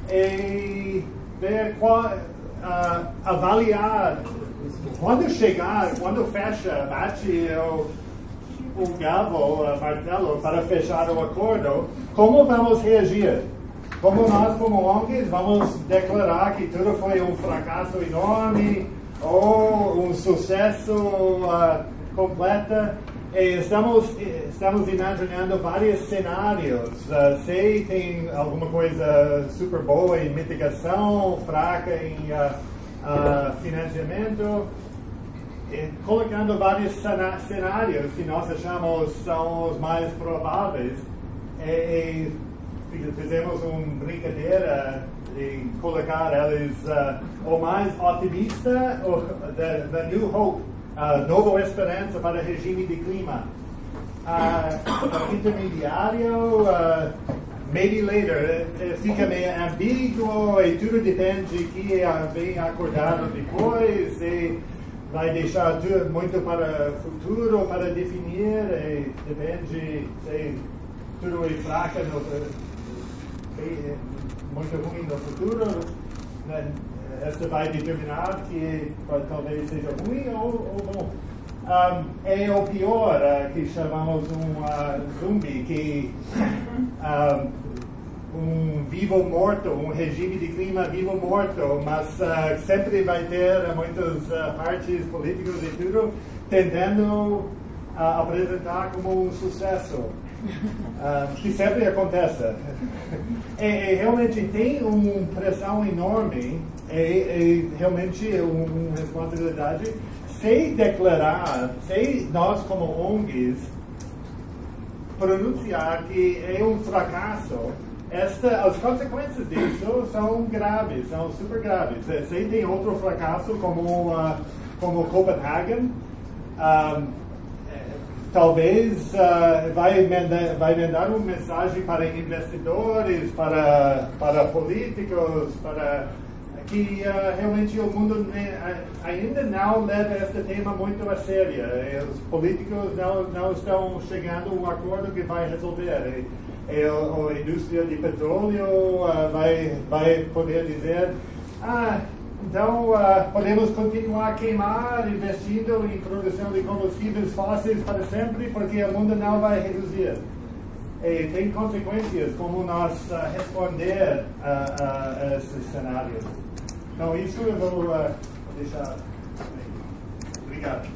S9: é ver qual, uh, avaliar quando chegar, quando fecha, bate o, o gavel, o martelo para fechar o acordo, como vamos reagir? Como nós, como O N Gs, vamos declarar que tudo foi um fracasso enorme ou um sucesso uh, completo? E estamos, estamos imaginando vários cenários. Uh, se tem alguma coisa super boa em mitigação, fraca em uh, uh, financiamento, e colocando vários cenários que nós achamos são os mais prováveis. E, e fizemos uma brincadeira de colocar eles uh, o mais otimista, o the, the New Hope, uh, Nova Esperança para o regime de clima. Uh, intermediário, uh, maybe later, uh, fica meio ambíguo e tudo depende de que vem acordado depois e vai deixar tudo muito para o futuro, para definir, e depende se tudo é fraco, no, é muito ruim no futuro, né? Esta vai determinar que talvez seja ruim ou, ou bom. Um, é o pior, uh, que chamamos um uh, zumbi, que um, um vivo-morto, um regime de clima vivo-morto, mas uh, sempre vai ter muitas uh, partes políticas e tudo tentando uh, apresentar como um sucesso, uh, que sempre acontece. E, e realmente tem uma pressão enorme, e, e realmente uma responsabilidade. Se declarar, se nós como O N Gs pronunciar que é um fracasso, esta, as consequências disso são graves, são super graves. Se tem outro fracasso como, uh, como Copenhagen, um, talvez uh, vai, mandar, vai mandar uma mensagem para investidores, para, para políticos, para que uh, realmente o mundo ainda não leva este tema muito a sério. Os políticos não, não estão chegando a um acordo que vai resolver. E, e a, a indústria de petróleo uh, vai, vai poder dizer, ah, então uh, podemos continuar a queimar, investindo em produção de combustíveis fósseis para sempre, porque o mundo não vai reduzir. E tem consequências como nós uh, responder a, a, a esses cenários. Então, isso eu vou uh, deixar. Obrigado.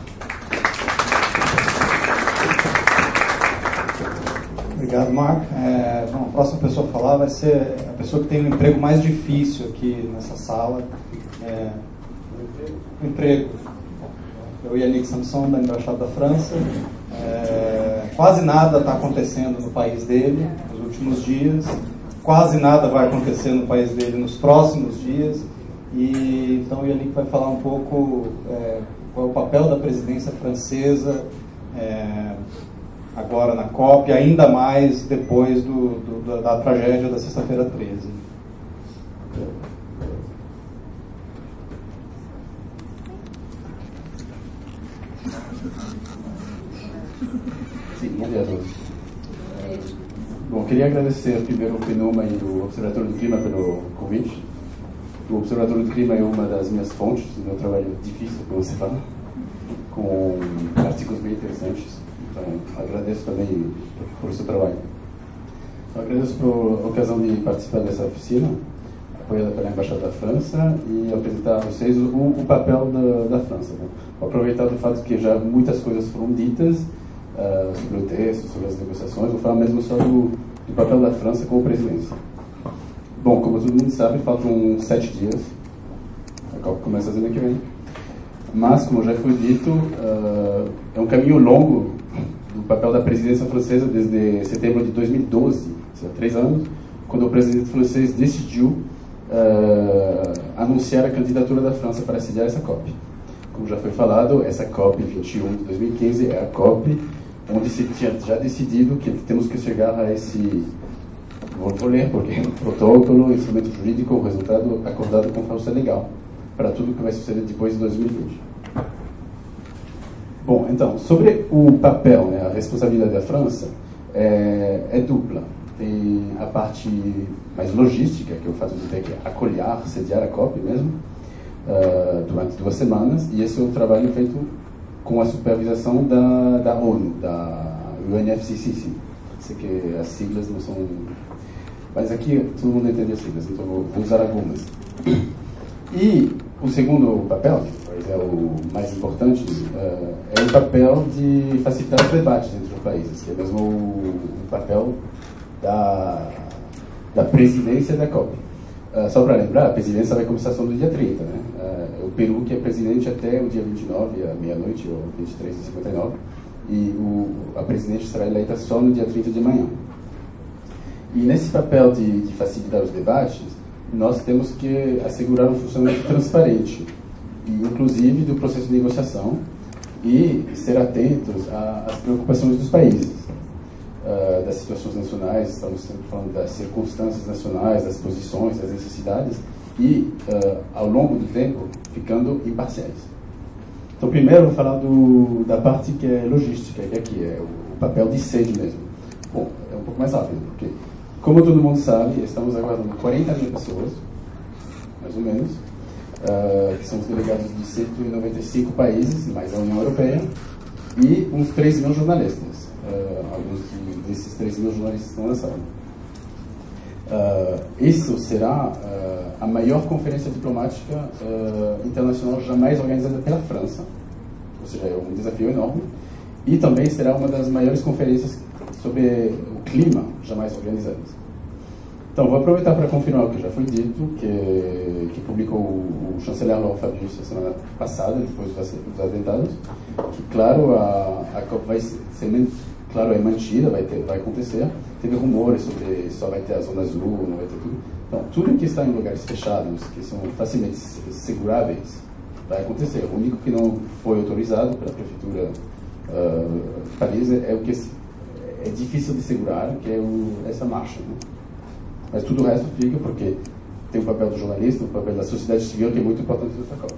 S6: Obrigado, Mark. É, bom, a próxima pessoa a falar vai ser a pessoa que tem o emprego mais difícil aqui nessa sala. É, o emprego. Eu e Yannick Samson, da Embaixada da França. É, quase nada está acontecendo no país dele nos últimos dias. Quase nada vai acontecer no país dele nos próximos dias. E então o Yannick vai falar um pouco é, qual é o papel da presidência francesa é, agora na COP, e ainda mais depois do, do, da, da tragédia da sexta-feira treze.
S10: Sim, bom dia a todos. Bom, queria agradecer primeiro o PNUMA e o Observatório do Clima pelo convite. O Observatório do Clima é uma das minhas fontes do meu trabalho difícil, como você fala, com artigos bem interessantes. Então, agradeço também por seu trabalho. Eu agradeço por a ocasião de participar dessa oficina, apoiada pela Embaixada da França, e apresentar a vocês o, o papel da, da França. Né? Vou aproveitar do fato que já muitas coisas foram ditas uh, sobre o texto, sobre as negociações, vou falar mesmo só do, do papel da França como presidência. Bom, como todo mundo sabe, faltam sete dias, a COP começa a semana que vem. Mas, como já foi dito, uh, é um caminho longo do papel da presidência francesa desde setembro de dois mil e doze, ou seja, três anos, quando o presidente francês decidiu uh, anunciar a candidatura da França para sediar essa COP. Como já foi falado, essa COP vinte e um de dois mil e quinze é a COP onde se tinha já decidido que temos que chegar a esse, vou, vou ler porque é um protocolo, instrumento jurídico, o resultado acordado com força legal para tudo que vai suceder depois de dois mil e vinte. Bom, então, sobre o papel, né, a responsabilidade da França é, é dupla. Tem a parte mais logística, que é o fato de ter que acolher, sediar a COP mesmo, uh, durante duas semanas, e esse é o trabalho feito com a supervisação da, da ONU, da U N F C C C. Sei que as siglas não são... Mas aqui todo mundo entende as siglas, então vou, vou usar algumas. E o segundo papel, que é o mais importante, uh, é o papel de facilitar os debates entre os países, que é mesmo o, o papel da, da presidência da COP. Uh, só para lembrar, a presidência vai começar só no dia trinta, né? Uh, o Peru que é presidente até o dia vinte e nove, à meia-noite, ou vinte e três e cinquenta e nove, e o, a presidente será eleita só no dia trinta de manhã. E nesse papel de, de facilitar os debates, nós temos que assegurar um funcionamento transparente, e, inclusive do processo de negociação, e ser atentos às preocupações dos países, uh, das situações nacionais, estamos sempre falando das circunstâncias nacionais, das posições, das necessidades, e, uh, ao longo do tempo, ficando imparciais. Então, primeiro, eu vou falar do, da parte que é logística, que aqui é o papel de sede mesmo. Bom, é um pouco mais rápido, porque, como todo mundo sabe, estamos aguardando quarenta mil pessoas, mais ou menos, uh, que são os delegados de cento e noventa e cinco países, mais a União Europeia, e uns três mil jornalistas. Uh, alguns de, desses três mil jornalistas estão na sala. Uh, isso será uh, a maior conferência diplomática uh, internacional jamais organizada pela França, ou seja, é um desafio enorme, e também será uma das maiores conferências sobre o clima jamais organizadas. Então, vou aproveitar para confirmar o que já foi dito, que, que publicou o, o chanceler Laurent Fabius a semana passada, depois dos, dos atentados, que, claro, a, a COP vai ser, claro, é mantida, vai, ter, vai acontecer. Teve rumores sobre só vai ter a zona azul, não vai ter tudo. Então, tudo que está em lugares fechados, que são facilmente seguráveis, vai acontecer. O único que não foi autorizado pela prefeitura uh, de Paris é o que é difícil de segurar, que é o, essa marcha, né? Mas tudo o resto fica, porque tem o papel do jornalista, o papel da sociedade civil, que é muito importante nessa COP.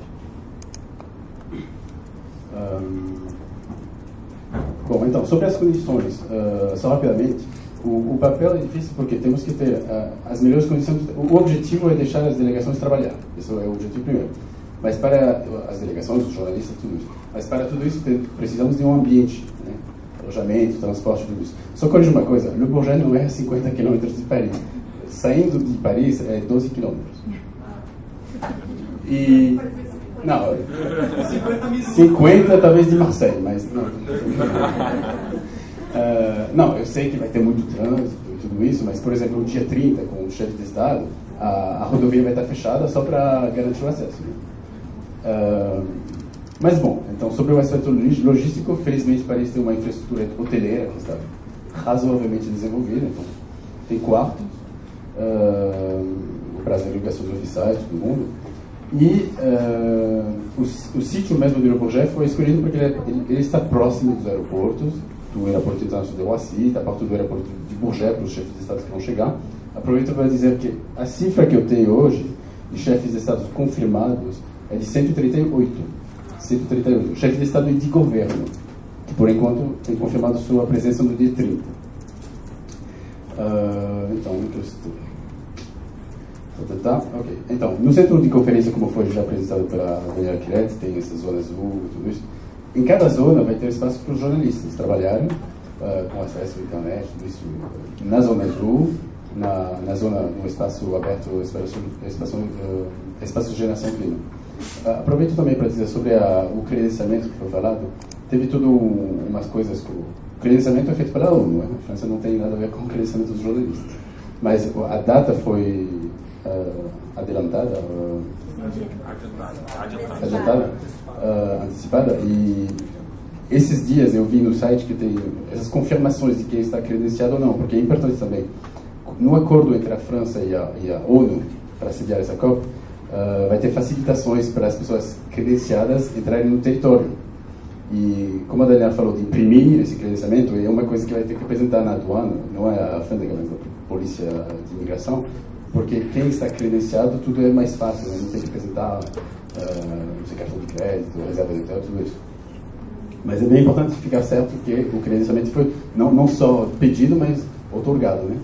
S10: Um, bom, então, sobre as condições, uh, só rapidamente, o, o papel é difícil porque temos que ter uh, as melhores condições. O objetivo é deixar as delegações trabalhar, esse é o objetivo primeiro. Mas para as delegações, os jornalistas, tudo isso. Mas para tudo isso, precisamos de um ambiente, né? Alojamento, transporte, tudo isso. Só corrija uma coisa, Le Bourget não é a cinquenta quilômetros de Paris. Saindo de Paris é doze quilômetros. E... Não, cinquenta talvez de Marseille, mas não. Uh, não, eu sei que vai ter muito trânsito e tudo isso, mas, por exemplo, no dia trinta, com o chefe de Estado, a, a rodovia vai estar fechada só para garantir o acesso. Né? Uh, mas, bom, então, sobre o aspecto logístico, felizmente Paris tem uma infraestrutura hoteleira que está razoavelmente desenvolvida, então tem quartos, uh, para as delegações oficiais, todo mundo. E uh, o, o sítio mesmo do Le Bourget foi escolhido porque ele, ele, ele está próximo dos aeroportos, do aeroporto internacional de Roissy, está perto do aeroporto de Bourget, para os chefes de Estado que vão chegar. Aproveito para dizer que a cifra que eu tenho hoje de chefes de Estado confirmados é de cento e trinta e oito. cento e trinta e oito. Chefe de Estado e de governo, que por enquanto tem confirmado sua presença no dia trinta. Uh, então, o que eu estou... Tá? Okay. Então, no centro de conferência, como foi já apresentado pela Daniela Quiret, tem essa zona azul e tudo isso. Em cada zona vai ter espaço para os jornalistas trabalharem, uh, com acesso à internet, tudo isso. Na zona azul, na, na zona, no espaço aberto, espaço, espaço, uh, espaço de geração clima. Uh, aproveito também para dizer sobre a, o credenciamento que foi falado. Teve tudo um, umas coisas que o credenciamento é feito pela ONU, né? A França não tem nada a ver com o credenciamento dos jornalistas. Mas a data foi uh, adelantada, uh, adiantada, uh, antecipada, e esses dias eu vi no site que tem essas confirmações de quem está credenciado ou não, porque é importante também, no acordo entre a França e a, e a ONU, para sediar essa COP, uh, vai ter facilitações para as pessoas credenciadas entrarem no território. E como a Daniela falou de imprimir esse credenciamento, é uma coisa que vai ter que apresentar na aduana, não é a alfândega, mas a polícia de imigração, porque quem está credenciado, tudo é mais fácil, né? Não tem que apresentar uh, não sei, cartão de crédito, reserva de hotel, tudo isso. Mas é bem importante ficar certo que o credenciamento foi não, não só pedido, mas otorgado, né?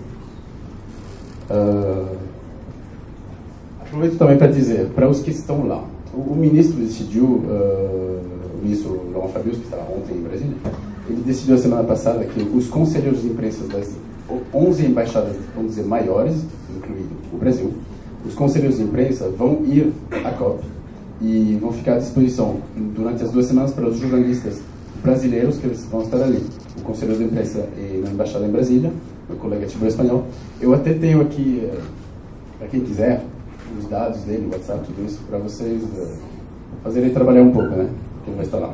S10: Uh, aproveito também para dizer, para os que estão lá, o, o ministro decidiu, uh, o ministro Laurent Fabius, que estava ontem em Brasília, ele decidiu a semana passada que os conselheiros de imprensa das onze embaixadas, vamos dizer, maiores, incluindo o Brasil, os conselheiros de imprensa vão ir à COP e vão ficar à disposição durante as duas semanas para os jornalistas brasileiros que vão estar ali. O conselheiro de imprensa na embaixada em Brasília, meu colega Tibor Espanhol. Eu até tenho aqui, para quem quiser, os dados dele, o WhatsApp, tudo isso, para vocês uh, fazerem trabalhar um pouco, né? Porque ele vai estar lá.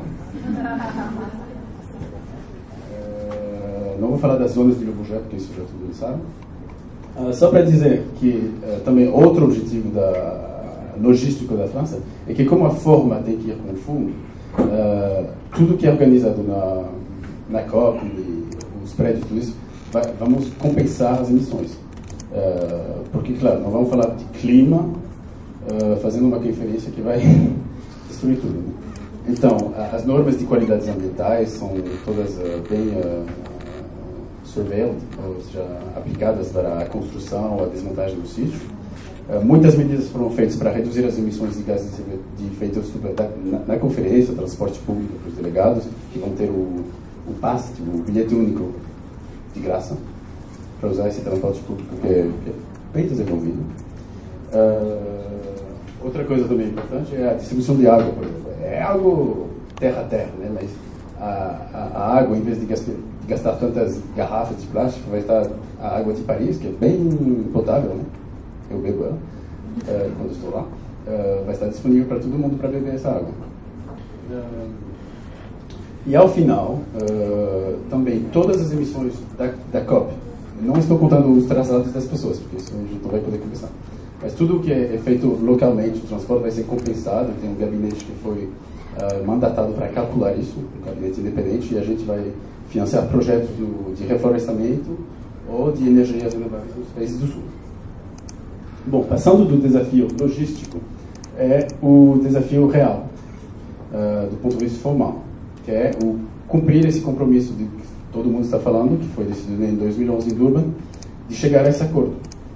S10: Uh, não vou falar das zonas de Lubujé, porque isso já todo mundo sabe. Uh, só para dizer que uh, também outro objetivo da logístico da França é que, como a forma tem que ir com o fundo, uh, tudo que é organizado na, na COP, e os prédios, tudo isso, vai, vamos compensar as emissões. Uh, porque, claro, não vamos falar de clima uh, fazendo uma conferência que vai destruir tudo. Né? Então, as normas de qualidades ambientais são todas uh, bem uh, surveilled, ou seja, aplicadas para a construção ou a desmontagem do sítio. Uh, muitas medidas foram feitas para reduzir as emissões de gases de efeito estufa na, na conferência, transporte público para os delegados, que vão ter o, o passe, o bilhete único de graça, para usar esse transporte público que é, que é bem desenvolvido. Uh, outra coisa também importante é a distribuição de água, por exemplo. É algo terra a terra, né? Mas a, a, a água, em vez de gastar, de gastar tantas garrafas de plástico, vai estar a água de Paris, que é bem potável, né? Eu bebo ela uh, quando estou lá. Uh, vai estar disponível para todo mundo para beber essa água. Uh, e ao final, uh, também todas as emissões da, da COP, não estou contando os traçados das pessoas, porque isso a gente não vai poder conversar, mas tudo o que é feito localmente, o transporte vai ser compensado. Tem um gabinete que foi uh, mandatado para calcular isso, um gabinete independente, e a gente vai financiar projetos do, de reflorestamento ou de energias renováveis nos países do sul. Bom, passando do desafio logístico, é o desafio real, uh, do ponto de vista formal, que é o cumprir esse compromisso de que todo mundo está falando, que foi decidido em dois mil e onze em Durban, de chegar a esse acordo.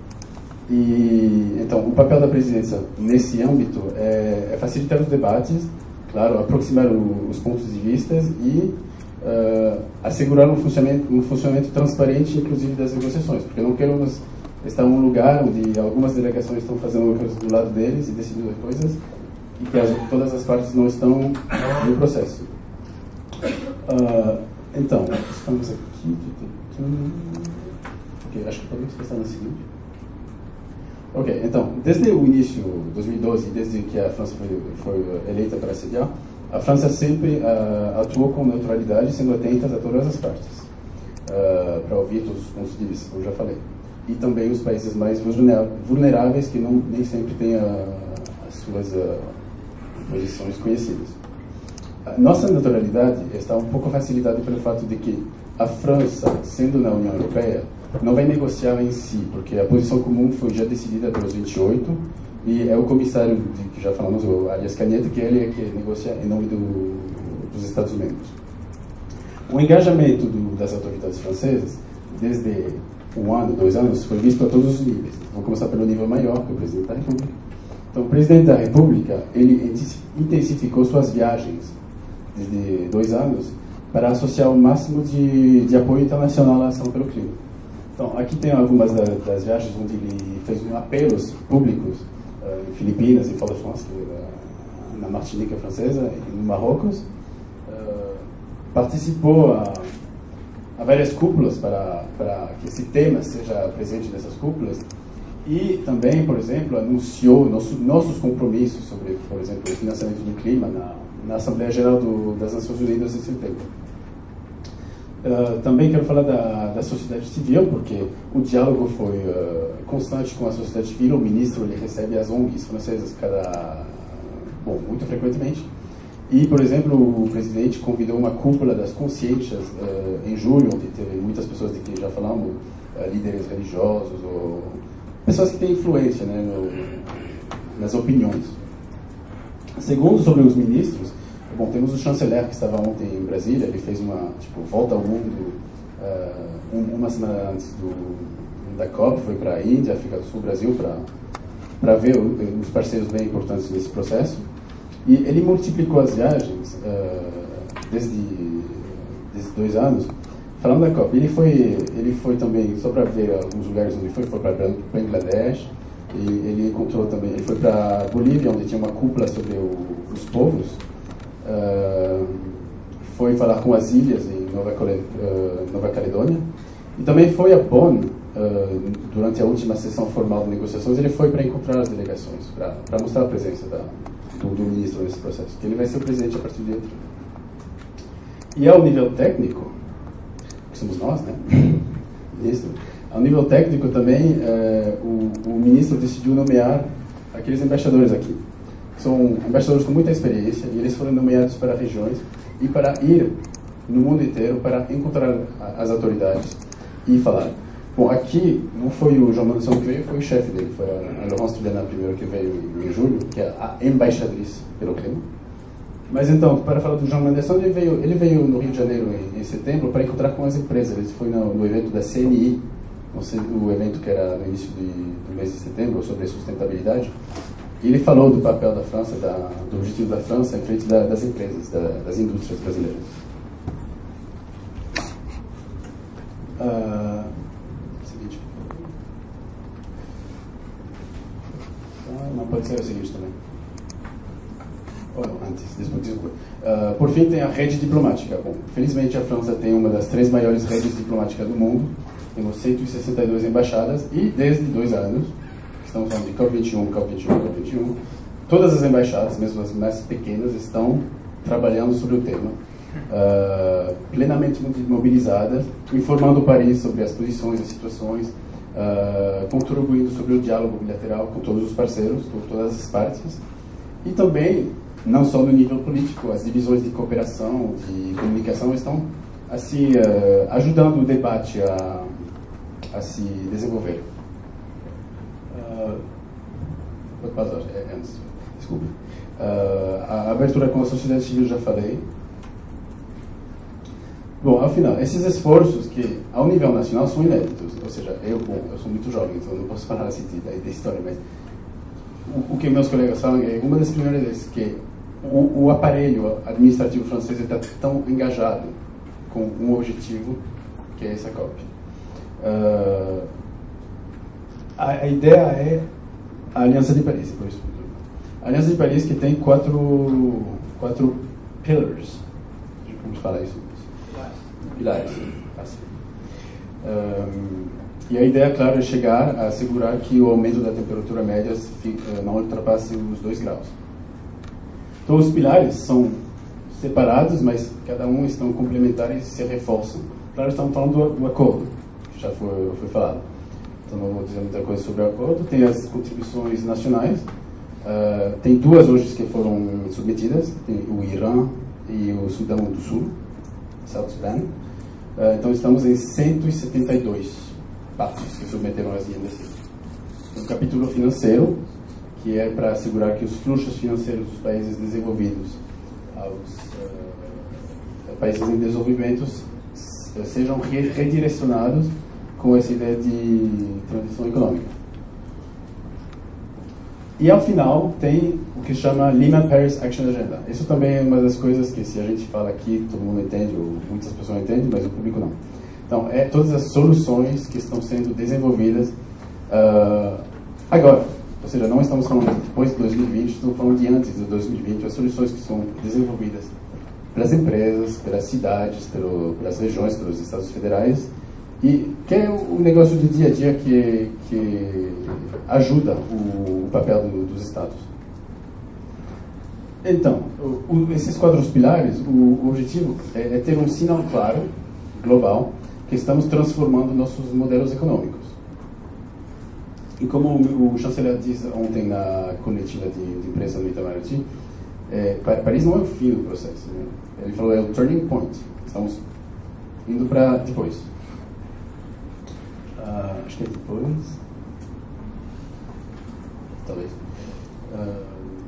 S10: E, então, o papel da presidência nesse âmbito é, é facilitar os debates, claro, aproximar o, os pontos de vista e uh, assegurar um funcionamento, um funcionamento transparente, inclusive, das negociações, porque não queremos estar em um lugar onde algumas delegações estão fazendo coisas do lado deles e decidindo coisas e que as, todas as partes não estão no processo. Uh, então, estamos aqui. Ok, acho que podemos passar na seguinte. Ok, então, desde o início de dois mil e doze, desde que a França foi, foi eleita para sediar, a França sempre uh, atuou com neutralidade, sendo atenta a todas as partes, uh, para ouvir todos os pontos de vista, como eu já falei. E também os países mais vulneráveis, que não, nem sempre têm a, as suas uh, posições conhecidas. A nossa neutralidade está um pouco facilitada pelo fato de que a França, sendo na União Europeia, não vai negociar em si, porque a posição comum foi já decidida pelos vinte e oito, e é o comissário, de, que já falamos, o Arias Cañete, que ele é que negocia em nome do, dos Estados membros. O engajamento do, das autoridades francesas, desde um ano, dois anos, foi visto a todos os níveis. Vou começar pelo nível maior, que é o presidente da República. Então, o presidente da República, ele intensificou suas viagens desde dois anos para associar o máximo de, de apoio internacional à ação pelo clima. Então, aqui tem algumas da, das viagens onde ele fez apelos públicos uh, em Filipinas, em Fala-France, na Martinica francesa, e no Marrocos. Uh, participou a Há várias cúpulas para, para que esse tema seja presente nessas cúpulas e também, por exemplo, anunciou nosso, nossos compromissos sobre, por exemplo, o financiamento do clima na, na Assembleia Geral do, das Nações Unidas em setembro. Uh, também quero falar da, da sociedade civil, porque o diálogo foi uh, constante com a sociedade civil. O ministro ele recebe as O N Gs francesas cada, bom, muito frequentemente. E, por exemplo, o presidente convidou uma cúpula das consciências uh, em julho, onde teve muitas pessoas de que já falamos, uh, líderes religiosos ou pessoas que têm influência, né, no, nas opiniões. Segundo, sobre os ministros, bom, temos o chanceler que estava ontem em Brasília. Ele fez uma tipo, volta ao mundo uh, um, uma semana antes do, da COP, foi para a Índia, África do Sul, Brasil, para ver o, os parceiros bem importantes nesse processo. E ele multiplicou as viagens uh, desde, desde dois anos. Falando da COP, ele foi, ele foi também, só para ver alguns lugares onde foi, foi para Bangladesh, e ele encontrou também, ele foi para Bolívia, onde tinha uma cúpula sobre o, os povos. Uh, foi falar com as ilhas em Nova, uh, Nova Caledônia, e também foi a Bonn uh, durante a última sessão formal de negociações. Ele foi para encontrar as delegações, para mostrar a presença da, do, do ministro nesse processo, que ele vai ser o presidente a partir de outro. E ao nível técnico, que somos nós, né? Ministro, ao nível técnico também, uh, o, o ministro decidiu nomear aqueles embaixadores aqui. São embaixadores com muita experiência, e eles foram nomeados para regiões e para ir no mundo inteiro para encontrar as autoridades e falar. Bom, aqui não foi o João Manuel que veio, foi o chefe dele, foi a Laurence Tuliana primeiro que veio em julho, que é a embaixadriz pelo clima. Mas então, para falar do João Mendes, ele veio, ele veio no Rio de Janeiro em, em setembro para encontrar com as empresas. Ele foi no, no evento da C N I, o evento que era no início de, do mês de setembro, sobre sustentabilidade. E ele falou do papel da França, da, do objetivo da França em frente da, das empresas, da, das indústrias brasileiras. Uh, seguinte. Ah, não, pode ser o seguinte também. Oh, não, antes, depois, desculpa. Uh, por fim, tem a rede diplomática. Bom, felizmente, a França tem uma das três maiores redes diplomáticas do mundo. Temos cento e sessenta e duas embaixadas e, desde dois anos, estamos falando de COP vinte e um, COP vinte e um, COP vinte e um, todas as embaixadas, mesmo as mais pequenas, estão trabalhando sobre o tema, uh, plenamente mobilizadas, informando o país sobre as posições e situações, uh, contribuindo sobre o diálogo bilateral com todos os parceiros, com todas as partes, e também, não só no nível político, as divisões de cooperação, de comunicação estão assim, uh, ajudando o debate a, a se desenvolver. Uh, pode passar, é, antes, desculpe. Uh, a abertura com a sociedade civil já falei. Bom, afinal, esses esforços que, ao nível nacional, são inéditos. Ou seja, eu, bom, eu sou muito jovem, então não posso falar assim da, da história, mas o, o que meus colegas falam é uma das primeiras vezes que o, o aparelho administrativo francês está tão engajado com um objetivo, que é essa COP. Uh, a, a ideia é a Aliança de Paris, por isso. A Aliança de Paris que tem quatro, quatro pillars, como se fala isso? Pilares. Assim. Um, e a ideia, claro, é chegar a assegurar que o aumento da temperatura média não ultrapasse os dois graus. Então, os pilares são separados, mas cada um estão complementares e se reforçam. Claro, estamos falando do, do acordo, que já foi, foi falado. Então, não vou dizer muita coisa sobre o acordo. Tem as contribuições nacionais. Uh, tem duas hoje que foram submetidas. Tem o Irã e o Sudão do Sul, South Sudan. Uh, então, estamos em cento e setenta e dois partes que submeteram as emendas. Tem um capítulo financeiro, que é para assegurar que os fluxos financeiros dos países desenvolvidos aos uh, países em desenvolvimento sejam re redirecionados com essa ideia de transição econômica. E ao final tem o que chama Lima Paris Action Agenda. Isso também é uma das coisas que, se a gente fala aqui, todo mundo entende, ou muitas pessoas entendem, mas o público não. Então, é todas as soluções que estão sendo desenvolvidas uh, agora. Ou seja, não estamos falando depois de dois mil e vinte, estamos falando de antes de dois mil e vinte, as soluções que são desenvolvidas pelas empresas, pelas cidades, pelo, pelas regiões, pelos estados federais, e que é o negócio do dia a dia que, que ajuda o, o papel do, dos estados. Então, o, o, esses quatro pilares, o, o objetivo é, é ter um sinal claro global, que estamos transformando nossos modelos econômicos. E como o, o chanceler disse ontem na coletiva de, de imprensa no Itamaraty, é, Paris não é o fim do processo. Né? Ele falou é o turning point. Estamos indo para depois. Uh, acho que é depois. Talvez. Uh,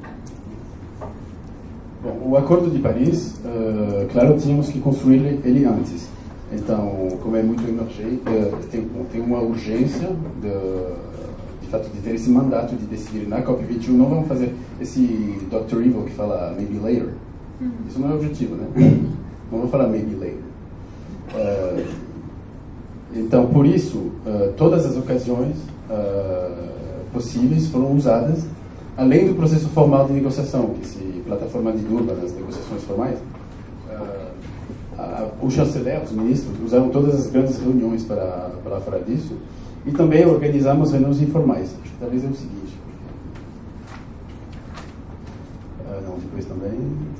S10: bom, o Acordo de Paris, uh, claro, tínhamos que construir ele antes. Então, como é muito emergente, uh, tem, tem uma urgência de, de fato de ter esse mandato de decidir na COP vinte e um. Não vamos fazer esse doutor Evil que fala maybe later. Isso não é o objetivo, né? Não vou falar maybe later. Uh, então, por isso, uh, todas as ocasiões uh, possíveis foram usadas, além do processo formal de negociação, que se plataforma de Durban, nas negociações formais, uh, a, o chanceler, os ministros, usaram todas as grandes reuniões para, para falar disso, e também organizamos reuniões informais. Acho que talvez é o seguinte. Uh, não, depois também...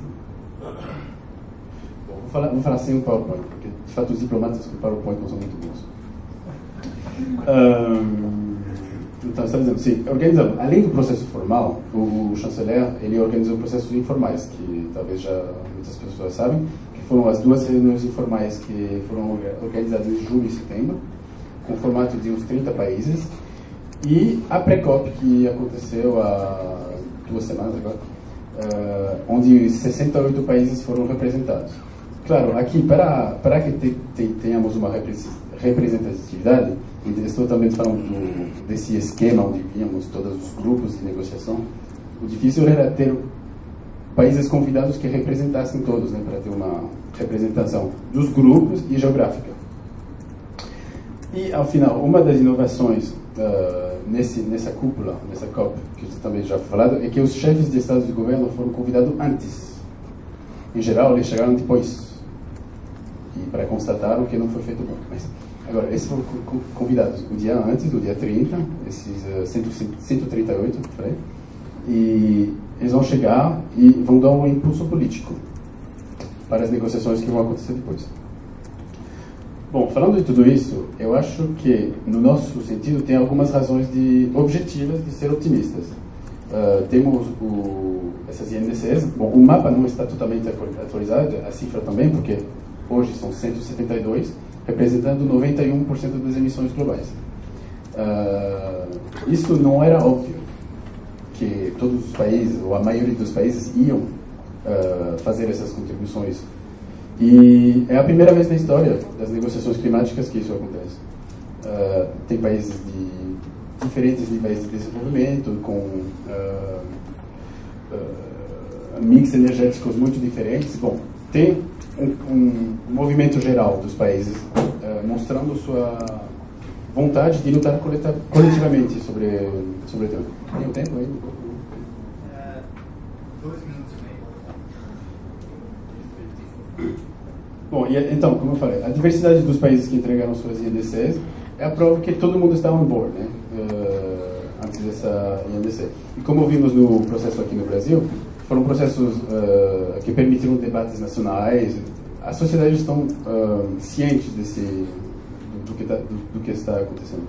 S10: Bom, vou falar, vou falar sem o PowerPoint, porque de fato os diplomatas com o PowerPoint não são muito bons. Um, então, está dizendo, sim, organizamos, além do processo formal, o chanceler ele organizou processos informais, que talvez já muitas pessoas sabem, que foram as duas reuniões informais que foram organizadas em julho e setembro, com formato de uns trinta países, e a pré-COP, que aconteceu há duas semanas agora, uh, onde sessenta e oito países foram representados. Claro, aqui, para, para que te, te, tenhamos uma representatividade, e estou também falando do, desse esquema onde víamos todos os grupos de negociação, o difícil era ter países convidados que representassem todos, né, para ter uma representação dos grupos e geográfica. E, ao final, uma das inovações uh, nesse, nessa cúpula, nessa COP, que eu também já falado, é que os chefes de Estado e governo foram convidados antes. Em geral, eles chegaram depois, e para constatar o que não foi feito bom. Mas, agora, esses foram convidados o dia antes, do dia trinta, esses uh, cento e trinta e oito, falei, e eles vão chegar e vão dar um impulso político para as negociações que vão acontecer depois. Bom, falando de tudo isso, eu acho que, no nosso sentido, tem algumas razões de, objetivas de ser otimistas. Uh, temos o, essas I N D Cs. Bom, o mapa não está totalmente atualizado, a cifra também, porque hoje são cento e setenta e dois, representando noventa e um por cento das emissões globais. Uh, isso não era óbvio, que todos os países, ou a maioria dos países, iam uh, fazer essas contribuições. E é a primeira vez na história das negociações climáticas que isso acontece. Uh, tem países de diferentes níveis de desenvolvimento, com uh, uh, mix energéticos muito diferentes. Bom, tem um, um movimento geral dos países uh, mostrando sua vontade de lutar coletivamente sobre, sobre o tema. Tem o tempo aí? Uh, dois minutos e meio. Bom, e, então, como eu falei, a diversidade dos países que entregaram suas I N D Cs é a prova que todo mundo está on board, né, uh, antes dessa I N D C. E como vimos no processo aqui no Brasil, foram processos uh, que permitiram debates nacionais. As sociedades estão uh, cientes desse, do, do, que tá, do, do que está acontecendo.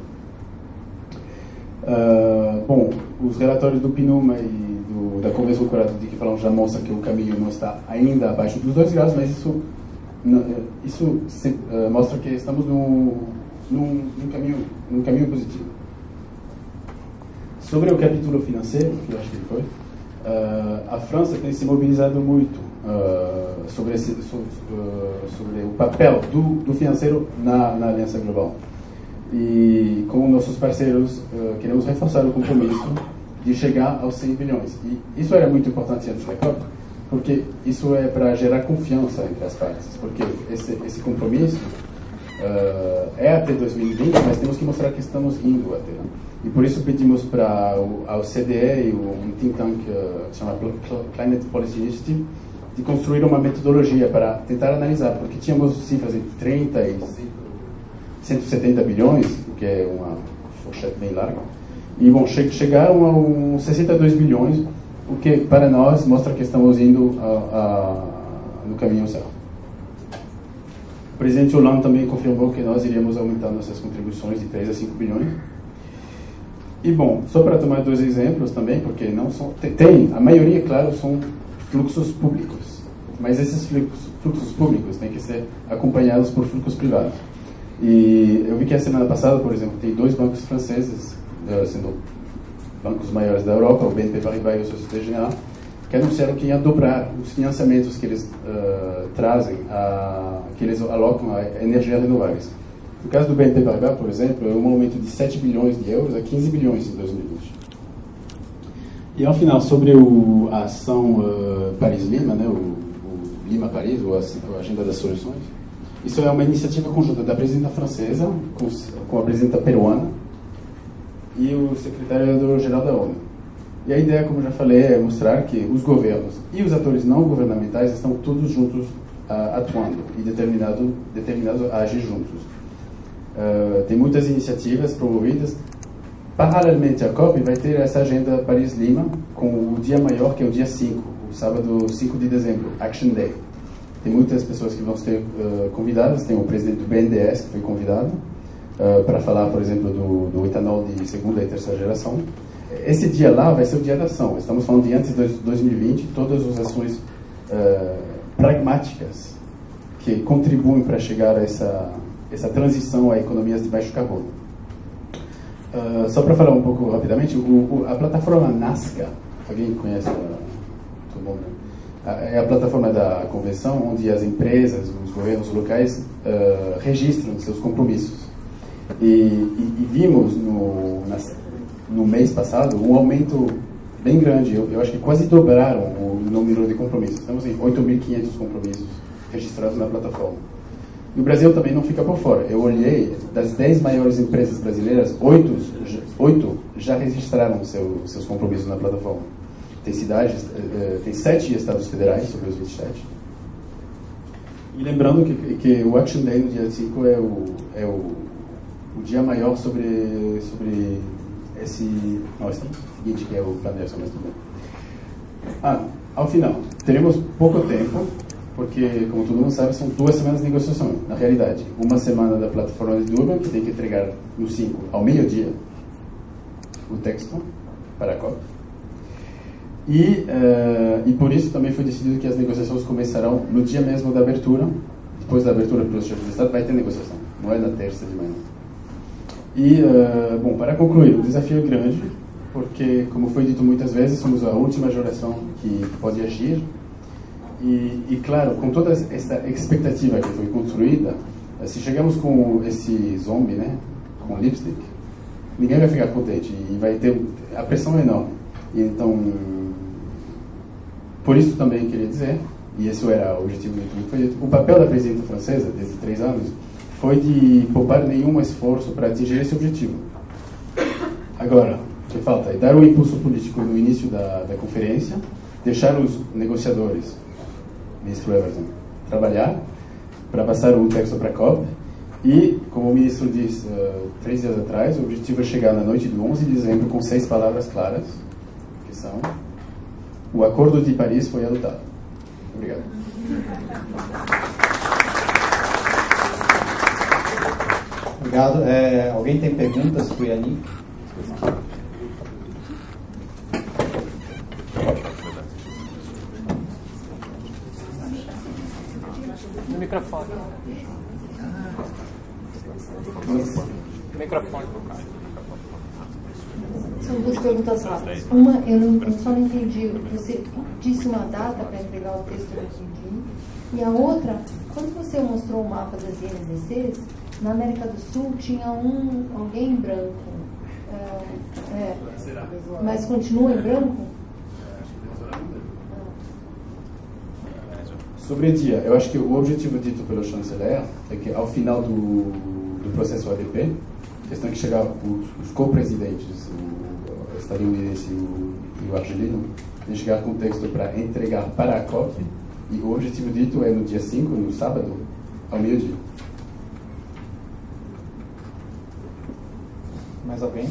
S10: Uh, bom, os relatórios do PNUMA e do, da Convenção Quadro de que falam já mostram que o caminho não está ainda abaixo dos dois graus, mas isso Isso uh, mostra que estamos num, num, num, caminho, num caminho positivo. Sobre o capítulo financeiro, que eu acho que foi, uh, a França tem se mobilizado muito uh, sobre, esse, sobre, uh, sobre o papel do, do financeiro na, na Aliança Global. E com nossos parceiros uh, queremos reforçar o compromisso de chegar aos cem bilhões. E isso era muito importante antes da COP, porque isso é para gerar confiança entre as partes, porque esse, esse compromisso uh, é até dois mil e vinte, mas temos que mostrar que estamos indo até lá. E por isso pedimos para o O C D E e um think tank uh, que se chama Climate Policy Initiative de construir uma metodologia para tentar analisar, porque tínhamos cifras entre trinta e cento e setenta bilhões, o que é uma fochete bem larga, e bom, che chegaram a uns sessenta e dois bilhões, o que para nós mostra que estamos indo a, a, no caminho certo. presidente Hollande também confirmou que nós iríamos aumentar nossas contribuições de três a cinco bilhões. E, bom, só para tomar dois exemplos também, porque não são... Tem, a maioria, claro, são fluxos públicos, mas esses fluxos, fluxos públicos têm que ser acompanhados por fluxos privados. E eu vi que a semana passada, por exemplo, tem dois bancos franceses, sendo bancos maiores da Europa, o B N P Paribas e o Société Générale, que anunciaram que iam dobrar os financiamentos que eles uh, trazem, a, que eles alocam a energias renováveis. No caso do B N P Paribas, por exemplo, é um aumento de sete bilhões de euros a quinze bilhões em dois mil e vinte. E ao final, sobre o, a ação uh, Paris-Lima, né, o, o Lima-Paris, ou a, a Agenda das Soluções, isso é uma iniciativa conjunta da presidenta francesa com, com a presidenta peruana e o secretário-geral da ONU. E a ideia, como já falei, é mostrar que os governos e os atores não governamentais estão todos juntos uh, atuando e determinado, determinados a agir juntos. Uh, tem muitas iniciativas promovidas. Paralelamente à COP, vai ter essa agenda Paris-Lima com o dia maior, que é o dia cinco, o sábado cinco de dezembro, Action Day. Tem muitas pessoas que vão ser uh, convidadas. Tem o presidente do B N D E S que foi convidado uh, para falar, por exemplo, do, do etanol de segunda e terceira geração. Esse dia lá vai ser o dia da ação. Estamos falando de antes de dois mil e vinte, todas as ações uh, pragmáticas que contribuem para chegar a essa, essa transição a economias de baixo carbono. Uh, só para falar um pouco rapidamente, o, o, a plataforma Nazca, alguém conhece? Uh, todo mundo, né? É a plataforma da convenção onde as empresas, os governos locais uh, registram seus compromissos. E, e, e vimos no, nas, no mês passado um aumento bem grande. Eu, eu acho que quase dobraram o número de compromissos. Estamos em oito mil e quinhentos compromissos registrados na plataforma. E o Brasil também não fica por fora. Eu olhei, das dez maiores empresas brasileiras, oito já registraram seu, seus compromissos na plataforma. Tem cidades, tem sete estados federais sobre os vinte e sete. E lembrando que, que o Action Day no dia cinco é o, é o, o dia maior sobre, sobre esse... Não, esse seguinte que é o plano de ação, mas tudo bem. Ah, ao final, teremos pouco tempo, porque, como todo mundo sabe, são duas semanas de negociação, na realidade. Uma semana da plataforma de Durban, que tem que entregar no cinco, ao meio-dia, o texto para a COP. E, uh, e por isso também foi decidido que as negociações começarão no dia mesmo da abertura. Depois da abertura pelos chefes de Estado vai ter negociação, não é na terça de manhã. E, uh, bom, para concluir, o desafio é grande, porque, como foi dito muitas vezes, somos a última geração que pode agir. E, e claro, com toda essa expectativa que foi construída, se chegamos com esse zombie, né, com lipstick, ninguém vai ficar contente e vai ter... A pressão é enorme. E então, por isso também queria dizer, e esse era o objetivo do que foi dito, o papel da presidenta francesa, desde três anos, foi de poupar nenhum esforço para atingir esse objetivo. Agora, o que falta é dar um impulso político no início da, da conferência, deixar os negociadores, ministro Everson, trabalhar para passar o texto para a COP e, como o ministro disse uh, três dias atrás, o objetivo é chegar na noite de onze de dezembro com seis palavras claras, que são: o Acordo de Paris foi adotado. Obrigado.
S6: Obrigado. É, alguém tem perguntas para o Yannick?
S11: No microfone. Microfone.
S4: São duas perguntas rápidas. Uma, eu, não, eu só não entendi. Você disse uma data para entregar o texto, eu não entendi. E a outra, quando você mostrou o mapa das I N D Cs, na América do Sul tinha um, alguém em branco. É, é, mas continua em branco?
S10: Sobre o dia, eu acho que o objetivo dito pelo chanceler é que, ao final do, do processo A D P, eles têm que chegar os, os co-presidentes, o estadunidense e o, e o argelino, têm que chegar com o texto para entregar para a COP, e o objetivo dito é no dia cinco, no sábado, ao meio-dia.
S6: Mais alguém?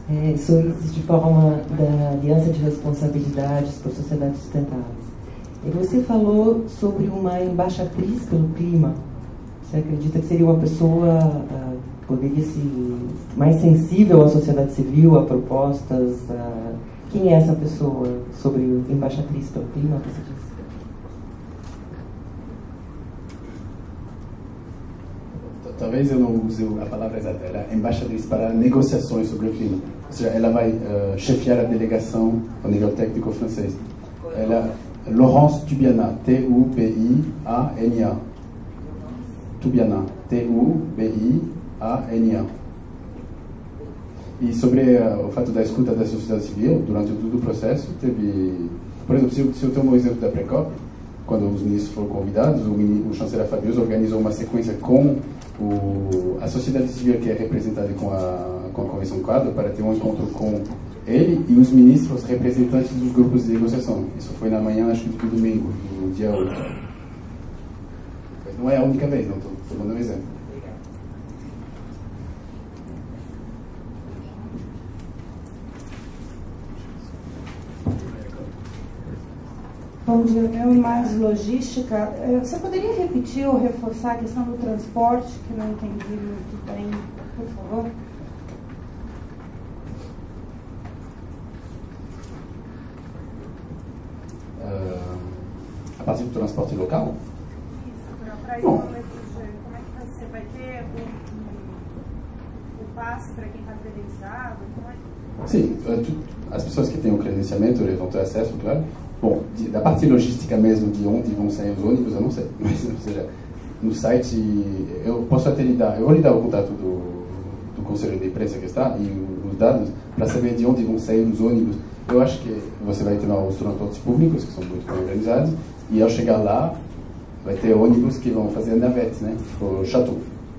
S12: É, sou de forma da Aliança de Responsabilidades por Sociedades Sustentáveis. E você falou sobre uma embaixatriz pelo clima. Você acredita que seria uma pessoa, uh, poderia ser mais sensível à sociedade civil, a propostas? Uh, quem é essa pessoa sobre embaixatriz pelo clima, você disse?
S10: Talvez eu não use a palavra exata, ela é embaixatriz para negociações sobre o clima. Ou seja, ela vai uh, chefiar a delegação ao nível técnico francês. Ela, Laurence Tubiana, T U B I A N A. Tubiana, T U B I A N A. E sobre uh, o fato da escuta da sociedade civil, durante todo o processo, teve... Por exemplo, se eu, se eu tomo o exemplo da Precop, quando os ministros foram convidados, o, o chanceler Fabius organizou uma sequência com o, a sociedade civil que é representada com a, com a Convenção Quadro para ter um encontro com ele e os ministros representantes dos grupos de negociação. Isso foi na manhã, acho que do domingo, do dia oito. Mas não é a única vez, não, estou dando um exemplo.
S13: Bom dia, meu mais logística. Você poderia repetir ou reforçar a questão do transporte, que não entendi muito bem, por favor?
S10: Uh, a partir do transporte local?
S13: Isso, para quilômetros, como é que você vai ter o, o, o passe para quem está credenciado? Como é que...
S10: Sim, as pessoas que têm o credenciamento, eles vão ter acesso, claro. Bom, de, da parte logística mesmo, de onde vão sair os ônibus, eu não sei. Mas, ou seja, no site, eu posso até lhe dar, eu vou lhe dar o contato do, do conselho de imprensa que está e os dados, para saber de onde vão sair os ônibus. Eu acho que você vai ter lá os transportes públicos, que são muito bem organizados, e ao chegar lá, vai ter ônibus que vão fazer navette, né? Tipo, chateau.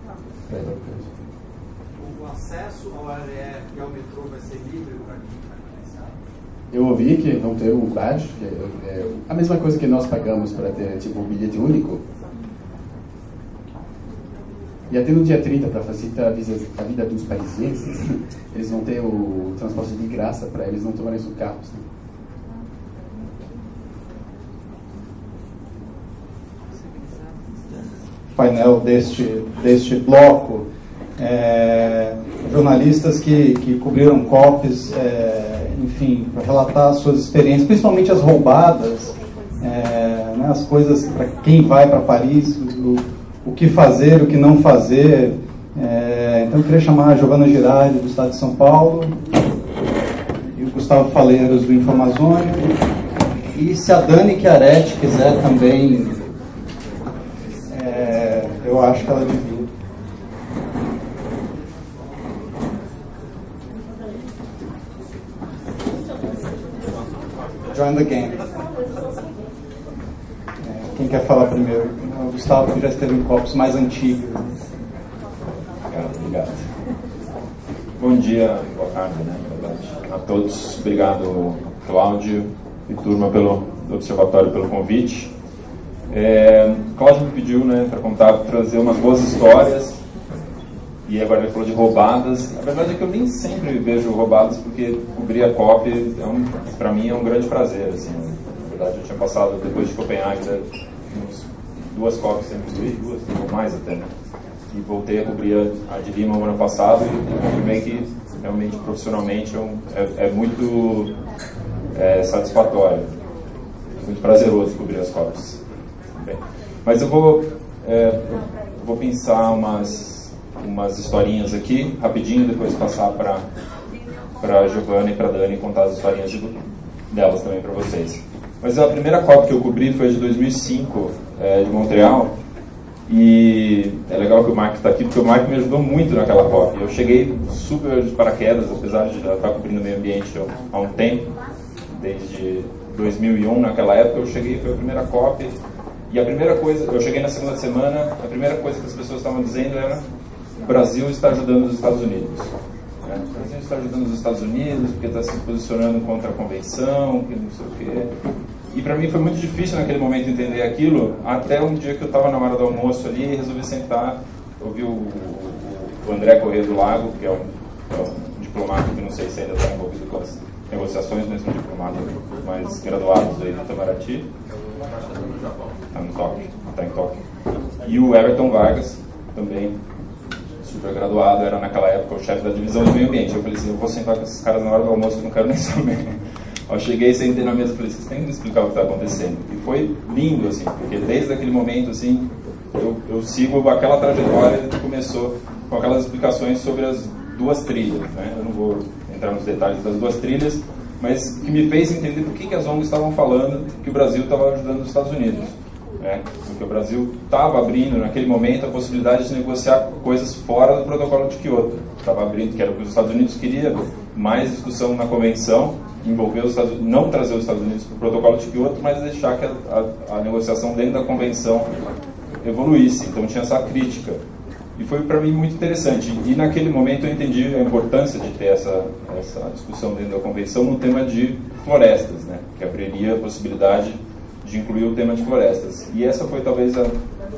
S14: O acesso ao A R E e ao metrô vai ser livre para quem está credenciado?
S10: Eu ouvi que vão ter um badge, que é, é a mesma coisa que nós pagamos para ter tipo um bilhete único. E até no dia trinta, para facilitar a vida, a vida dos parisienses, eles vão ter o transporte de graça para eles não tomarem seus carros. Né?
S6: Painel deste, deste bloco, é, jornalistas que, que cobriram C O Ps, é, enfim, para relatar suas experiências, principalmente as roubadas, é, né, as coisas para quem vai para Paris, o, o que fazer, o que não fazer. É, então eu queria chamar a Giovana Girardi, do Estado de São Paulo, e o Gustavo Faleiros, do Informazônia, e se a Dani Chiaretti quiser também, é, eu acho que ela devia. Join the game. É, quem quer falar primeiro? O Gustavo, que já esteve em copos mais antigos.
S15: Obrigado, obrigado. Bom dia, boa tarde, né, a todos. Obrigado, Cláudio e turma pelo, do Observatório pelo convite. É, Cláudio me pediu, né, para contar, trazer umas boas histórias. E agora ele falou de roubadas. A verdade é que eu nem sempre vejo roubadas, porque cobrir a C O P, é um, para mim, é um grande prazer. Assim. Na verdade, eu tinha passado, depois de Copenhague, uns, duas C O Ps, sempre duas, duas, ou mais até, né? E voltei a cobrir a, a de Lima no ano passado e confirmei que, realmente, profissionalmente, é, um, é, é muito é, satisfatório. É muito prazeroso cobrir as C O Ps. Bem, mas eu vou, é, eu vou pensar umas... umas historinhas aqui, rapidinho, depois passar para para a Giovana e para a Dani contar as historinhas de, delas também para vocês. Mas a primeira C O P que eu cobri foi de dois mil e cinco, é, de Montreal, e é legal que o Mark está aqui, porque o Mark me ajudou muito naquela C O P. Eu cheguei super de paraquedas, apesar de já estar cobrindo o meio ambiente há um tempo, desde dois mil e um, naquela época eu cheguei, foi a primeira C O P, e a primeira coisa, eu cheguei na segunda semana, a primeira coisa que as pessoas estavam dizendo era: o Brasil está ajudando os Estados Unidos. Né? O Brasil está ajudando os Estados Unidos porque está se posicionando contra a convenção, que não sei o quê. E para mim foi muito difícil naquele momento entender aquilo, até um dia que eu estava na hora do almoço ali e resolvi sentar, ouvi o, o, o André Corrêa do Lago, que é um, é um de diplomata que não sei se ainda está envolvido com as negociações, mas um diplomata mais graduados aí do Itamaraty. Está no Tóquio, está em Tóquio. E o Everton Vargas, também super graduado, era naquela época o chefe da divisão do meio ambiente. Eu falei assim, eu vou sentar com esses caras na hora do almoço, eu não quero nem saber. Eu cheguei, sentei na mesa e falei, vocês têm que me explicar o que está acontecendo. E foi lindo, assim, porque desde aquele momento, assim, eu, eu sigo aquela trajetória que começou com aquelas explicações sobre as duas trilhas, né? Eu não vou entrar nos detalhes das duas trilhas, mas que me fez entender por que, que as O N Gs estavam falando que o Brasil estava ajudando os Estados Unidos. Né? Porque o Brasil estava abrindo, naquele momento, a possibilidade de negociar coisas fora do protocolo de Kyoto. Estava abrindo, que era o que os Estados Unidos queriam, mais discussão na convenção, envolver os Estados Unidos, não trazer os Estados Unidos para o protocolo de Kyoto, mas deixar que a, a, a negociação dentro da convenção evoluísse. Então tinha essa crítica. E foi para mim muito interessante. E naquele momento eu entendi a importância de ter essa, essa discussão dentro da convenção no tema de florestas, né? Que abriria a possibilidade de incluir o tema de florestas. E essa foi talvez a,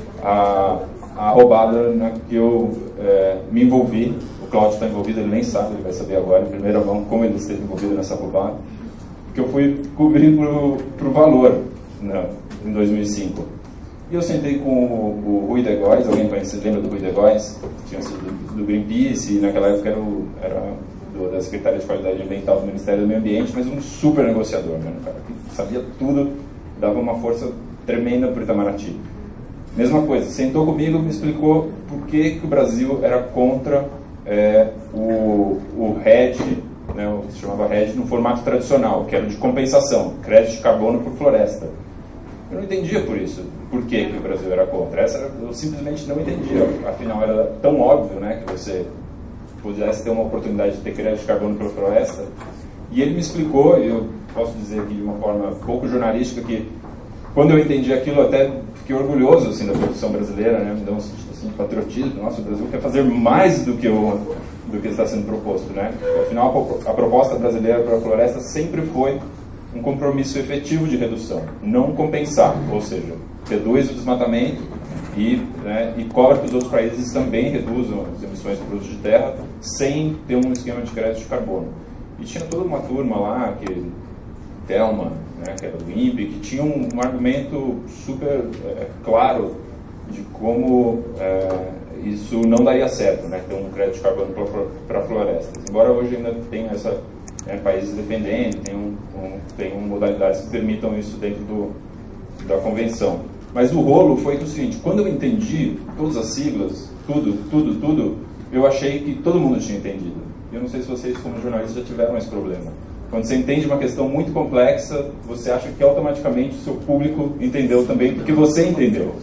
S15: a, a roubada na que eu é, me envolvi. O Cláudio está envolvido, ele nem sabe, ele vai saber agora, em primeira mão, como ele esteve envolvido nessa roubada. Porque eu fui cobrir para o Valor, né, em dois mil e cinco. E eu sentei com o, o Rui de Góes, alguém conhece, lembra do Rui de Góes? Tinha sido do, do Greenpeace, e naquela época era, o, era do, da Secretaria de Qualidade Ambiental do Ministério do Meio Ambiente, mas um super negociador, né, um cara que sabia tudo, dava uma força tremenda para o Itamaraty. Mesma coisa, sentou comigo e me explicou por que, que o Brasil era contra é, o, o R E D, né, o que se chamava R E D, no formato tradicional, que era de compensação, crédito de carbono por floresta. Eu não entendia por isso, por que, que o Brasil era contra. Essa eu simplesmente não entendia, afinal era tão óbvio, né, que você pudesse ter uma oportunidade de ter crédito de carbono por floresta. E ele me explicou, e eu posso dizer aqui de uma forma pouco jornalística, que quando eu entendi aquilo, até fiquei orgulhoso assim, da produção brasileira, né? Me deu um sentido assim, de patriotismo. Nossa, o Brasil quer fazer mais do que, o, do que está sendo proposto, né? Afinal, a proposta brasileira para a floresta sempre foi um compromisso efetivo de redução, não compensar, ou seja, reduz o desmatamento e, né, e cobra que os outros países também reduzam as emissões de produtos de terra sem ter um esquema de crédito de carbono. E tinha toda uma turma lá, que Thelma, né, que era do I N P E, que tinha um, um argumento super é, claro de como é, isso não daria certo, né, ter um crédito de carbono para florestas. Embora hoje ainda tenha essa, né, países defendendo, tem, um, um, tem um modalidades que permitam isso dentro do, da convenção. Mas o rolo foi que o seguinte, quando eu entendi todas as siglas, tudo, tudo, tudo, eu achei que todo mundo tinha entendido. Eu não sei se vocês, como jornalistas, já tiveram esse problema. Quando você entende uma questão muito complexa, você acha que automaticamente o seu público entendeu também, porque você entendeu.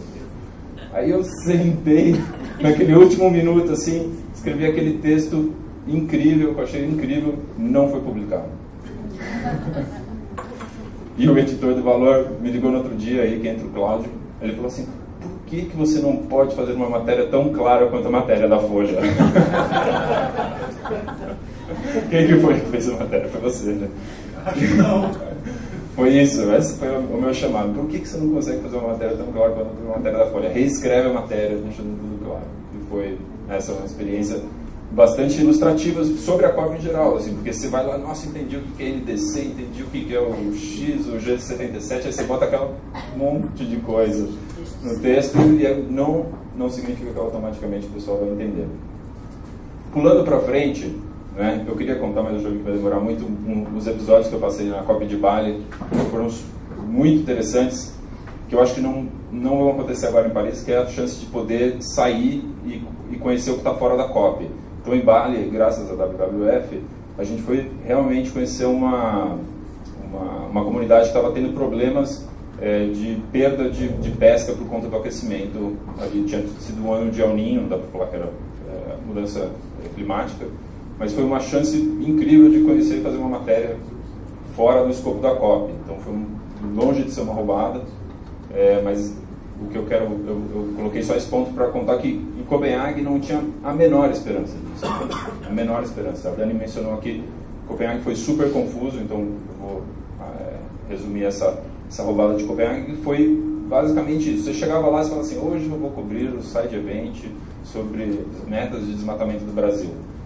S15: Aí eu sentei, naquele último minuto, assim, escrevi aquele texto incrível, que eu achei incrível, não foi publicado. E o editor do Valor me ligou no outro dia, aí que entra o Cláudio, ele falou assim, por que, que você não pode fazer uma matéria tão clara quanto a matéria da Folha? Quem que foi que fez a matéria? Foi você, né? Não. Foi isso, esse foi o meu chamado. Por que, que você não consegue fazer uma matéria tão clara quanto a matéria da Folha? Reescreve a matéria, deixando tudo claro. E foi essa uma experiência bastante ilustrativa sobre a COP em geral, assim, porque você vai lá, nossa, entendi o que é N D C, entendi o que é o X, o G setenta e sete, aí você bota aquele monte de coisa no texto e não, não significa que automaticamente o pessoal vai entender. Pulando para frente, né, eu queria contar, mas eu já vi que vai demorar muito, um, os episódios que eu passei na COP de Bali foram muito interessantes, que eu acho que não, não vão acontecer agora em Paris, que é a chance de poder sair e, e conhecer o que está fora da COP. Então, em Bali, graças à W W F, a gente foi realmente conhecer uma, uma, uma comunidade que estava tendo problemas é, de perda de, de pesca por conta do aquecimento. Ali tinha sido um ano de El Niño, não dá para falar que era é, mudança climática, mas foi uma chance incrível de conhecer e fazer uma matéria fora do escopo da COP. Então, foi um, longe de ser uma roubada, é, mas o que eu quero, eu, eu coloquei só esse ponto para contar que em Copenhague não tinha a menor esperança disso, a menor esperança. A Dani mencionou aqui, Copenhague foi super confuso, então eu vou é, resumir essa, essa roubada de Copenhague, que foi basicamente isso. Você chegava lá e falava assim, hoje eu vou cobrir o side event sobre metas de desmatamento do Brasil.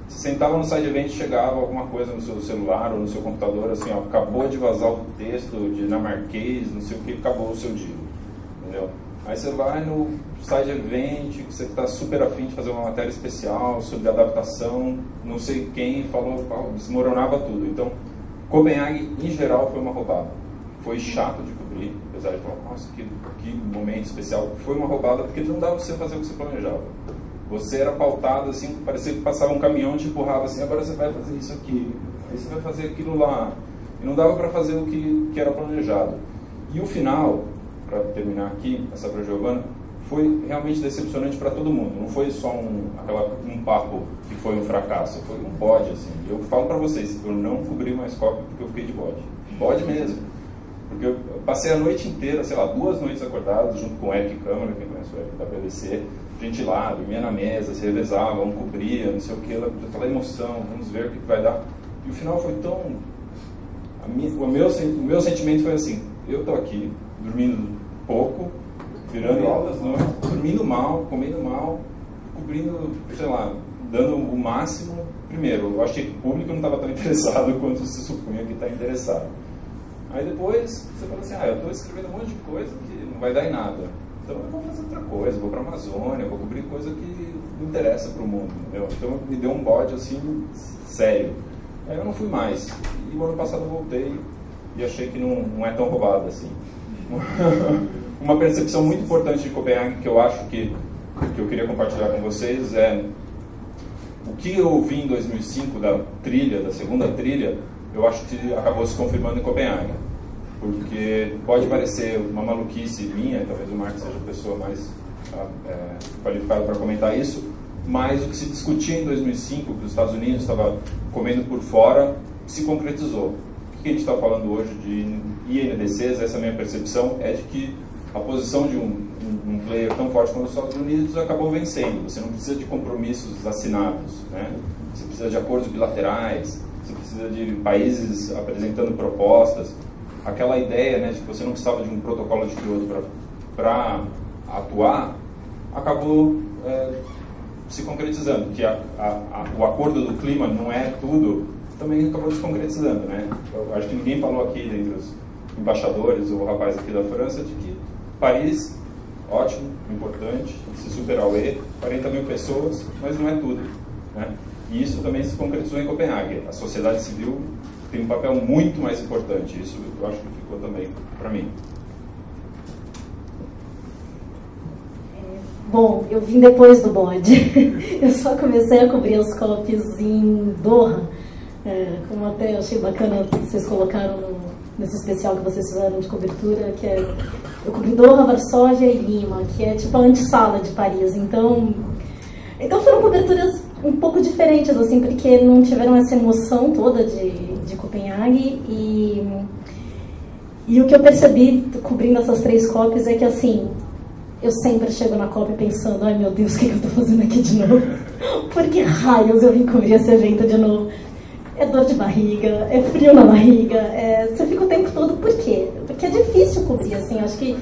S15: Você sentava no side event, chegava alguma coisa no seu celular ou no seu computador, assim, ó, acabou de vazar o texto dinamarquês, não sei o que, acabou o seu dia, entendeu? Aí você vai no side event, você está super afim de fazer uma matéria especial sobre adaptação, não sei quem falou, desmoronava tudo. Então, Copenhague, em geral, foi uma roubada. Foi chato de cobrir, apesar de falar, nossa, que, que momento especial. Foi uma roubada porque não dava para você fazer o que você planejava. Você era pautado assim, parecia que passava um caminhão e te empurrava assim, agora você vai fazer isso aqui, aí você vai fazer aquilo lá. E não dava para fazer o que, que era planejado. E o final, para terminar aqui, essa para a Giovana, foi realmente decepcionante para todo mundo. Não foi só um, aquela, um papo que foi um fracasso, foi um bode, assim. Eu falo para vocês, eu não cobri mais COP porque eu fiquei de bode. Bode mesmo. Porque eu passei a noite inteira, sei lá, duas noites acordado, junto com o Eric Câmara, quem conhece o Eric da P V C, a gente lá, dormia na mesa, se revezava, um cobria, não sei o que, aquela emoção, vamos ver o que vai dar. E o final foi tão... A minha, o, meu, o meu sentimento foi assim, eu tô aqui, dormindo pouco, virando aulas noites, dormindo mal, comendo mal, cobrindo, sei lá, dando o máximo. Primeiro, eu achei que o público não estava tão interessado quanto se supunha que está interessado. Aí depois você fala assim, ah, eu estou escrevendo um monte de coisa que não vai dar em nada. Então eu vou fazer outra coisa, vou para a Amazônia, vou cobrir coisa que não interessa para o mundo, entendeu? Então me deu um bode assim, sério. Aí eu não fui mais. E o ano passado eu voltei e achei que não, não é tão roubado assim. Uma percepção muito importante de Copenhague que eu acho que, que eu queria compartilhar com vocês é o que eu ouvi em dois mil e cinco da trilha, da segunda trilha, eu acho que acabou se confirmando em Copenhague. Porque pode parecer uma maluquice minha, talvez o Marcos seja a pessoa mais é, qualificada para comentar isso, mas o que se discutia em dois mil e cinco, que os Estados Unidos estavam comendo por fora, se concretizou. O que a gente está falando hoje de I N D Cs, essa minha percepção é de que a posição de um, um, um player tão forte como os Estados Unidos acabou vencendo. Você não precisa de compromissos assinados, né? Você precisa de acordos bilaterais, você precisa de países apresentando propostas. Aquela ideia, né, de que você não precisava de um protocolo de Kyoto para atuar, acabou é, se concretizando. Que a, a, a, o acordo do clima não é tudo, também acabou se concretizando, né? Eu acho que ninguém falou aqui, dentre os embaixadores ou rapazes aqui da França, de que Paris, ótimo, importante, se superar o E, quarenta mil pessoas, mas não é tudo, né? E isso também se concretizou em Copenhague. A sociedade civil tem um papel muito mais importante. Isso eu acho que ficou também para mim.
S16: Bom, eu vim depois do bode. Eu só comecei a cobrir os COPs em Doha, é, como até achei bacana que vocês colocaram no, nesse especial que vocês fizeram de cobertura, que é eu cobri Doha, Varsóvia e Lima, que é tipo a antessala de Paris. Então, então foram coberturas um pouco diferentes, assim, porque não tiveram essa emoção toda de, de Copenhague. E, e o que eu percebi cobrindo essas três COPs é que, assim, eu sempre chego na COP pensando, ai meu Deus, o que eu estou fazendo aqui de novo? Por que raios eu vim cobrir esse evento de novo? É dor de barriga, é frio na barriga, é... você fica o tempo todo, por quê? Porque é difícil cobrir, assim, acho que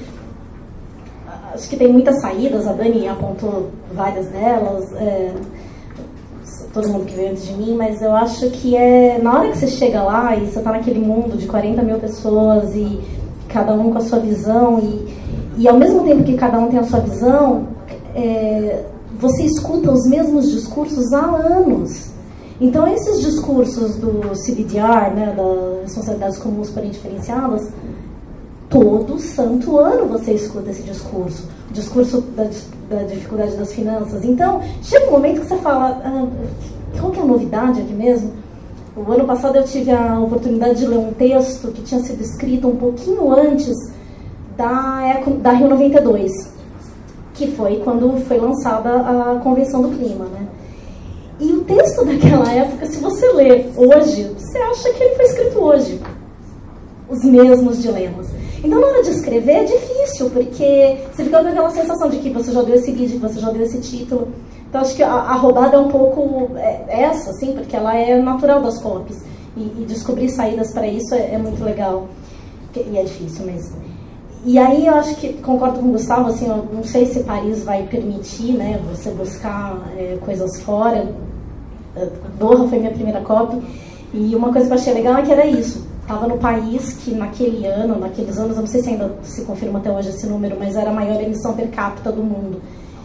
S16: acho que tem muitas saídas, a Dani apontou várias delas, é... todo mundo que veio antes de mim, mas eu acho que é na hora que você chega lá e você está naquele mundo de quarenta mil pessoas e cada um com a sua visão e, e ao mesmo tempo que cada um tem a sua visão, é, você escuta os mesmos discursos há anos. Então esses discursos do C B D R, né, das responsabilidades comuns porém diferenciadas, todo santo ano você escuta esse discurso, o discurso da, da dificuldade das finanças. Então, chega um momento que você fala, ah, qual que é a novidade aqui mesmo? O ano passado eu tive a oportunidade de ler um texto que tinha sido escrito um pouquinho antes da, da Rio noventa e dois, que foi quando foi lançada a Convenção do Clima, né? E o texto daquela época, se você ler hoje, você acha que ele foi escrito hoje. Os mesmos dilemas. Então, na hora de escrever, é difícil, porque você fica com aquela sensação de que você já deu esse guia, que você já deu esse título. Então, acho que a, a roubada é um pouco essa, assim, porque ela é natural das COPs. E, e descobrir saídas para isso é, é muito legal. E é difícil mesmo. E aí, eu acho que, concordo com o Gustavo, assim, eu não sei se Paris vai permitir, né, você buscar é, coisas fora. Doha foi minha primeira COP, e uma coisa que eu achei legal é que era isso. Estava no país que naquele ano, naqueles anos, eu não sei se ainda se confirma até hoje esse número, mas era a maior emissão per capita do mundo.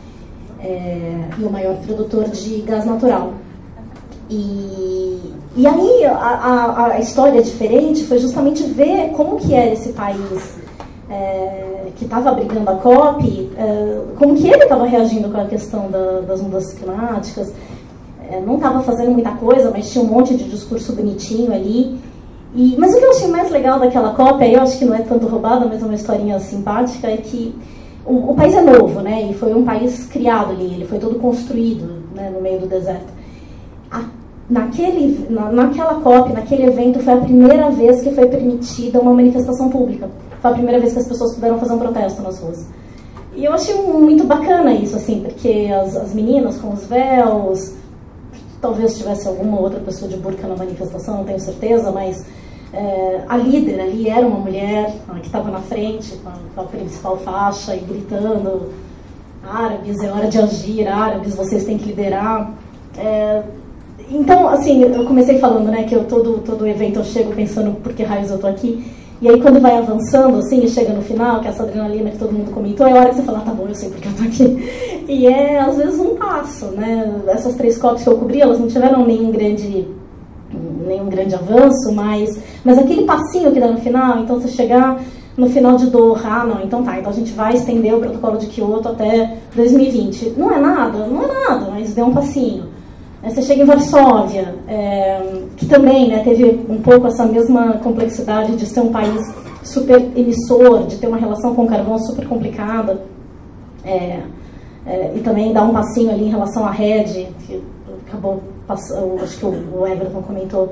S16: É, e o maior produtor de gás natural. E, e aí a, a, a história diferente foi justamente ver como que era esse país é, que estava abrigando a COP, é, como que ele estava reagindo com a questão da, das mudanças climáticas. É, não estava fazendo muita coisa, mas tinha um monte de discurso bonitinho ali. E, mas o que eu achei mais legal daquela COP, aí eu acho que não é tanto roubada, mas é uma historinha simpática, é que o, o país é novo, né? E foi um país criado ali, ele foi todo construído, né, no meio do deserto. A, naquele, na, naquela COP, naquele evento, foi a primeira vez que foi permitida uma manifestação pública. Foi a primeira vez que as pessoas puderam fazer um protesto nas ruas. E eu achei muito bacana isso, assim, porque as, as meninas com os véus, talvez tivesse alguma outra pessoa de burca na manifestação, não tenho certeza, mas é, a líder ali era uma mulher que estava na frente com a, com a principal faixa e gritando: árabes, é hora de agir, árabes, vocês têm que liderar. É, então, assim, eu comecei falando, né, que eu todo, todo evento eu chego pensando por que raios eu tô aqui, e aí quando vai avançando, assim, e chega no final, que é essa adrenalina que todo mundo comentou, é a hora que você fala: tá bom, eu sei por que eu tô aqui. E é, às vezes, um passo, né? Essas três COPs que eu cobri, elas não tiveram nenhum grande, nenhum grande avanço, mas, mas aquele passinho que dá no final, então você chegar no final de Doha, ah, não, então tá, então a gente vai estender o protocolo de Kyoto até dois mil e vinte. Não é nada, não é nada, mas deu um passinho. Você chega em Varsóvia, é, que também, né, teve um pouco essa mesma complexidade de ser um país super emissor, de ter uma relação com o carvão super complicada, é, é, e também dar um passinho ali em relação à rede, que acabou passando, acho que o Everton comentou.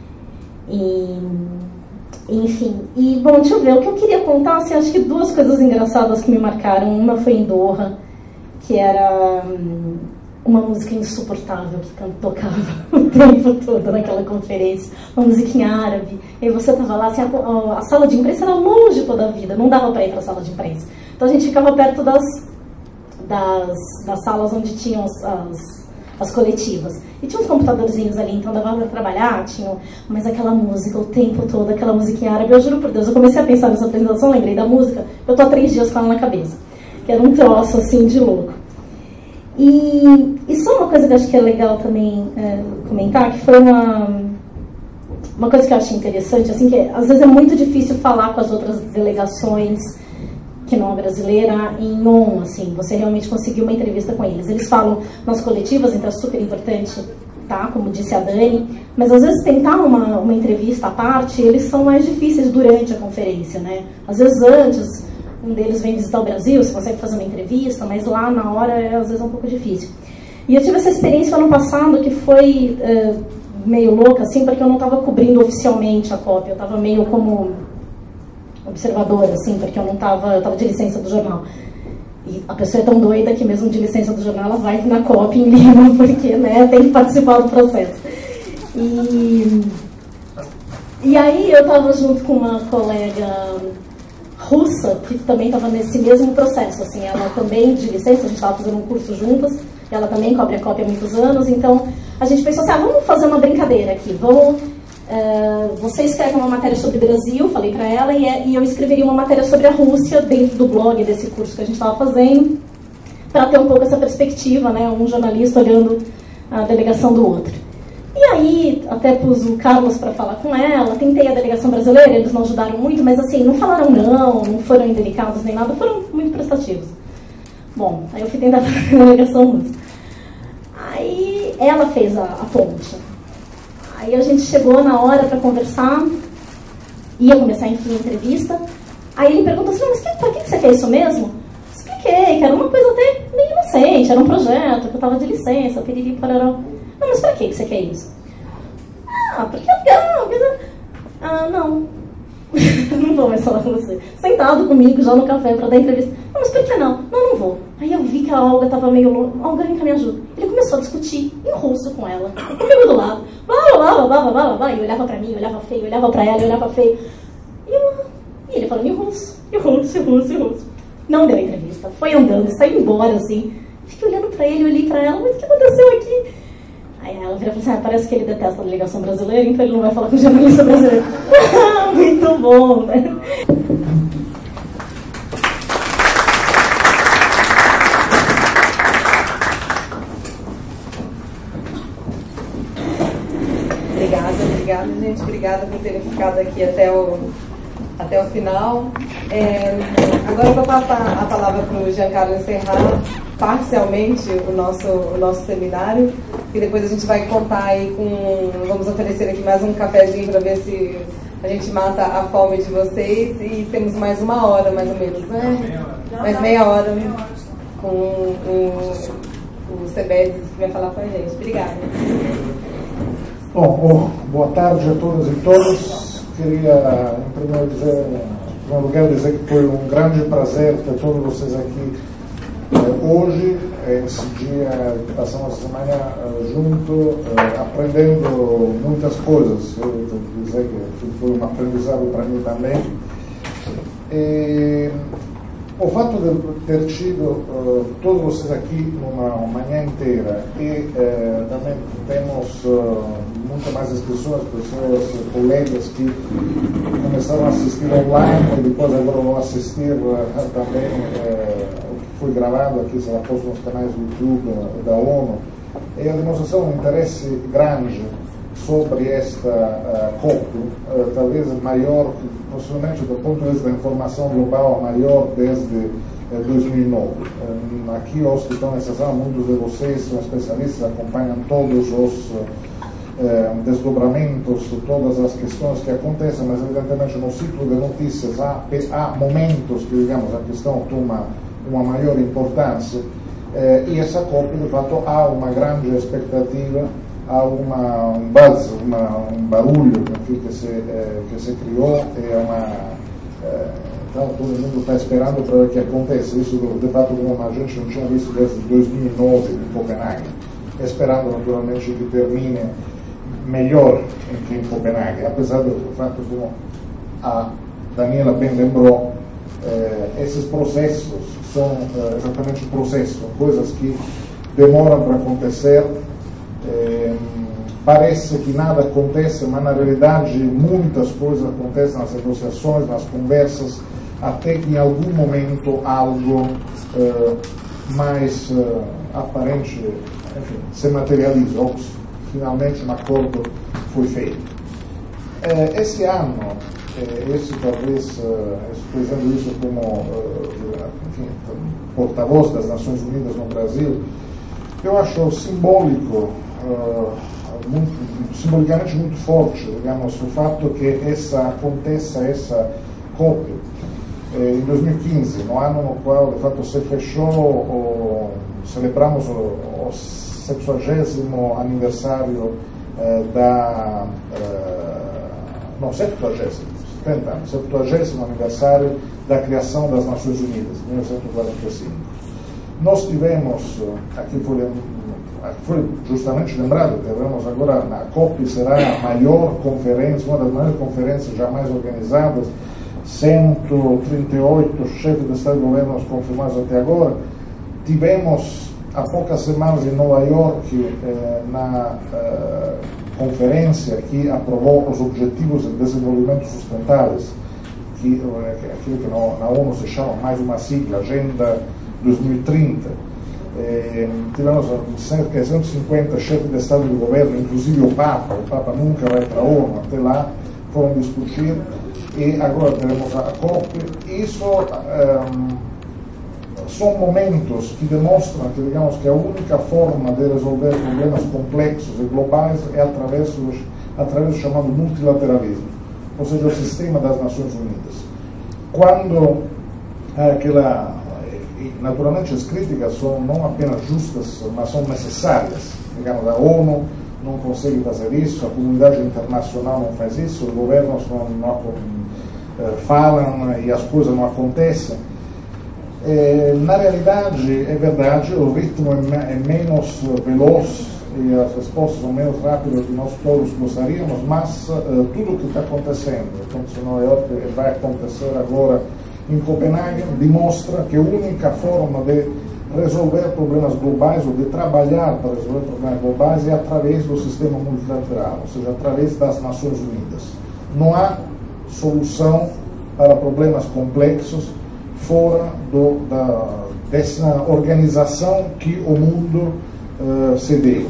S16: E, enfim, e bom, deixa eu ver, o que eu queria contar, assim, acho que duas coisas engraçadas que me marcaram. Uma foi em Doha, que era hum, uma música insuportável que tocava o tempo todo naquela conferência, uma musiquinha árabe, e você estava lá, assim, a, a sala de imprensa era longe toda a vida, não dava para ir para a sala de imprensa, então a gente ficava perto das, das, das salas onde tinham as, as, as coletivas, e tinha uns computadorzinhos ali, então dava para trabalhar, tinha, mas aquela música o tempo todo, aquela musiquinha árabe, eu juro por Deus, eu comecei a pensar nessa apresentação, lembrei da música, eu tô há três dias com ela na cabeça, que era um troço assim de louco. E, e só uma coisa que eu acho que é legal também é, comentar, que foi uma, uma coisa que eu achei interessante, assim, que às vezes é muito difícil falar com as outras delegações que não é brasileira em on, assim, você realmente conseguiu uma entrevista com eles. Eles falam nas coletivas, então é super importante, tá, como disse a Dani, mas às vezes tentar uma, uma entrevista à parte, eles são mais difíceis durante a conferência, né? Às vezes antes, um deles vem visitar o Brasil, você consegue fazer uma entrevista, mas lá na hora é às vezes um pouco difícil. E eu tive essa experiência ano passado que foi é, meio louca, assim, porque eu não estava cobrindo oficialmente a COP, eu estava meio como observadora, assim, porque eu não estava, eu estava de licença do jornal. E a pessoa é tão doida que mesmo de licença do jornal ela vai na COP em Lima, porque, né, tem que participar do processo. E, e aí eu estava junto com uma colega russa, que também estava nesse mesmo processo, assim, ela também de licença, a gente estava fazendo um curso juntas, ela também cobre a COP há muitos anos, então a gente pensou assim, ah, vamos fazer uma brincadeira aqui, vamos, uh, você escreve uma matéria sobre o Brasil, falei para ela, e, e eu escreveria uma matéria sobre a Rússia dentro do blog desse curso que a gente estava fazendo, para ter um pouco essa perspectiva, né, um jornalista olhando a delegação do outro. E aí, até pus o Carlos para falar com ela, tentei a delegação brasileira, eles não ajudaram muito, mas assim, não falaram não, não foram indelicados nem nada, foram muito prestativos. Bom, aí eu fui tentar falar com a delegação russa. Aí ela fez a, a ponte. Aí a gente chegou na hora para conversar, ia começar, enfim, a entrevista. Aí ele perguntou assim, mas que, pra que você quer isso mesmo? Expliquei que era uma coisa até meio inocente, era um projeto, que eu estava de licença, piriri, parará. Não, mas pra que você quer isso? Ah, porque é legal. Ah, não. Não vou mais falar com você. Sentado comigo já no café pra dar entrevista. Não, mas por que não? Não, não vou. Aí eu vi que a Olga tava meio louca. Olga, vem cá, me ajuda. Ele começou a discutir em russo com ela. Comigo do lado. Blá, blá, blá, blá, blá, blá. E olhava pra mim, olhava feio, olhava pra ela, olhava feio. E, eu, e ele falando em russo. Em russo, em russo, em russo. Não deu entrevista. Foi andando, saiu embora, assim. Fiquei olhando pra ele, olhei pra ela. Mas o que aconteceu aqui? Aí É, ela vira e fala assim, ah, parece que ele detesta a delegação brasileira, então ele não vai falar com o jornalista brasileiro. Muito bom, né?
S1: Obrigada, obrigada, gente. Obrigada por terem ficado aqui até o, até o final. É, agora eu vou passar a palavra para o Giancarlo encerrar parcialmente o nosso, o nosso seminário, e depois a gente vai contar aí com... Vamos oferecer aqui mais um cafezinho para ver se a gente mata a fome de vocês, e temos mais uma hora, mais ou menos, né? Mais meia hora com o, o Sebedes, que vai falar com a gente. Obrigada.
S17: Bom, boa tarde a todas e todos. Queria, em primeiro, dizer, em primeiro lugar, dizer que foi um grande prazer ter todos vocês aqui eh, hoje, esse dia que passamos a semana eh, junto, eh, aprendendo muitas coisas. Eu tenho que dizer que foi um aprendizado para mim também. E, o fato de ter tido uh, todos vocês aqui numa manhã inteira e uh, também temos uh, muito mais inscrições, pessoas, colegas que começaram a assistir online e depois agora vão assistir uh, também uh, o que foi gravado aqui, será posto nos canais do YouTube uh, da ONU, é a demonstração de um interesse grande sobre esta uh, COP, uh, talvez maior, possivelmente do ponto de vista da informação global, maior desde uh, dois mil e nove. Um, aqui os que estão nessa sala, muitos de vocês são especialistas, acompanham todos os uh, desdobramentos, todas as questões que acontecem, mas evidentemente no ciclo de notícias há, há momentos que, digamos, a questão toma uma maior importância, uh, e essa COP, de fato, há uma grande expectativa, há uma, um buzz, uma, um barulho enfim, que, se, eh, que se criou, é uma, eh, então todo mundo está esperando para ver o que acontece. Isso, de fato, como a gente não tinha visto desde dois mil e nove em Copenhague, esperando naturalmente que termine melhor em, em Copenhague, apesar do fato, como a Daniela bem lembrou, eh, esses processos são eh, exatamente processos, coisas que demoram para acontecer. É, parece que nada acontece, mas na realidade muitas coisas acontecem nas negociações, nas conversas, até que em algum momento algo é, mais é, aparente, enfim, se materializa, ou finalmente um acordo foi feito. É, esse ano, é, esse talvez, é, estou dizendo isso como é, enfim, porta-voz das Nações Unidas no Brasil, eu acho simbólico, Uh, muito, simbolicamente muito forte, digamos, o fato que essa aconteça, essa COP, eh, em dois mil e quinze, no ano no qual, de fato, se fechou, o, celebramos o, o sexagésimo aniversário eh, da, eh, não, septuagésimo, setenta anos, septuagésimo aniversário da criação das Nações Unidas, mil novecentos e quarenta e cinco. Nós tivemos, aqui foi Foi justamente lembrado, teremos agora, a COP será a maior conferência, uma das maiores conferências jamais organizadas, cento e trinta e oito chefes de Estado e Governo confirmados até agora. Tivemos há poucas semanas em Nova York, eh, na eh, conferência que aprovou os Objetivos de Desenvolvimento Sustentáveis, que, eh, aquilo que no, na ONU se chama mais uma sigla, Agenda dois mil e trinta. Eh, tivemos cerca de cento e cinquenta chefes de Estado e de Governo, inclusive o Papa, o Papa nunca vai para a ONU, até lá foram discutir, e agora teremos a COP. Isso um, são momentos que demonstram que, digamos, que a única forma de resolver problemas complexos e globais é através do, através do chamado multilateralismo, ou seja, o sistema das Nações Unidas. Quando aquela naturalmente as críticas são não apenas justas, mas são necessárias. Digamos, a ONU não consegue fazer isso, a comunidade internacional não faz isso, os governos não, não falam e as coisas não acontecem. É, na realidade, é verdade, o ritmo é, é menos veloz e as respostas são menos rápidas do que nós todos gostaríamos, mas uh, tudo o que está acontecendo, aconteceu em Nova York e vai acontecer agora em Copenhague, demonstra que a única forma de resolver problemas globais ou de trabalhar para resolver problemas globais é através do sistema multilateral, ou seja, através das Nações Unidas. Não há solução para problemas complexos fora do, da, dessa organização que o mundo uh, se deu.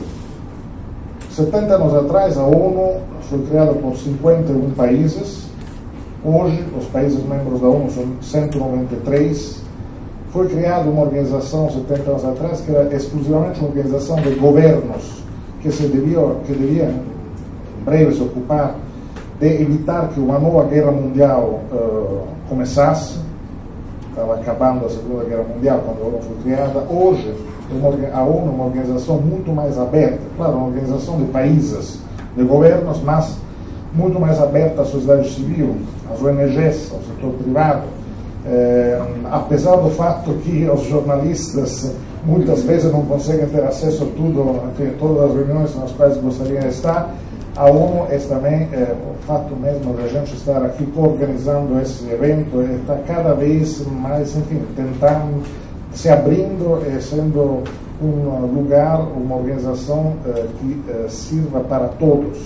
S17: setenta anos atrás, a ONU foi criada por cinquenta e um países. Hoje, os países membros da ONU são cento e noventa e três. Foi criada uma organização, setenta anos atrás, que era exclusivamente uma organização de governos que, se devia, que devia, em breve, se ocupar de evitar que uma nova guerra mundial uh, começasse. Estava acabando a Segunda Guerra Mundial quando a ONU foi criada. Hoje, a ONU é uma organização muito mais aberta, claro, uma organização de países, de governos, mas muito mais aberta à sociedade civil, às O N Gs, ao setor privado. É, apesar do fato que os jornalistas muitas vezes não conseguem ter acesso a tudo, enfim, todas as reuniões nas quais gostariam de estar, a ONU é também, é, o fato mesmo de a gente estar aqui organizando esse evento, está cada vez mais, enfim, tentando, se abrindo e sendo um lugar, uma organização é, que é, sirva para todos.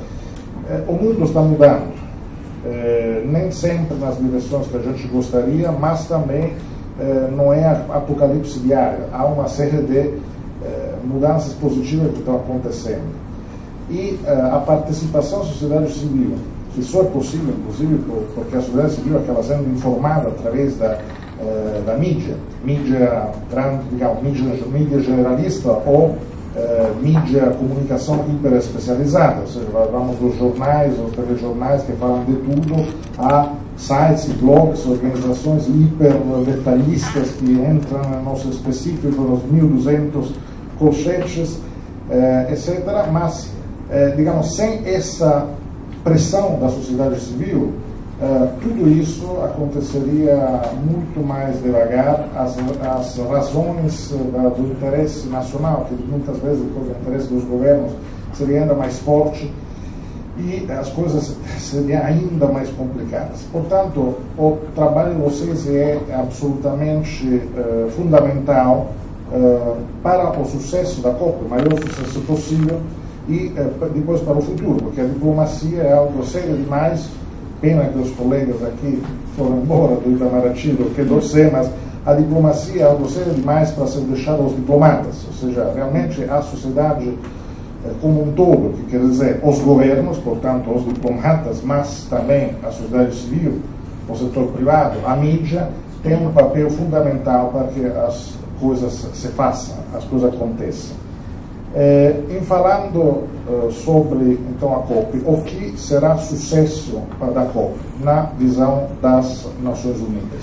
S17: É, o mundo está mudando. É, nem sempre nas direções que a gente gostaria, mas também é, não é apocalipse diário. Há uma série de é, mudanças positivas que estão acontecendo. E é, a participação da sociedade civil, que só é possível, inclusive, porque a sociedade civil acaba sendo informada através da, é, da mídia, mídia, digamos, mídia, mídia generalista ou Uh, mídia, comunicação hiper especializada, ou seja, vamos dos jornais, os telejornais que falam de tudo, a sites, blogs, organizações hiper detalhistas que entram no nosso específico, nos mil e duzentos colchetes, uh, etcétera. Mas, uh, digamos, sem essa pressão da sociedade civil, Uh, tudo isso aconteceria muito mais devagar. As, as razões uh, do interesse nacional, que muitas vezes depois do interesse dos governos, seria ainda mais forte e as coisas seriam ainda mais complicadas. Portanto, o trabalho de vocês é absolutamente uh, fundamental uh, para o sucesso da COP, o maior sucesso possível, e uh, depois para o futuro, porque a diplomacia é algo sério demais. Pena que os colegas aqui foram embora do Itamaraty, do Q doze C, mas a diplomacia é algo sério demais para ser deixada aos diplomatas, ou seja, realmente a sociedade eh, como um todo, que quer dizer os governos, portanto os diplomatas, mas também a sociedade civil, o setor privado, a mídia, tem um papel fundamental para que as coisas se façam, as coisas aconteçam. Eh, em falando uh, sobre então a COP, o que será sucesso da COP na visão das Nações Unidas?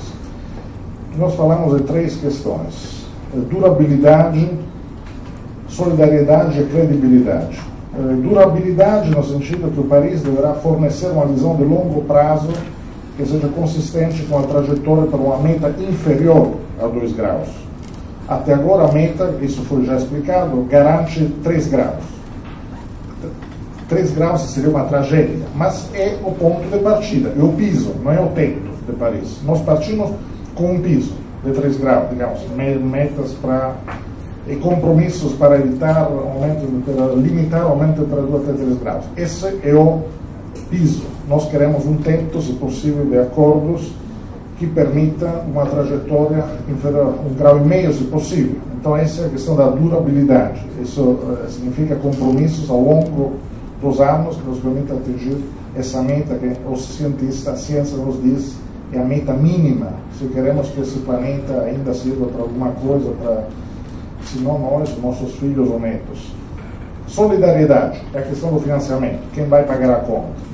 S17: Nós falamos de três questões: durabilidade, solidariedade e credibilidade. Eh, durabilidade no sentido que o país deverá fornecer uma visão de longo prazo que seja consistente com a trajetória para uma meta inferior a dois graus. Até agora a meta, isso foi já explicado, garante três graus. três graus seria uma tragédia, mas é o ponto de partida, é o piso, não é o teto de Paris. Nós partimos com um piso de três graus, digamos, metas para, e compromissos para evitar aumento, para limitar o aumento de temperatura até três graus. Esse é o piso. Nós queremos um teto, se possível, de acordos que permita uma trajetória inferior a um grau e meio, se possível. Então essa é a questão da durabilidade. Isso uh, significa compromissos ao longo dos anos que nos permitem atingir essa meta que os cientistas, a ciência nos diz é a meta mínima, se queremos que esse planeta ainda sirva para alguma coisa, para, se não nós, nossos filhos ou netos. Solidariedade é a questão do financiamento. Quem vai pagar a conta?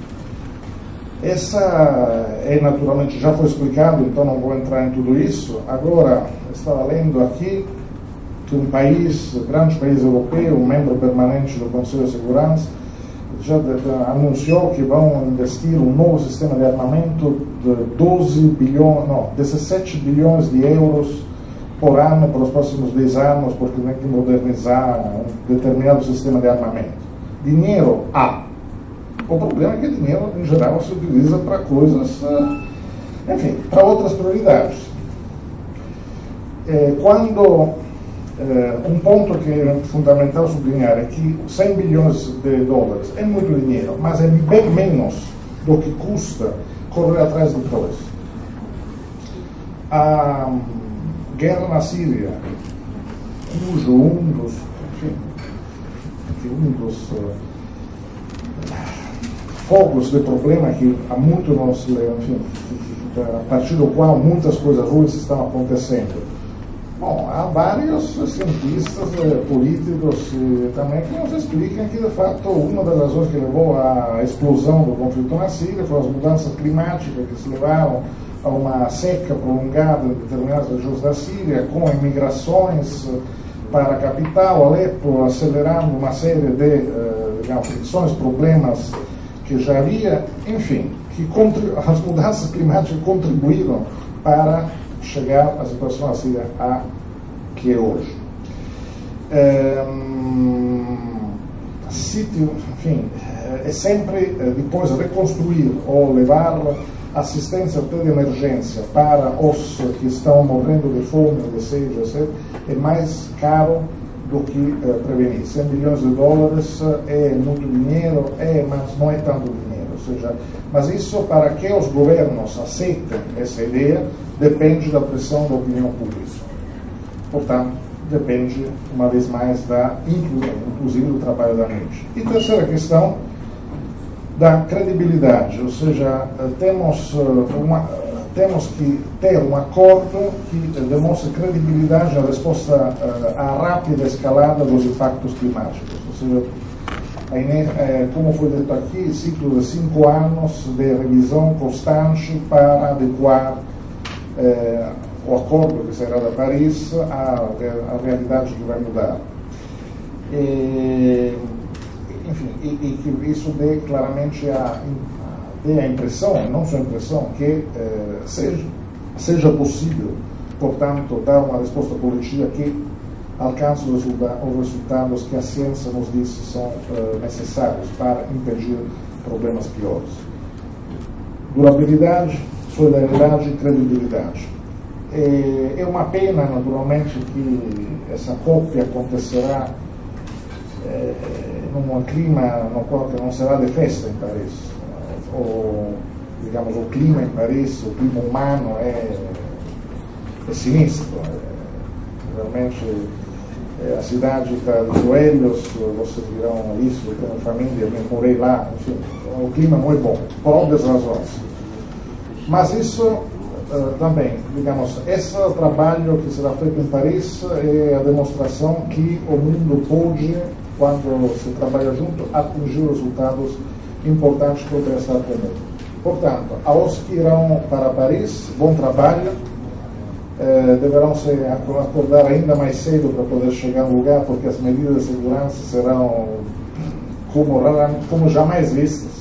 S17: Essa é naturalmente, já foi explicado, então não vou entrar em tudo isso. Agora, estava lendo aqui que um país, um grande país europeu, um membro permanente do Conselho de Segurança, já anunciou que vão investir um novo sistema de armamento de doze bilhões, não, dezessete bilhões de euros por ano para os próximos dez anos, porque tem que modernizar um determinado sistema de armamento. Dinheiro há. O problema é que dinheiro, em geral, se utiliza para coisas, enfim, para outras prioridades. É, quando Uh, um ponto que é fundamental sublinhar é que cem bilhões de dólares é muito dinheiro, mas é bem menos do que custa correr atrás do progresso. A guerra na Síria, cujo um dos, enfim, um dos uh, fogos de problema que há muito nós, enfim, a partir do qual muitas coisas ruins estão acontecendo. Bom, há vários cientistas, eh, políticos eh, também que nos explicam que, de fato, uma das razões que levou à explosão do conflito na Síria foram as mudanças climáticas que se levaram a uma seca prolongada em determinadas regiões da Síria, com imigrações para a capital, Alepo, acelerando uma série de eh, digamos, fricções, problemas que já havia, enfim, que as mudanças climáticas contribuíram para chegar à situação assim a que é hoje. É, sítio, enfim, é sempre depois reconstruir ou levar assistência até de emergência para os que estão morrendo de fome, de sede, etcétera, é mais caro do que uh, prevenir. cem bilhões de dólares é muito dinheiro, é, mas não é tanto dinheiro. Ou seja, mas isso, para que os governos aceitem essa ideia, depende da pressão da opinião pública. Portanto, depende, uma vez mais, da inclusive do trabalho da mente. E terceira questão, da credibilidade. Ou seja, temos, uma, temos que ter um acordo que demonstre credibilidade na resposta à rápida escalada dos impactos climáticos. Ou seja, como foi dito aqui, ciclo de cinco anos de revisão constante para adequar eh, o acordo que será da Paris à, à realidade que vai mudar. E, enfim, e, e que isso dê claramente a, dê a impressão, não só a impressão, que eh, seja, seja possível, portanto, dar uma resposta coletiva que alcance os resultados que a ciência nos diz são uh, necessários para impedir problemas piores. Durabilidade, solidariedade e credibilidade. É, é uma pena, naturalmente, que essa COP acontecerá é, num clima no qual que não será de festa em Paris. O, digamos, o clima em Paris, o clima humano é, é sinistro. É, realmente, a cidade está de joelhos, vocês virão isso, eu tenho família, eu morei lá, enfim, o clima não é bom, por outras razões. Mas isso uh, também, digamos, esse trabalho que será feito em Paris é a demonstração que o mundo pode, quando se trabalha junto, atingir resultados importantes para o bem-estar comum. Portanto, aos que irão para Paris, bom trabalho. Eh, deverão se acordar ainda mais cedo para poder chegar no lugar, porque as medidas de segurança serão como, como jamais vistas.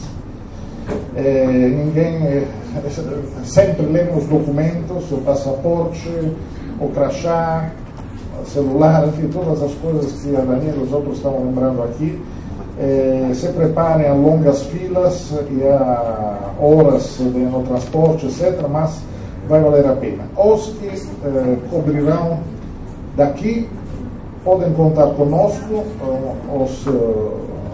S17: Eh, ninguém, eh, sempre lemos os documentos, o passaporte, o crachá, o celular, enfim, todas as coisas que a Daniela e os outros estão lembrando aqui. Eh, se preparem a longas filas e a horas de, no transporte, etcétera, mas vai valer a pena. Os que eh, cobrirão daqui podem contar conosco, uh, os, uh,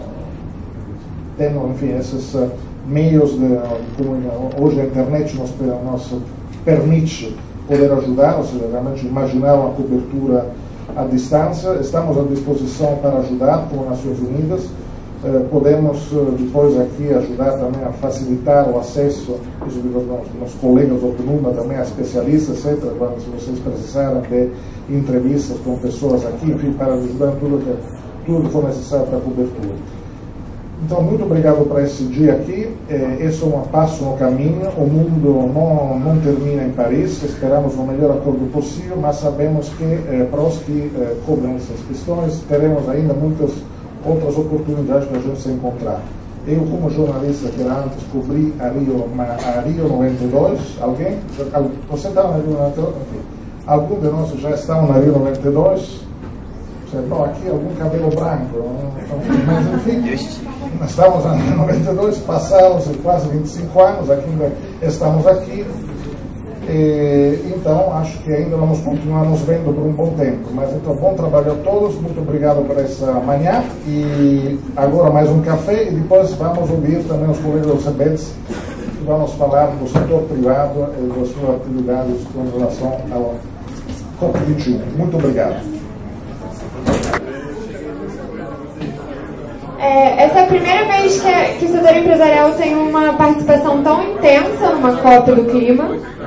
S17: temos, enfim, esses uh, meios de, como hoje a internet nos, nos permite poder ajudar, ou seja, realmente imaginar uma cobertura à distância. Estamos à disposição para ajudar, como Nações Unidas. Uh, podemos uh, depois aqui ajudar também a facilitar o acesso, isso digo aos colegas do PNUMA, também a especialistas, etcétera, quando se vocês precisarem de entrevistas com pessoas aqui, enfim, para ajudar em tudo que, tudo que for necessário para a cobertura. Então, muito obrigado por esse dia aqui. Eh, esse é um passo no caminho. O mundo não, não termina em Paris. Esperamos o melhor acordo possível, mas sabemos que, eh, para os que eh, cobrem essas questões, teremos ainda muitas outras oportunidades para a gente se encontrar. Eu, como jornalista que era antes, cobri a Rio, a Rio noventa e dois. Alguém? Você estava na Rio noventa e dois? Algum de nós já estavam na Rio noventa e dois? Não, aqui algum cabelo branco. Mas, enfim, nós estávamos em noventa e dois, passaram-se quase vinte e cinco anos, aqui, estamos aqui. E, então, acho que ainda vamos continuar nos vendo por um bom tempo. Mas então, bom trabalho a todos, muito obrigado por essa manhã. E agora mais um café e depois vamos ouvir também os colegas do CEBETS, que vamos falar do setor privado e das suas atividades com relação ao COP vinte e um. Muito obrigado.
S18: É, essa é a primeira vez que, a, que o setor empresarial tem uma participação tão intensa numa COP do clima.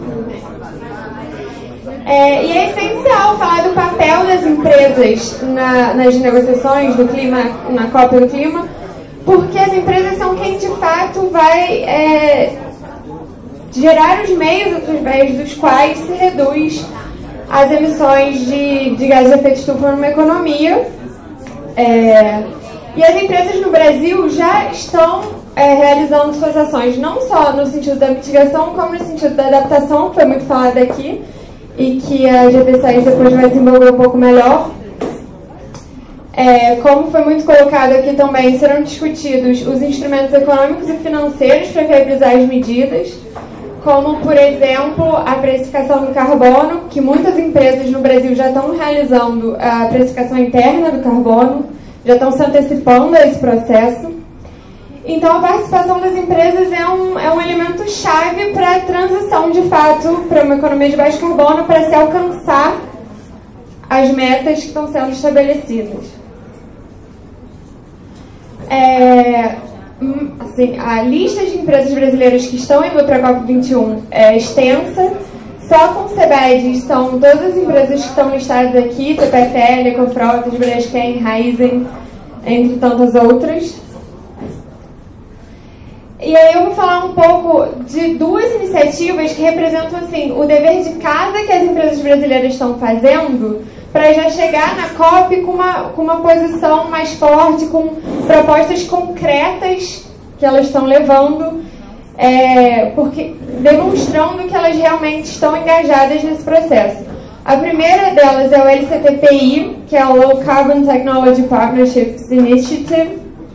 S18: É, e é essencial falar do papel das empresas na, nas negociações do clima, na COP do clima, porque as empresas são quem de fato vai é, gerar os meios através dos quais se reduz as emissões de, de gases de efeito estufa numa economia. É, e as empresas no Brasil já estão é, realizando suas ações, não só no sentido da mitigação, como no sentido da adaptação, que foi muito falado aqui, e que a G P seis depois vai desenvolver um pouco melhor. É, como foi muito colocado aqui também, serão discutidos os instrumentos econômicos e financeiros para viabilizar as medidas, como, por exemplo, a precificação do carbono, que muitas empresas no Brasil já estão realizando a precificação interna do carbono, já estão se antecipando a esse processo. Então, a participação das empresas é um, é um elemento chave para a transição, de fato, para uma economia de baixo carbono, para se alcançar as metas que estão sendo estabelecidas. É, assim, a lista de empresas brasileiras que estão indo para a COP vinte e um é extensa. Só com o CEBED são todas as empresas que estão listadas aqui, C P F L, Ecofrotas, Braskem, Raizen, entre tantas outras. E aí eu vou falar um pouco de duas iniciativas que representam assim, o dever de casa que as empresas brasileiras estão fazendo para já chegar na COP com uma, com uma posição mais forte, com propostas concretas que elas estão levando, é, porque, demonstrando que elas realmente estão engajadas nesse processo. A primeira delas é o L C T P I, que é o Low Carbon Technology Partnerships Initiative.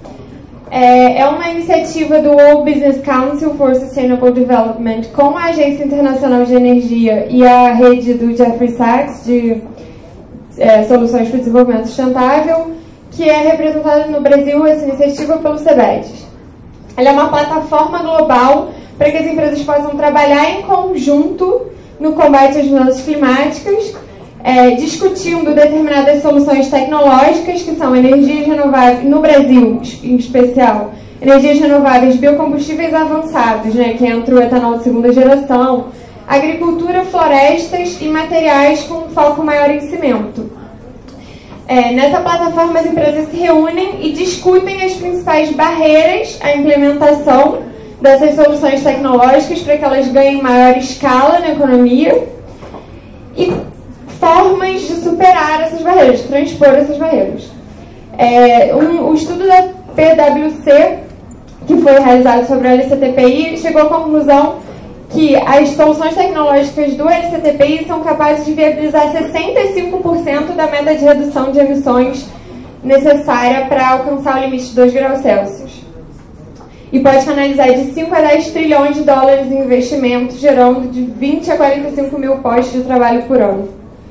S18: É uma iniciativa do World Business Council for Sustainable Development com a Agência Internacional de Energia e a rede do Jeffrey Sachs de é, Soluções para o Desenvolvimento Sustentável, que é representada no Brasil, essa iniciativa, pelo CEBED. Ela é uma plataforma global para que as empresas possam trabalhar em conjunto no combate às mudanças climáticas, É, discutindo determinadas soluções tecnológicas, que são energias renováveis, no Brasil em especial, energias renováveis, biocombustíveis avançados, né, que entra o etanol de segunda geração, agricultura, florestas e materiais com um foco maior em cimento. É, nessa plataforma as empresas se reúnem e discutem as principais barreiras à implementação dessas soluções tecnológicas para que elas ganhem maior escala na economia e formas de superar essas barreiras, de transpor essas barreiras. É, um, o estudo da P W C, que foi realizado sobre o L C T P I, chegou à conclusão que as soluções tecnológicas do L C T P I são capazes de viabilizar sessenta e cinco por cento da meta de redução de emissões necessária para alcançar o limite de dois graus Celsius. E pode canalizar de cinco a dez trilhões de dólares em investimentos, gerando de vinte a quarenta e cinco mil postos de trabalho por ano.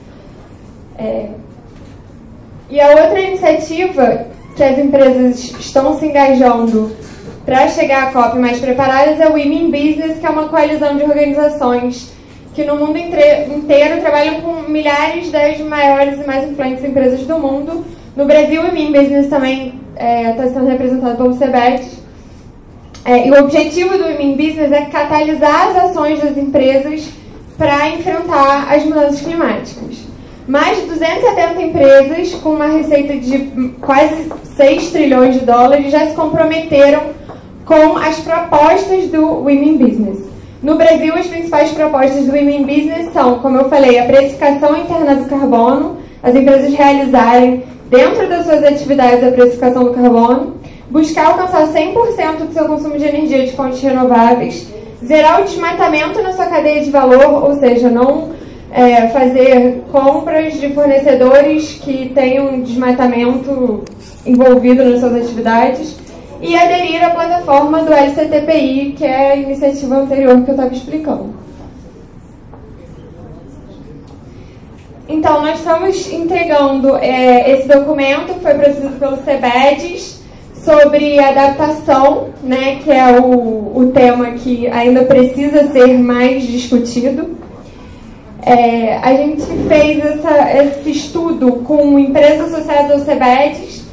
S18: É. E a outra iniciativa que as empresas estão se engajando para chegar à COP mais preparadas é o Women in Business, que é uma coalizão de organizações que no mundo inteiro trabalham com milhares das maiores e mais influentes empresas do mundo. No Brasil, o Women in Business também está é, sendo representado pelo CEBED. É, e o objetivo do Women in Business é catalisar as ações das empresas para enfrentar as mudanças climáticas. Mais de duzentas e setenta empresas, com uma receita de quase seis trilhões de dólares, já se comprometeram com as propostas do Women in Business. No Brasil, as principais propostas do Women in Business são, como eu falei, a precificação interna do carbono, as empresas realizarem, dentro das suas atividades, a precificação do carbono, buscar alcançar cem por cento do seu consumo de energia de fontes renováveis, zerar o desmatamento na sua cadeia de valor, ou seja, não é, fazer compras de fornecedores que tenham desmatamento envolvido nas suas atividades, e aderir à plataforma do L C T P I, que é a iniciativa anterior que eu estava explicando. Então, nós estamos entregando é, esse documento que foi produzido pelo CEBEDES sobre adaptação, né, que é o, o tema que ainda precisa ser mais discutido. É, a gente fez essa, esse estudo com empresas associadas ao CEBEDES,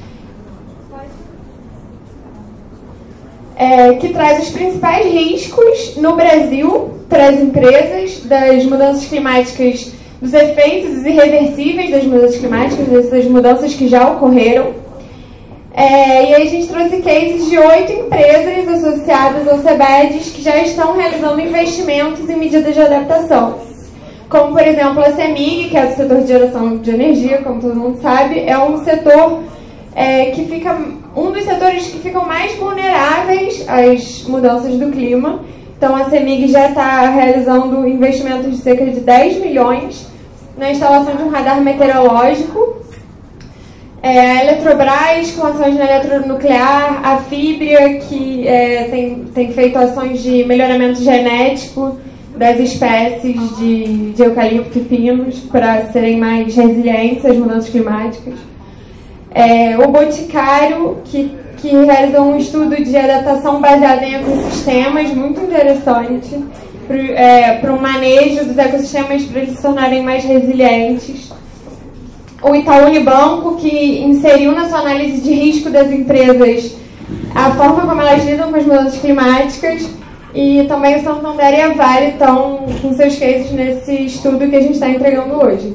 S18: é, que traz os principais riscos no Brasil para as empresas das mudanças climáticas, dos efeitos irreversíveis das mudanças climáticas, dessas mudanças que já ocorreram. É, e aí a gente trouxe cases de oito empresas associadas ao CEBEDES que já estão realizando investimentos em medidas de adaptação. Como, por exemplo, a CEMIG, que é do setor de geração de energia, como todo mundo sabe, é um setor é, que fica, um dos setores que ficam mais vulneráveis às mudanças do clima. Então, a CEMIG já está realizando investimentos de cerca de dez milhões na instalação de um radar meteorológico. É, a Eletrobras, com ações na eletronuclear, a Fibria, que é, tem, tem feito ações de melhoramento genético das espécies de, de eucalipto e pinos para serem mais resilientes às mudanças climáticas. É, o Boticário, que, que realizou um estudo de adaptação baseado em ecossistemas, muito interessante, para o é, manejo dos ecossistemas para eles se tornarem mais resilientes. O Itaú Unibanco, que inseriu na sua análise de risco das empresas a forma como elas lidam com as mudanças climáticas, e também o Santander e a Vale estão com seus cases nesse estudo que a gente está entregando hoje.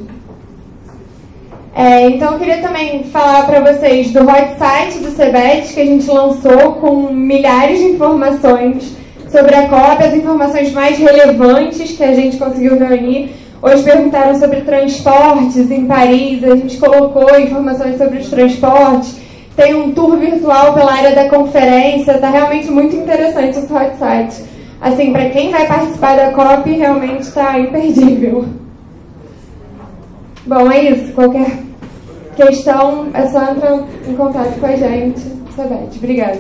S18: É, então eu queria também falar para vocês do hot site do CEBEDES, que a gente lançou com milhares de informações sobre a COP, as informações mais relevantes que a gente conseguiu reunir. Hoje perguntaram sobre transportes em Paris, a gente colocou informações sobre os transportes, tem um tour virtual pela área da conferência, está realmente muito interessante esse hot site. Assim, para quem vai participar da COP, realmente está imperdível. Bom, é isso. Qualquer questão, é só entrar em contato com a gente. CEBEDES. Obrigada.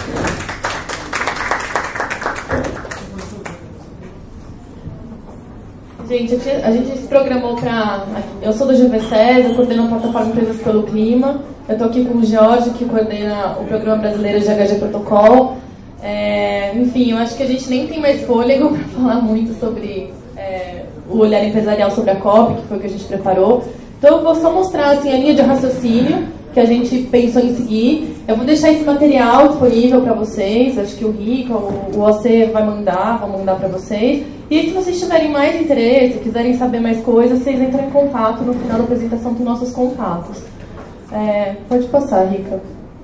S19: Gente, a gente se programou para... Eu sou do G V S E S, eu coordeno a plataforma Empresas pelo Clima. Eu estou aqui com o Jorge, que coordena o Programa Brasileiro de H G Protocol. É, enfim, eu acho que a gente nem tem mais fôlego para falar muito sobre é, o olhar empresarial sobre a COP, que foi o que a gente preparou. Então, eu vou só mostrar assim, a linha de raciocínio que a gente pensou em seguir. Eu vou deixar esse material disponível para vocês. Acho que o Rico, o O C vai mandar, vou mandar para vocês. E se vocês tiverem mais interesse, quiserem saber mais coisas, vocês entram em contato no final da apresentação com nossos contatos. É, pode passar, Rica.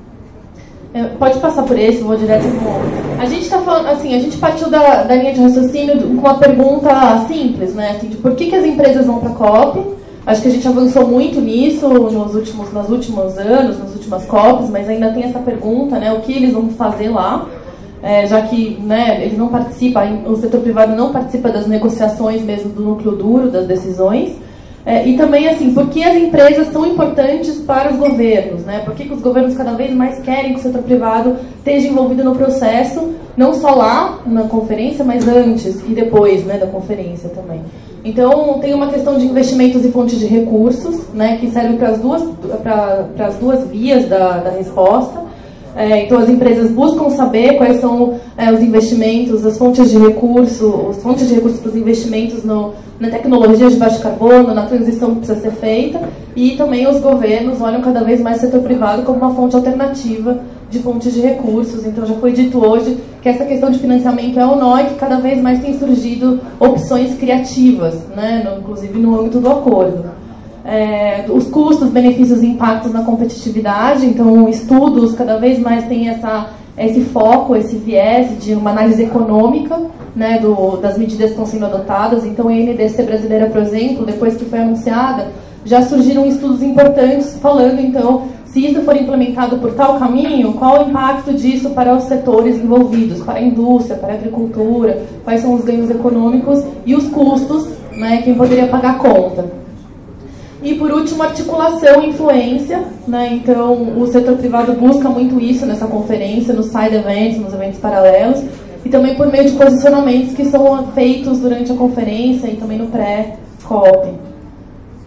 S19: É, pode passar por esse, vou direto no... A gente está falando, assim, a gente partiu da, da linha de raciocínio com uma pergunta simples, né? Assim, de por que, que as empresas vão para a COP? Acho que a gente avançou muito nisso nos últimos, nos últimos anos, nas últimas COPs, mas ainda tem essa pergunta, né? O que eles vão fazer lá? É, já que né, eles não participam, o setor privado não participa das negociações mesmo do núcleo duro das decisões. É, e também, assim, por que as empresas são importantes para os governos, né? Por que, que os governos cada vez mais querem que o setor privado esteja envolvido no processo, não só lá na conferência, mas antes e depois, né, da conferência também. Então, tem uma questão de investimentos e fontes de recursos, né, que servem para as duas, para, para as duas vias da, da resposta. É, então, as empresas buscam saber quais são é, os investimentos, as fontes de recurso, as fontes de recursos para os investimentos no, na tecnologia de baixo carbono, na transição que precisa ser feita, e também os governos olham cada vez mais o setor privado como uma fonte alternativa de fontes de recursos. Então, já foi dito hoje que essa questão de financiamento é o nó e que cada vez mais tem surgido opções criativas, né, no, inclusive no âmbito do acordo. É, os custos, benefícios e impactos na competitividade, então estudos cada vez mais têm essa, esse foco, esse viés de uma análise econômica, né, do, das medidas que estão sendo adotadas. Então a N D C brasileira, por exemplo, depois que foi anunciada, já surgiram estudos importantes falando, então, se isso for implementado por tal caminho, qual o impacto disso para os setores envolvidos, para a indústria, para a agricultura, quais são os ganhos econômicos e os custos, né, quem poderia pagar a conta. E, por último, articulação e influência, né? Então, o setor privado busca muito isso nessa conferência, nos side events, nos eventos paralelos, e também por meio de posicionamentos que são feitos durante a conferência e também no pré-COP.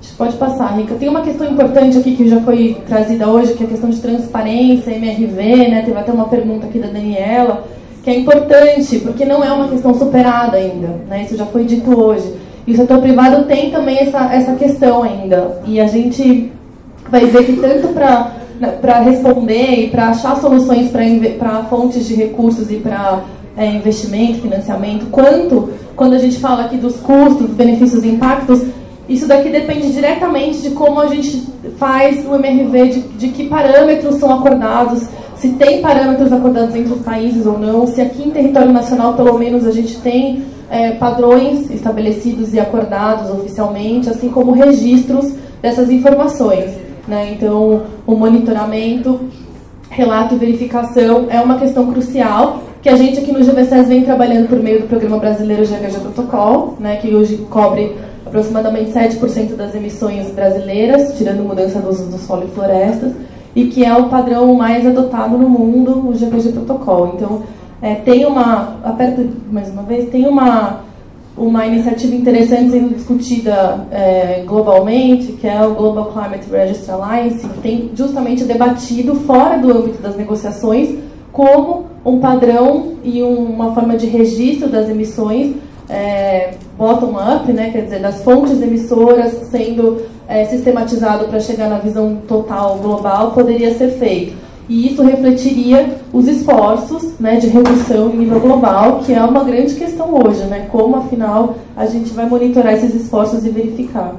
S19: Pode passar, Rica. Tem uma questão importante aqui que já foi trazida hoje, que é a questão de transparência, M R V, né? Teve até uma pergunta aqui da Daniela, que é importante, porque não é uma questão superada ainda, né? Isso já foi dito hoje. E o setor privado tem também essa, essa questão ainda. E a gente vai ver que tanto para para responder e para achar soluções para fontes de recursos e para é, investimento, financiamento, quanto quando a gente fala aqui dos custos, benefícios e impactos, isso daqui depende diretamente de como a gente faz o M R V, de, de que parâmetros são acordados, se tem parâmetros acordados entre os países ou não, se aqui em território nacional, pelo menos, a gente tem é, padrões estabelecidos e acordados oficialmente, assim como registros dessas informações, né? Então, o monitoramento, relato e verificação é uma questão crucial, que a gente aqui no G V S E S vem trabalhando por meio do Programa Brasileiro G H G Protocol, né, que hoje cobre aproximadamente sete por cento das emissões brasileiras, tirando mudança do uso do solo e florestas, e que é o padrão mais adotado no mundo, o G H G Protocol. Então, é, tem uma, aperta mais uma vez, tem uma, uma iniciativa interessante sendo discutida é, globalmente, que é o Global Climate Register Alliance, que tem justamente debatido fora do âmbito das negociações como um padrão e um, uma forma de registro das emissões é, bottom-up, né, quer dizer, das fontes emissoras sendo é, sistematizado para chegar na visão total global, poderia ser feito. E isso refletiria os esforços, né, de redução em nível global, que é uma grande questão hoje, né, como, afinal, a gente vai monitorar esses esforços e verificar.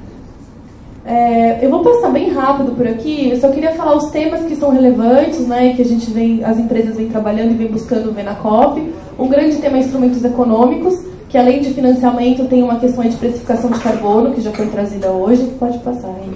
S19: É, eu vou passar bem rápido por aqui, eu só queria falar os temas que são relevantes, né, que a gente vem, as empresas vêm trabalhando e vêm buscando ver na COP. Um grande tema é instrumentos econômicos, que além de financiamento tem uma questão de precificação de carbono, que já foi trazida hoje. Pode passar aí.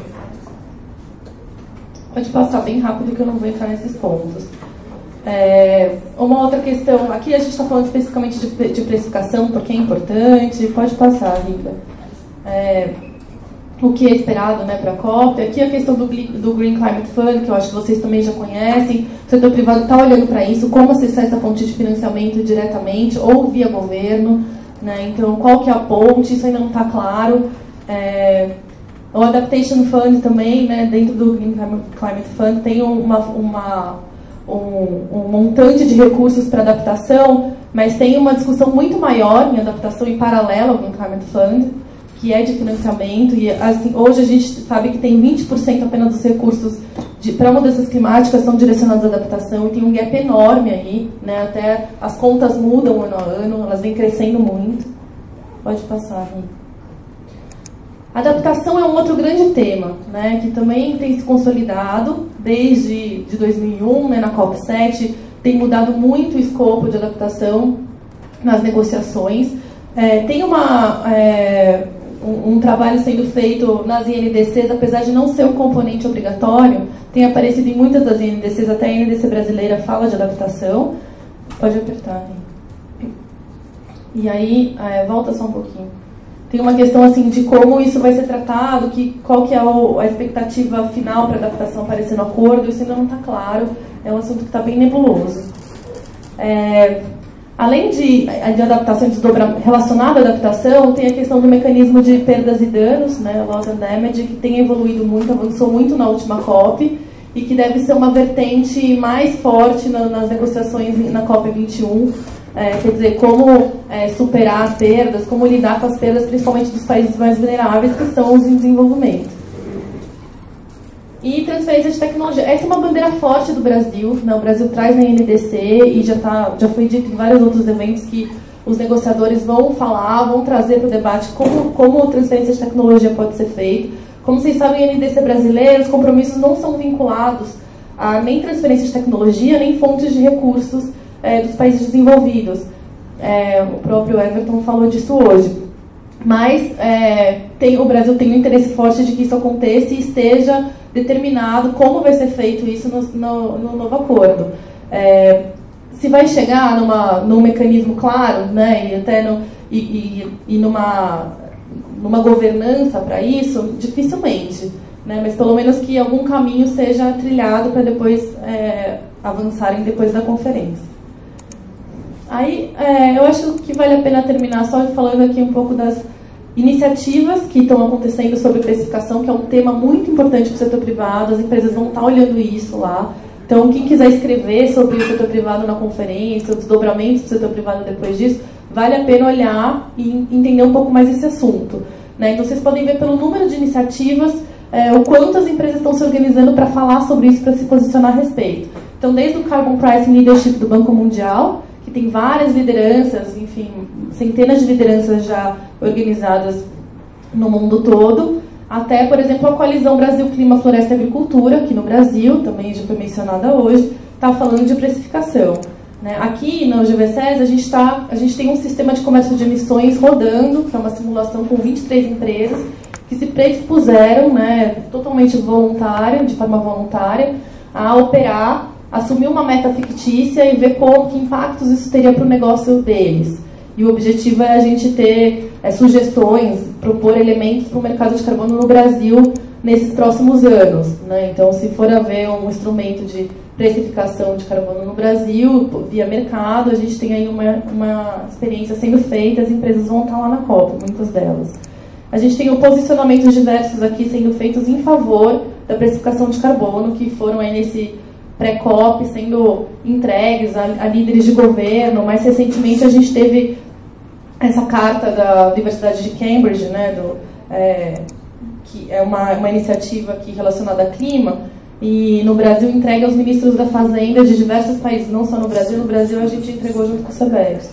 S19: Pode passar bem rápido que eu não vou entrar nesses pontos. É, uma outra questão, aqui a gente está falando especificamente de, de precificação, porque é importante. Pode passar, Rita. É, o que é esperado, né, para a COP. Aqui a questão do, do Green Climate Fund, que eu acho que vocês também já conhecem. O setor privado está olhando para isso, como acessar essa fonte de financiamento diretamente ou via governo, né? Então, qual que é a ponte? Isso ainda não está claro. É, o Adaptation Fund também, né, dentro do Green Climate Fund, tem uma, uma, um, um montante de recursos para adaptação, mas tem uma discussão muito maior em adaptação em paralelo ao Green Climate Fund, que é de financiamento, e assim, hoje a gente sabe que tem vinte por cento apenas dos recursos para mudanças climáticas são direcionados à adaptação, e tem um gap enorme aí, né, até as contas mudam ano a ano, elas vêm crescendo muito. Pode passar, Rita. Adaptação é um outro grande tema, né, que também tem se consolidado desde de dois mil e um, né, na COP sete, tem mudado muito o escopo de adaptação nas negociações. É, tem uma... É, Um, um trabalho sendo feito nas I N D Cs, apesar de não ser um componente obrigatório, tem aparecido em muitas das I N D Cs, até a I N D C brasileira fala de adaptação. Pode apertar. E aí, é, volta só um pouquinho. Tem uma questão assim de como isso vai ser tratado, que, qual que é o, a expectativa final para a adaptação aparecer no acordo, isso ainda não está claro, é um assunto que está bem nebuloso. É, Além de, de adaptação relacionada à adaptação, tem a questão do mecanismo de perdas e danos, né, loss and damage, que tem evoluído muito, avançou muito na última COP, e que deve ser uma vertente mais forte na, nas negociações na COP vinte e um, é, quer dizer, como é, superar as perdas, como lidar com as perdas, principalmente dos países mais vulneráveis, que são os em desenvolvimento. E transferência de tecnologia. Essa é uma bandeira forte do Brasil, né? O Brasil traz na I N D C e já, tá, já foi dito em vários outros eventos que os negociadores vão falar, vão trazer para o debate como, como transferência de tecnologia pode ser feita. Como vocês sabem, a I N D C brasileira, os compromissos não são vinculados a nem transferência de tecnologia, nem fontes de recursos é, dos países desenvolvidos. É, o próprio Everton falou disso hoje. Mas é, tem, o Brasil tem um interesse forte de que isso aconteça e esteja determinado como vai ser feito isso no, no, no novo acordo. É, se vai chegar numa, num mecanismo claro, né, e até no, e, e, e numa, numa governança para isso, dificilmente, né, mas pelo menos que algum caminho seja trilhado para depois é, avançarem depois da conferência. Aí, é, eu acho que vale a pena terminar só falando aqui um pouco das, iniciativas que estão acontecendo sobre precificação, que é um tema muito importante para o setor privado, as empresas vão estar olhando isso lá. Então, quem quiser escrever sobre o setor privado na conferência, os desdobramentos do setor privado depois disso, vale a pena olhar e entender um pouco mais esse assunto, né? Então, vocês podem ver pelo número de iniciativas é, o quanto as empresas estão se organizando para falar sobre isso, para se posicionar a respeito. Então, desde o Carbon Pricing Leadership do Banco Mundial, que tem várias lideranças, enfim, centenas de lideranças já organizadas no mundo todo, até, por exemplo, a Coalizão Brasil Clima, Floresta e Agricultura, aqui no Brasil, também já foi mencionada hoje, está falando de precificação, né? Aqui na U G V S E S a gente, tá, a gente tem um sistema de comércio de emissões rodando, que é uma simulação com vinte e três empresas que se predispuseram, né, totalmente voluntária, de forma voluntária, a operar, assumir uma meta fictícia e ver como, que impactos isso teria para o negócio deles. E o objetivo é a gente ter é, sugestões, propor elementos para o mercado de carbono no Brasil nesses próximos anos, né? Então, se for haver um instrumento de precificação de carbono no Brasil, via mercado, a gente tem aí uma, uma experiência sendo feita, as empresas vão estar lá na COP, muitas delas. A gente tem posicionamentos diversos aqui sendo feitos em favor da precificação de carbono, que foram aí nesse pré-COP sendo entregues a, a líderes de governo. Mais recentemente a gente teve essa carta da Universidade de Cambridge, né, do, é, que é uma, uma iniciativa aqui relacionada a clima, e no Brasil entregue aos ministros da Fazenda de diversos países, não só no Brasil, no Brasil a gente entregou junto com o SEBEX.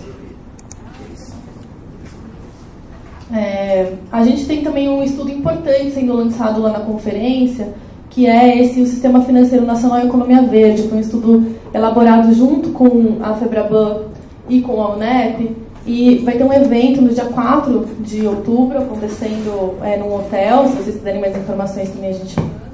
S19: É, a gente tem também um estudo importante sendo lançado lá na conferência, que é esse o Sistema Financeiro Nacional e Economia Verde. Foi um estudo elaborado junto com a FEBRABAN e com a UNEP, e vai ter um evento no dia quatro de outubro, acontecendo é, num hotel. Se vocês quiserem mais informações também a gente...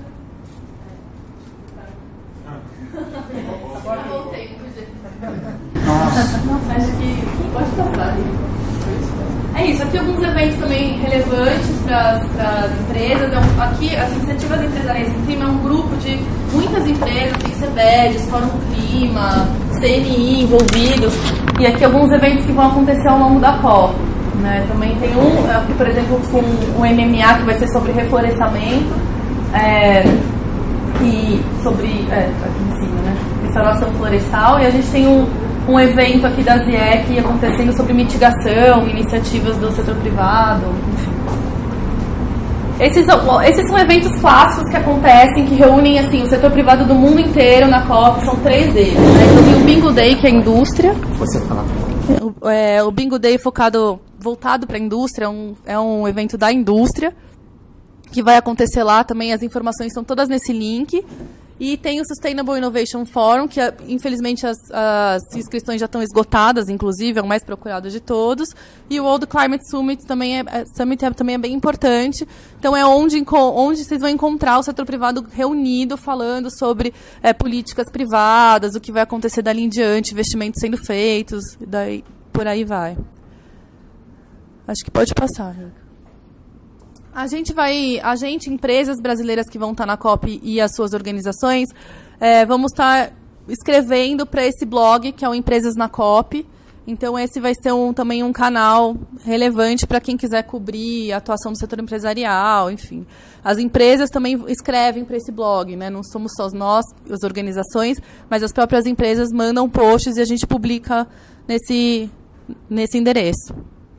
S20: Agora voltei. Nossa. Nossa, acho que pode passar. É isso, aqui alguns eventos também relevantes para as empresas. É um, aqui, as iniciativas empresariais em clima é um grupo de muitas empresas, tem CEBEDES, Fórum Clima, C N I envolvidos, e aqui alguns eventos que vão acontecer ao longo da COP. Né? Também tem um, aqui, por exemplo, com o M M A, que vai ser sobre reflorestamento, é, e sobre, é, aqui em cima, né? Restauração florestal, e a gente tem um um evento aqui da ZIEC acontecendo sobre mitigação, iniciativas do setor privado, enfim. Esses, esses são eventos clássicos que acontecem, que reúnem assim, o setor privado do mundo inteiro na COP, são três deles. Né? Então tem o Bingo Day, que é a indústria.
S8: Você fala.
S20: O, é, o Bingo Day focado, voltado para a indústria, é um, é um evento da indústria, que vai acontecer lá também, as informações estão todas nesse link. E tem o Sustainable Innovation Forum, que infelizmente as, as inscrições já estão esgotadas, inclusive, é o mais procurado de todos. E o World Climate Summit também é, Summit é, também é bem importante. Então é onde, onde vocês vão encontrar o setor privado reunido, falando sobre é, políticas privadas, o que vai acontecer dali em diante, investimentos sendo feitos, daí, por aí vai. Acho que pode passar. A gente vai, a gente, empresas brasileiras que vão estar na COP e as suas organizações, é, vamos estar escrevendo para esse blog, que é o Empresas na COP. Então, esse vai ser um, também um canal relevante para quem quiser cobrir a atuação do setor empresarial, enfim. As empresas também escrevem para esse blog, né? Não somos só nós, as organizações, mas as próprias empresas mandam posts e a gente publica nesse, nesse endereço.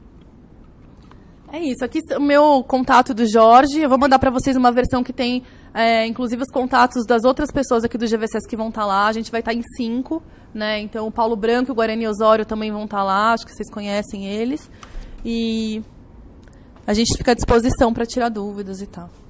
S20: É isso, aqui o meu contato do Jorge, eu vou mandar para vocês uma versão que tem, é, inclusive, os contatos das outras pessoas aqui do G V C S que vão estar lá, a gente vai estar em cinco, né, então o Paulo Branco e o Guarani Osório também vão estar lá, acho que vocês conhecem eles, e a gente fica à disposição para tirar dúvidas e tal.